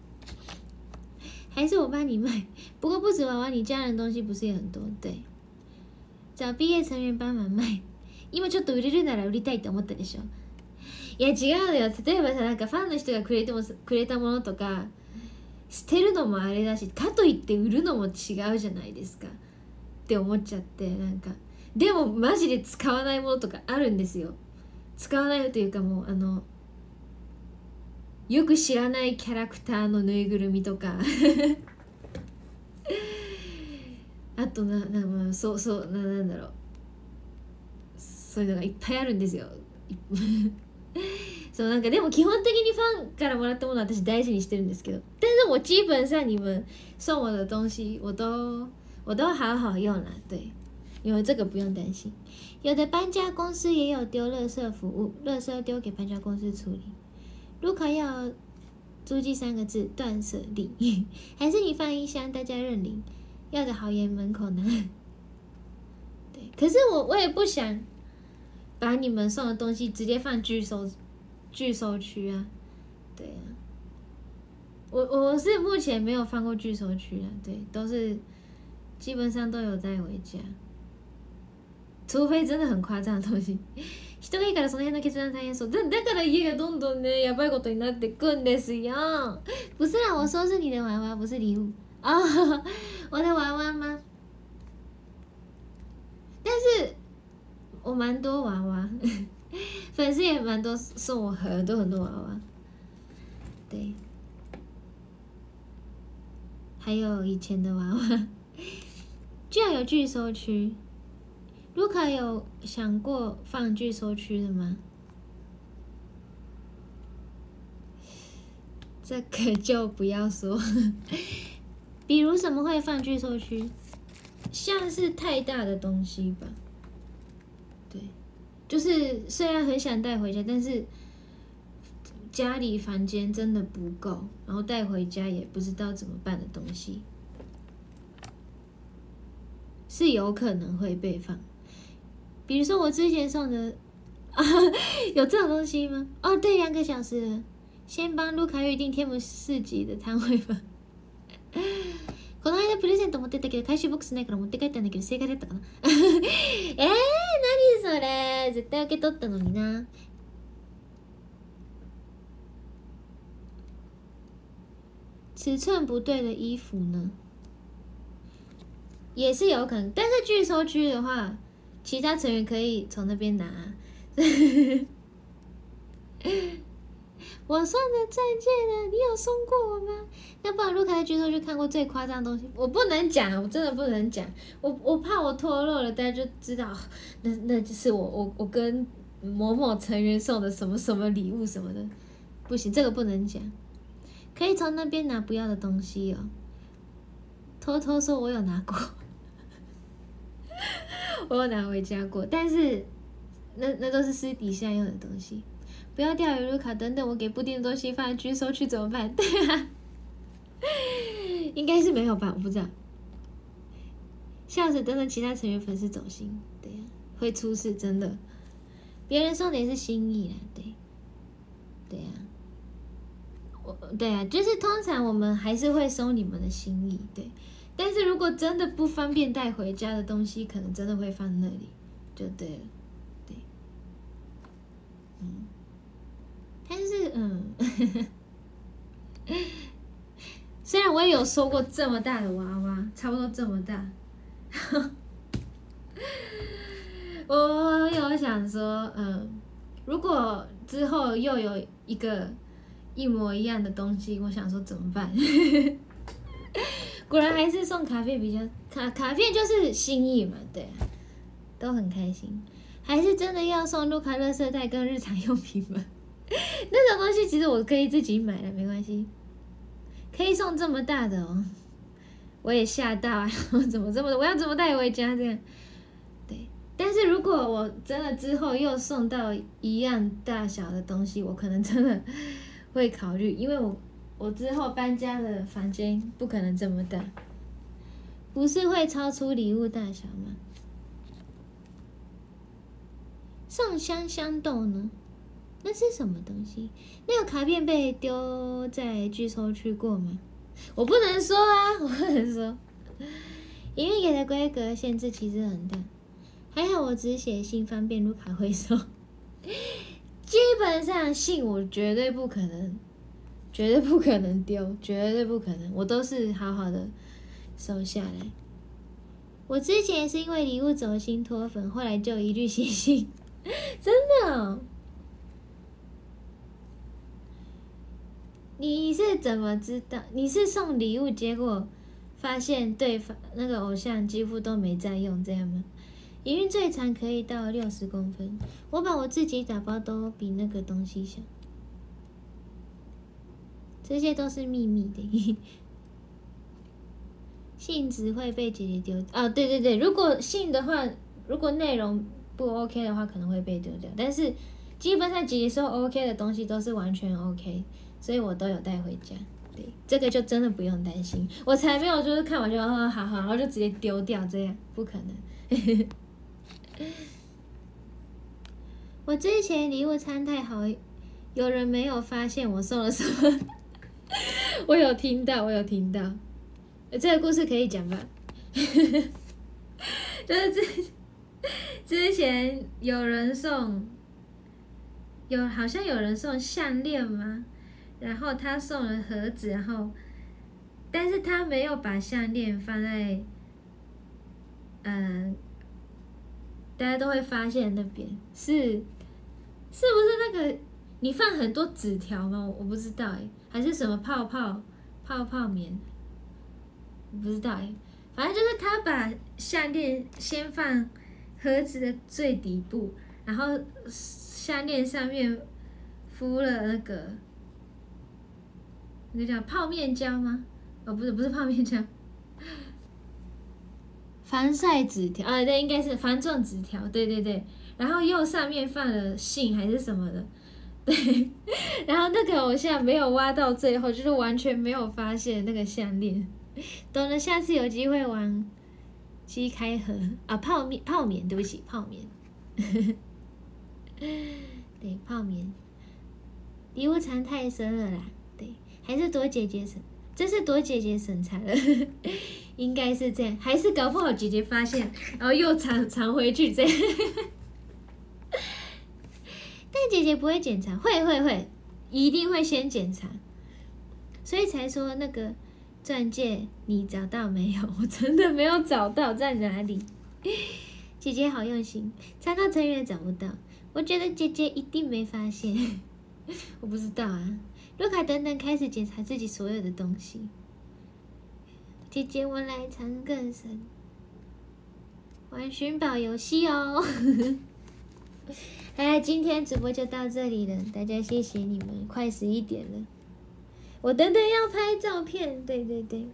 还是我帮你卖。不过不止娃娃，你家人的东西不是也很多？对，找毕业成员帮忙卖。今ちょっと売れるなら売りたいって思ったでしょ。いや違うよ。例えばさ、なんかファンの人がくれてもくれたものとか捨てるのもあれだし、かといって売るのも違うじゃないですかって思っちゃって、なんかでもマジで使わないものとかあるんですよ。使わないというかもうあのよく知らないキャラクターのぬいぐるみとかあとなな、まあ、そうそうななんだろう、そういうのがいっぱいあるんですよ。そうなんかでも基本的にファンからもらったものは私大事にしてるんですけど，但是我基本上你们送我的东西我都我都好好用啦，对，因为这个不用担心。有的搬家公司也有丢垃圾服务，垃圾丢给搬家公司处理。如果要租记三个字断舍离，还是你放一箱大家认领，要的好言门口呢。对，可是我我也不想把你们送的东西直接放拒收拒收区啊，对啊，我我是目前没有放过拒收区啊，对，都是基本上都有带回家，除非真的很夸張的東西。人がいいからその辺の決断大変そう。だだから家がどんどんねやばいことになってくんですよ。不是啦，我说是你的娃娃，不是礼物啊、哦，我的娃娃吗？但是我蛮多娃娃，粉丝也蛮多送我很多很多娃娃，对，还有以前的娃娃，居然有拒收区。卢卡有想过放拒收区的吗？这个就不要说。比如什么会放拒收区？像是太大的东西吧。对，就是虽然很想带回家，但是家里房间真的不够，然后带回家也不知道怎么办的东西，是有可能会被放。 比如说我之前送的，啊、有这种东西吗？哦，对，两个小时了，先帮卢卡预定天母市集的摊位吧。この間プレゼント持ってったけど回収ボックスないから持って帰ったんだけど正解だったかなえー、何それ絶対受け取ったのにな。尺寸不对的衣服呢，也是有可能，但是拒收区的话，其他成员可以从那边拿。我送的钻戒呢？你有送过我吗？那不然卢卡在剧透区看过最夸张的东西，我不能讲，我真的不能讲，我我怕我脱落了，大家就知道，那那就是我我我跟某某成员送的什么什么礼物什么的，不行，这个不能讲。可以从那边拿不要的东西哦。偷偷说，我有拿过，我有拿回家过，但是那那都是私底下用的东西。不要钓鱼卢卡，等等，我给布丁的东西放在拒收区怎么办？对啊，应该是没有吧，我不知道。笑死，等等，其他成员粉丝走心，对呀、啊，会出事，真的。别人送的也是心意啦，对，对呀、啊。我对啊，就是通常我们还是会收你们的心意，对。但是如果真的不方便带回家的东西，可能真的会放那里，就对了，对。嗯，但是嗯，虽然我也有收过这么大的娃娃，差不多这么大，我有想说，嗯，如果之后又有一个一模一样的东西，我想说怎么办？果然还是送卡片比较卡卡片就是心意嘛，对、啊，都很开心。还是真的要送卢卡垃圾袋跟日常用品吗？那种东西其实我可以自己买了，没关系。可以送这么大的哦，我也吓到啊！怎么这么，我要怎么带回家这样？对，但是如果我真的之后又送到一样大小的东西，我可能真的会考虑，因为我我之后搬家的房间不可能这么大，不是会超出礼物大小吗？送香香豆呢？那是什么东西？那个卡片被丢在拒收区过吗？我不能说啊，我不能说。因为给的规格限制其实很大，还好我只写信方便卢卡回收。基本上信我绝对不可能，绝对不可能丢，绝对不可能，我都是好好的收下来。我之前也是因为礼物走心脱粉，后来就一律写信，真的哦。你是怎么知道？你是送礼物，结果发现对方那个偶像几乎都没在用，这样吗？营运最长可以到六十公分，我把我自己打包都比那个东西小，这些都是秘密的。信只会被姐姐丢哦，对对对，如果信的话，如果内容不 OK 的话，可能会被丢掉，但是基本上姐姐说 OK 的东西都是完全 OK。所以我都有带回家，对，这个就真的不用担心，我才没有就是看完就哦好好，然后就直接丢掉，这样不可能。我之前礼物餐太好，有人没有发现我送了什么？我有听到，我有听到，这个故事可以讲吧？就是之之前有人送，有好像有人送项链吗？然后他送了盒子，然后，但是他没有把项链放在，嗯、呃，大家都会发现那边是，是不是那个你放很多纸条吗？我不知道哎，还是什么泡泡泡泡棉，我不知道哎，反正就是他把项链先放盒子的最底部，然后项链上面敷了那个。那叫泡面胶吗？哦，不是，不是泡面胶，防晒纸条啊，对，应该是防撞纸条，对对对。然后又上面放了信还是什么的，对。然后那个偶像没有挖到最后，就是完全没有发现那个项链。懂了，下次有机会玩机开盒啊，泡面泡棉，对不起，泡棉， 对，泡棉，礼物藏太深了啦。对，还是躲姐姐审，这是躲姐姐审查了，应该是这样，还是搞不好姐姐发现，然后又藏藏回去这样。但姐姐不会检查，会会会，一定会先检查，所以才说那个钻戒你找到没有？我真的没有找到，在哪里？姐姐好用心，查到成员找不到，我觉得姐姐一定没发现，我不知道啊。卢卡等等开始检查自己所有的东西，姐姐我来藏更深，玩寻宝游戏哦。哎，今天直播就到这里了，大家谢谢你们，快十一点了，我等等要拍照片，对对对。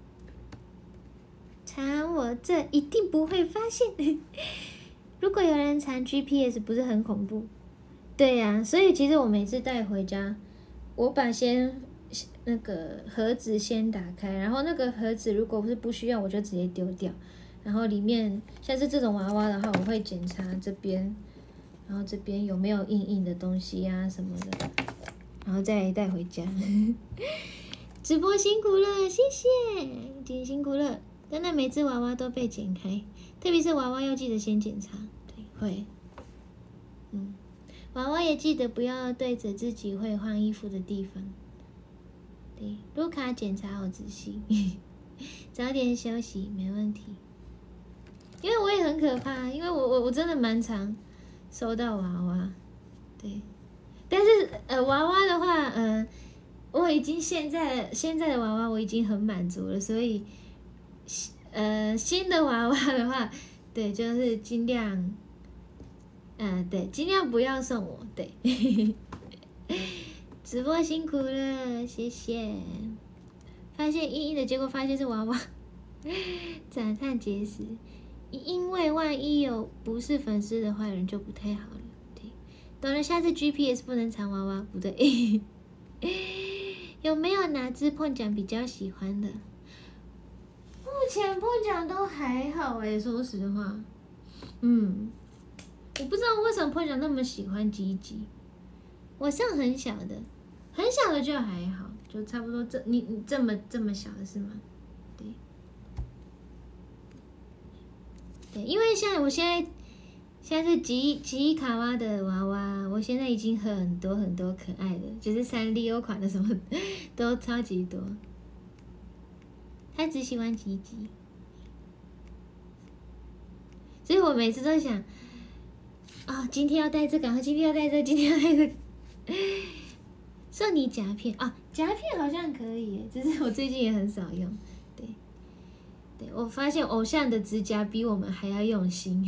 藏我这一定不会发现。如果有人藏 G P S 不是很恐怖？对呀、啊，所以其实我每次带回家，我把先那个盒子先打开，然后那个盒子如果是不需要，我就直接丢掉。然后里面像是这种娃娃的话，我会检查这边，然后这边有没有硬硬的东西呀、啊、什么的，然后再带回家。直播辛苦了，谢谢，今天辛苦了。但那每只娃娃都被剪开，特别是娃娃要记得先检查，对，会，嗯，娃娃也记得不要对着自己会换衣服的地方，对，卢卡检查好仔细，早点休息没问题，因为我也很可怕，因为我我我真的蛮常收到娃娃，对，但是呃娃娃的话，呃，我已经现在现在的娃娃我已经很满足了，所以。呃，新的娃娃的话，对，就是尽量，嗯、呃，对，尽量不要送我，对。直播辛苦了，谢谢。发现硬硬的，结果发现是娃娃，赞叹结实。因为万一有不是粉丝的坏人就不太好了，对。懂了，下次 G P S 不能藏娃娃，不对。有没有哪只碰奖比较喜欢的？目前碰奖都还好诶，说实话，嗯，我不知道为什么碰奖那么喜欢吉吉。我上很小的，很小的就还好，就差不多这你你这么这么小的是吗？对，对，因为像我现在现在是吉吉卡哇的娃娃，我现在已经很多很多可爱的，就是三丽欧款的什么都超级多。他只喜欢吉吉，所以我每次都想，啊、哦，今天要带这个，今天要带这个，今天要带这个。送你夹片啊，夹片好像可以，只是我最近也很少用。对，对我发现偶像的指甲比我们还要用心。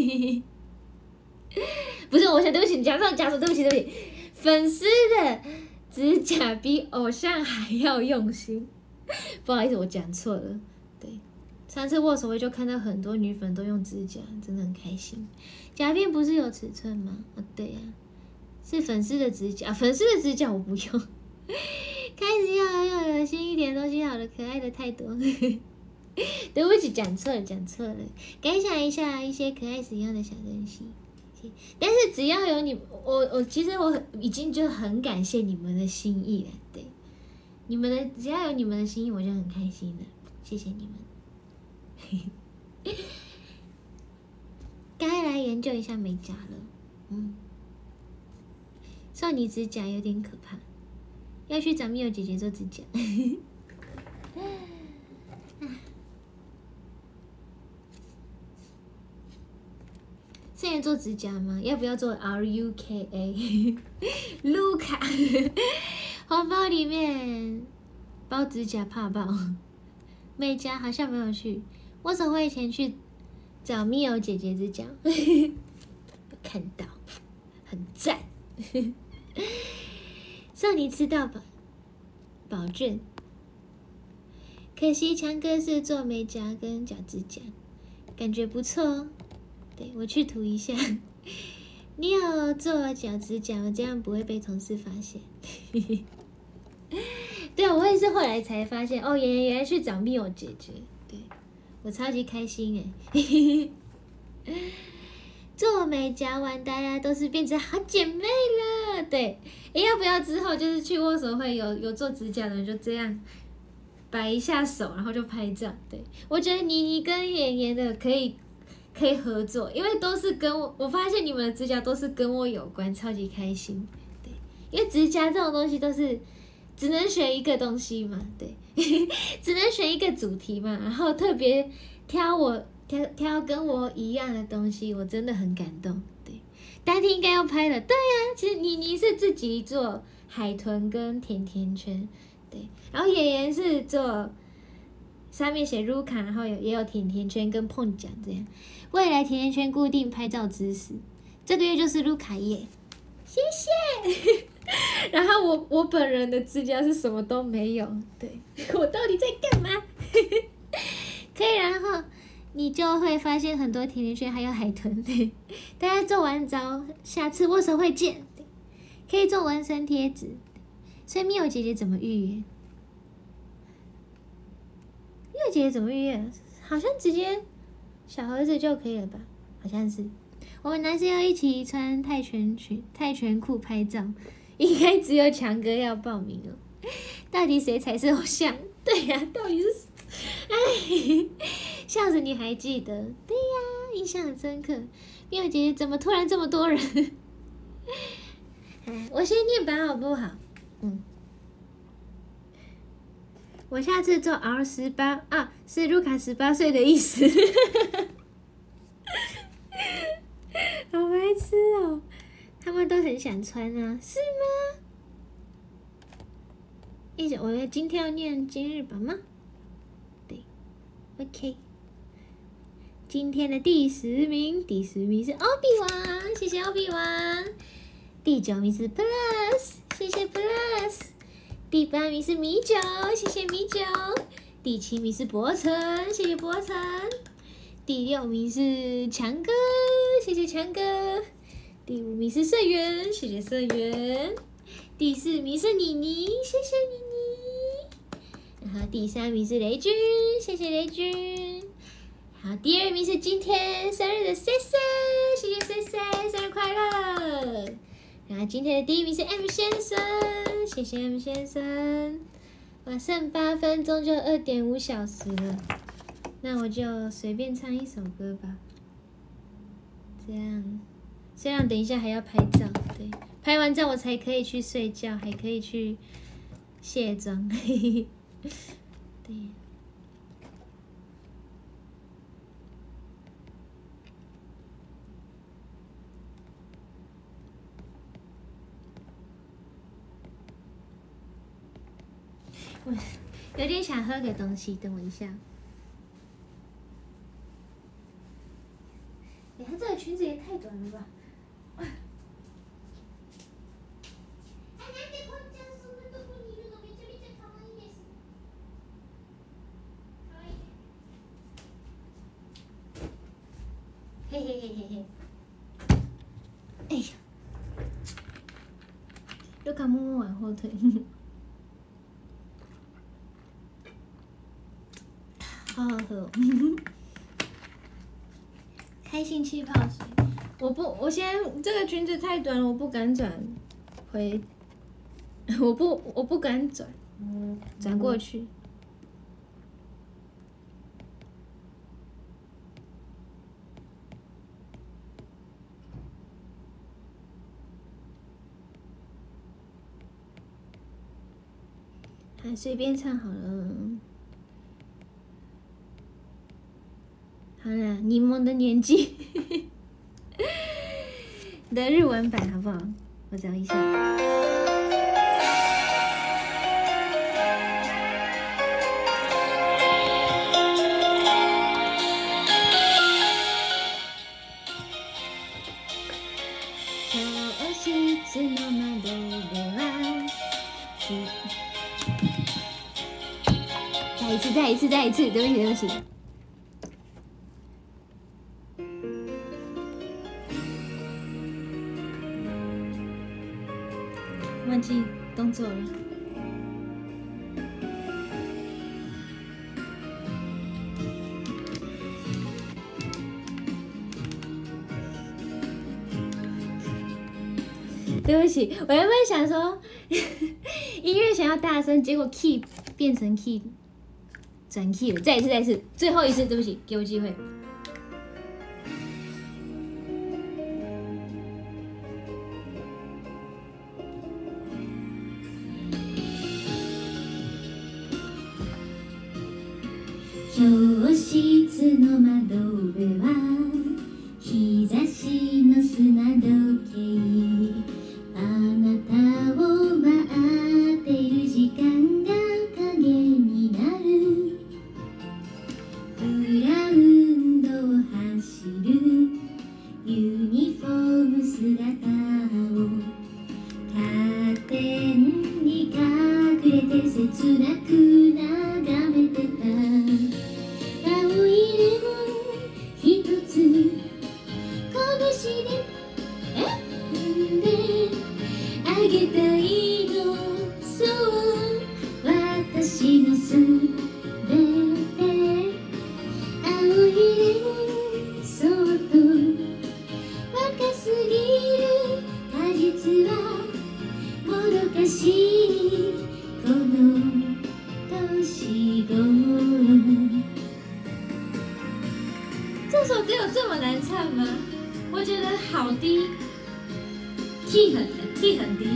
不是偶像，对不起，你讲错讲错，对不起对不起，粉丝的指甲比偶像还要用心。不好意思，我讲错了。对，上次握手会就看到很多女粉都用指甲，真的很开心。甲片不是有尺寸吗？啊，对呀、啊，是粉丝的指甲，粉丝的指甲我不用。开始要要有新一点东西好了，可爱的太多。对不起，讲错了，讲错了。感想一下一些可爱实用的小东西。但是只要有你，我我其实我已经就很感谢你们的心意了，对。你们的只要有你们的心意，我就很开心了，谢谢你们。该来研究一下美甲了，嗯，少女指甲有点可怕，要去找蜜友姐姐做指甲。现在做指甲吗？要不要做 R U K A？ 卢卡。红包里面包指甲怕爆，美甲好像没有去。握手会前去找蜜友姐姐指甲，看到很赞。送你吃到饱，保证。可惜强哥是做美甲跟脚指甲，感觉不错哦。对，我去涂一下。你有做脚指甲吗？这样不会被同事发现。对，我也是后来才发现，哦，原来原来去找蜜友姐姐，对我超级开心哎。 做美甲完，大家都是变成好姐妹了。对，诶要不要之后就是去握手会有有做指甲的人就这样摆一下手，然后就拍照。对，我觉得妮妮跟妍妍的可以可以合作，因为都是跟我，我发现你们的指甲都是跟我有关，超级开心。对，因为指甲这种东西都是只能选一个东西嘛，对，只能选一个主题嘛，然后特别挑我。挑挑跟我一样的东西，我真的很感动。对，大家应该要拍了。对呀、啊，其实妮妮是自己做海豚跟甜甜圈，对，然后妍妍是做上面写 Luca， 然后有也有甜甜圈跟碰奖这样。未来甜甜圈固定拍照姿势，这个月就是 Luca 耶，谢谢。然后我我本人的指甲是什么都没有，对我到底在干嘛？可以，然后。你就会发现很多甜甜圈还有海豚，对，大家做完招，下次握手会见，对，可以做纹身贴纸。所以蜜友姐姐怎么预约？蜜友姐姐怎么预约？好像直接小盒子就可以了吧？好像是。我们男生要一起穿泰拳裙、泰拳裤拍照，应该只有强哥要报名了。到底谁才是偶像？对呀、啊，到底是？哎，笑死！你还记得？对呀，印象很深刻。蜜友姐姐怎么突然这么多人？哎，我先念版好不好？嗯，我下次做 R 十八啊，是卢卡十八岁的意思。好白痴哦！他们都很想穿啊，是吗？一直我今天要念今日版吗？OK， 今天的第十名，第十名是欧比王，谢谢欧比王。第九名是 Plus， 谢谢 Plus。第八名是米酒，谢谢米酒。第七名是博成，谢谢博成。第六名是强哥，谢谢强哥。第五名是盛元，谢谢盛元。第四名是妮妮，谢谢妮妮。然后第三名是雷军，谢谢雷军。好，第二名是今天生日的 C C， 谢谢 C C， 生日快乐。然后今天的第一名是 M 先生，谢谢 M 先生。哇，剩八分钟就二点五小时了，那我就随便唱一首歌吧。这样，虽然等一下还要拍照，对，拍完照我才可以去睡觉，还可以去卸妆，嘿嘿。对，我有点想喝个东西，等我一下。你看这个裙子也太短了吧！嘿嘿嘿嘿嘿！哎呀，卢卡默默往后退，好好喝、哦，开心气泡水。我不，我先这个裙子太短了，我不敢转回，我不，我不敢转，转过去。还随便唱好了。好啦，柠檬的年纪的日文版好不好？我找一下。再一次，再一次，再一次，对不起，对不起。忘记动作了。 对不起，我原本想说音乐想要大声，结果 key 变成 key 转 key 了。再一次，再一次，最后一次，对不起，给我机会。教室の窓辺は日差しの砂時計、あなたを待ってる時間が影になる、グラウンドを走るユニフォーム姿をカーテンに隠れて切なく眺めてた。青いレモン一つ拳でえんであげたいの、そう私のすべて。青いレモンそっと若すぎる果実はもどかしいこの年頃。这首歌有这么难唱吗？我觉得好低 ，key 很 key 很低。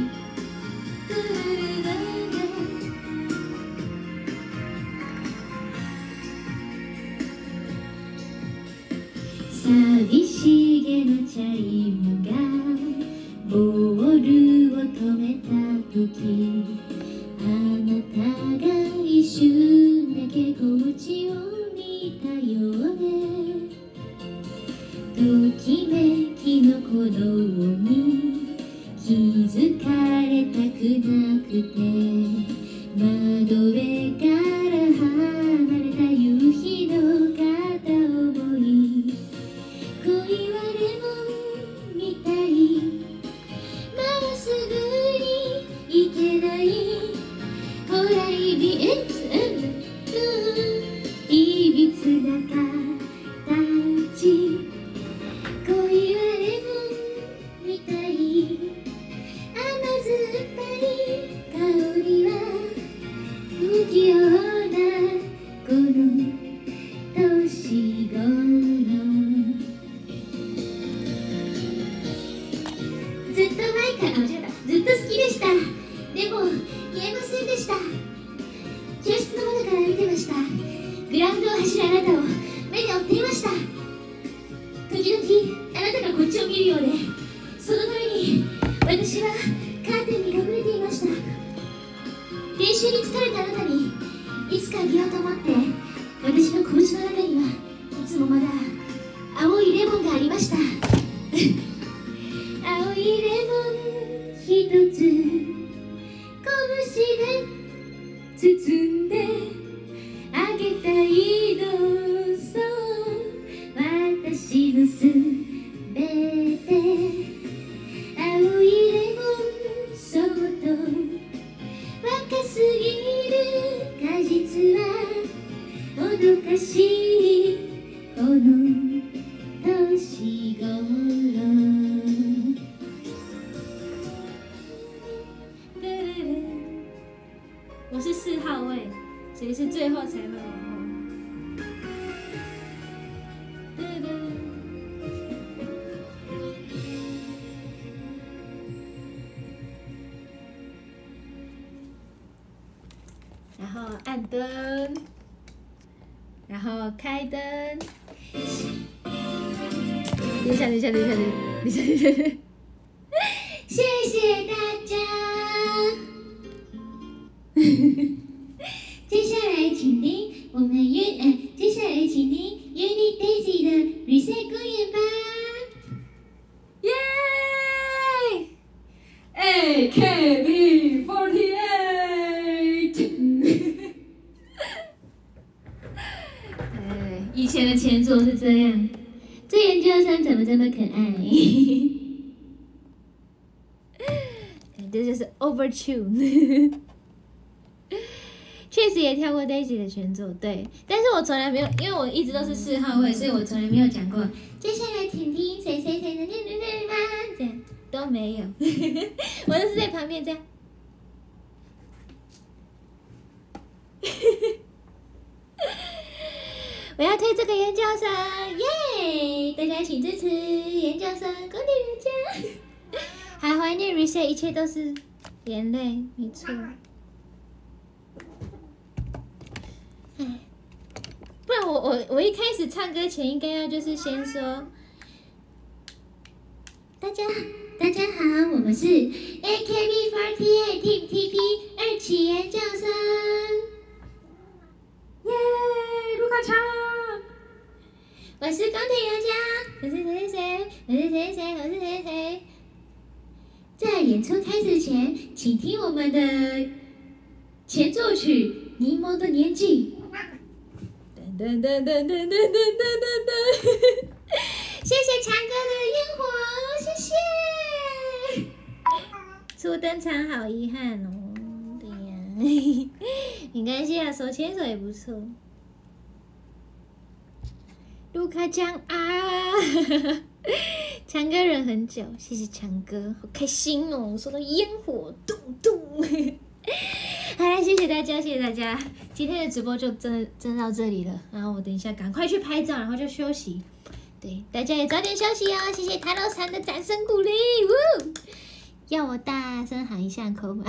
寂しげなチャイムがボールを止めた時、あなたが一瞬だけこっちを見たよね。ときめきの鼓動に気づかれたくなくて、窓辺から離れた夕日の片思い、恋はレモンみたい、まっすぐに行けない、ほらいびえついびつな形、恋はレモンみたい、甘酸っぱい香りは不器用なこの年頃。ずっと前から、あ、間違えた。ずっと好きでした。でも言えませんでした。教室の窓から見てました。グラウンドを走るあなたを目で追っていました。時々あなたがこっちを見るようで、そのために私はカーテンに隠れていました。練習に疲れたあなたにいつかあげようと思って、私の拳の中にはいつもまだ青いレモンがありました。青いレモン一つ拳で包んであげたいの、そう私のすべて。青いレモンそっと若すぎる果実はもどかしいこの年頃。我是四号位，所以是最后才会往后。然后按灯，然后开灯。等一下，等一下，等一下，等一下，等一下。谢谢大家。接下来请听我们约呃，接下来请听 Unit Daisy 的 Reset 公演吧。耶 ！A K B 四十八。对，以前的前作是这样。这研究生怎么这么可爱？这就是 Overtune。确实也跳过 Daisy 的前作，对，但是我从来没有，因为我一直都是四号位，所以我从来没有讲过。接下来请听谁谁谁的念念念吗？这样， 都没有，我都是在旁边这样。我要推这个研究生，耶！大家请支持研究生，恭喜大家！还怀念 reset， 一切都是眼泪，没错。哎，不然我我我一开始唱歌前应该要就是先说，大家大家好，我们是 A K B 四十八 Team T P 二期研究生，耶！卢卡强。我是钢铁游家，我是谁谁谁，我是谁谁，我是谁谁。在演出开始前，请听我们的前奏曲《柠檬的年纪》。噔噔噔噔噔噔噔噔噔噔！谢谢强哥的烟火，谢谢。初登场好遗憾哦，对呀，没关系啊，手牵手也不错。卢卡强啊，强哥忍很久，谢谢强哥，好开心哦！收到烟火，咚咚。好啦，谢谢大家，谢谢大家，今天的直播就真真到这里了。然后我等一下赶快去拍照，然后就休息。对，大家也早点休息哦。谢谢塔罗伞的掌声鼓励，呜！要我大声喊一下口满。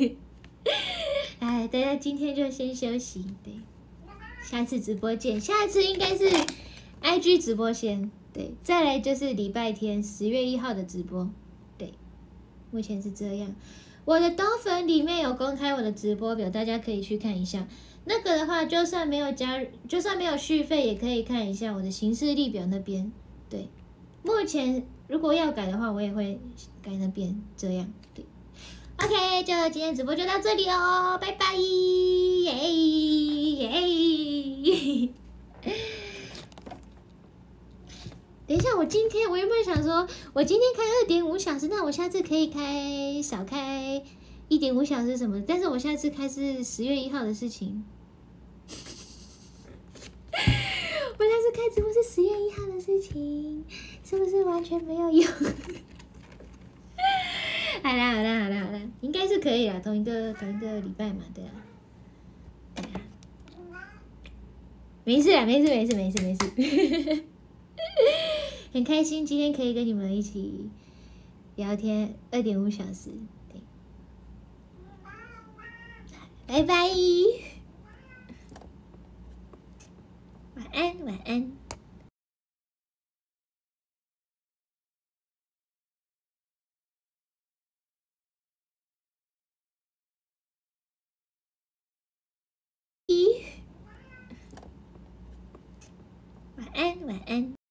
哎，大家今天就先休息，对，下次直播见。下次应该是。I G 直播先，对，再来就是礼拜天十月一号的直播，对，目前是这样。我的抖粉里面有公开我的直播表，大家可以去看一下。那个的话，就算没有加入，就算没有续费，也可以看一下我的行事历表那边。对，目前如果要改的话，我也会改那边，这样对。OK， 就今天直播就到这里哦，拜拜，耶耶。等一下，我今天我原本想说，我今天开二点五小时，那我下次可以开少开一点五小时什么？但是我下次开是十月一号的事情。我下次开直播是十月一号的事情，是不是完全没有用？好啦好啦好啦好啦，应该是可以啦，同一个同一个礼拜嘛，对啊，对啊，没事啦，没事没事没事没事。很开心今天可以跟你们一起聊天二点五小时，对，拜拜，晚安晚安。晚安晚安。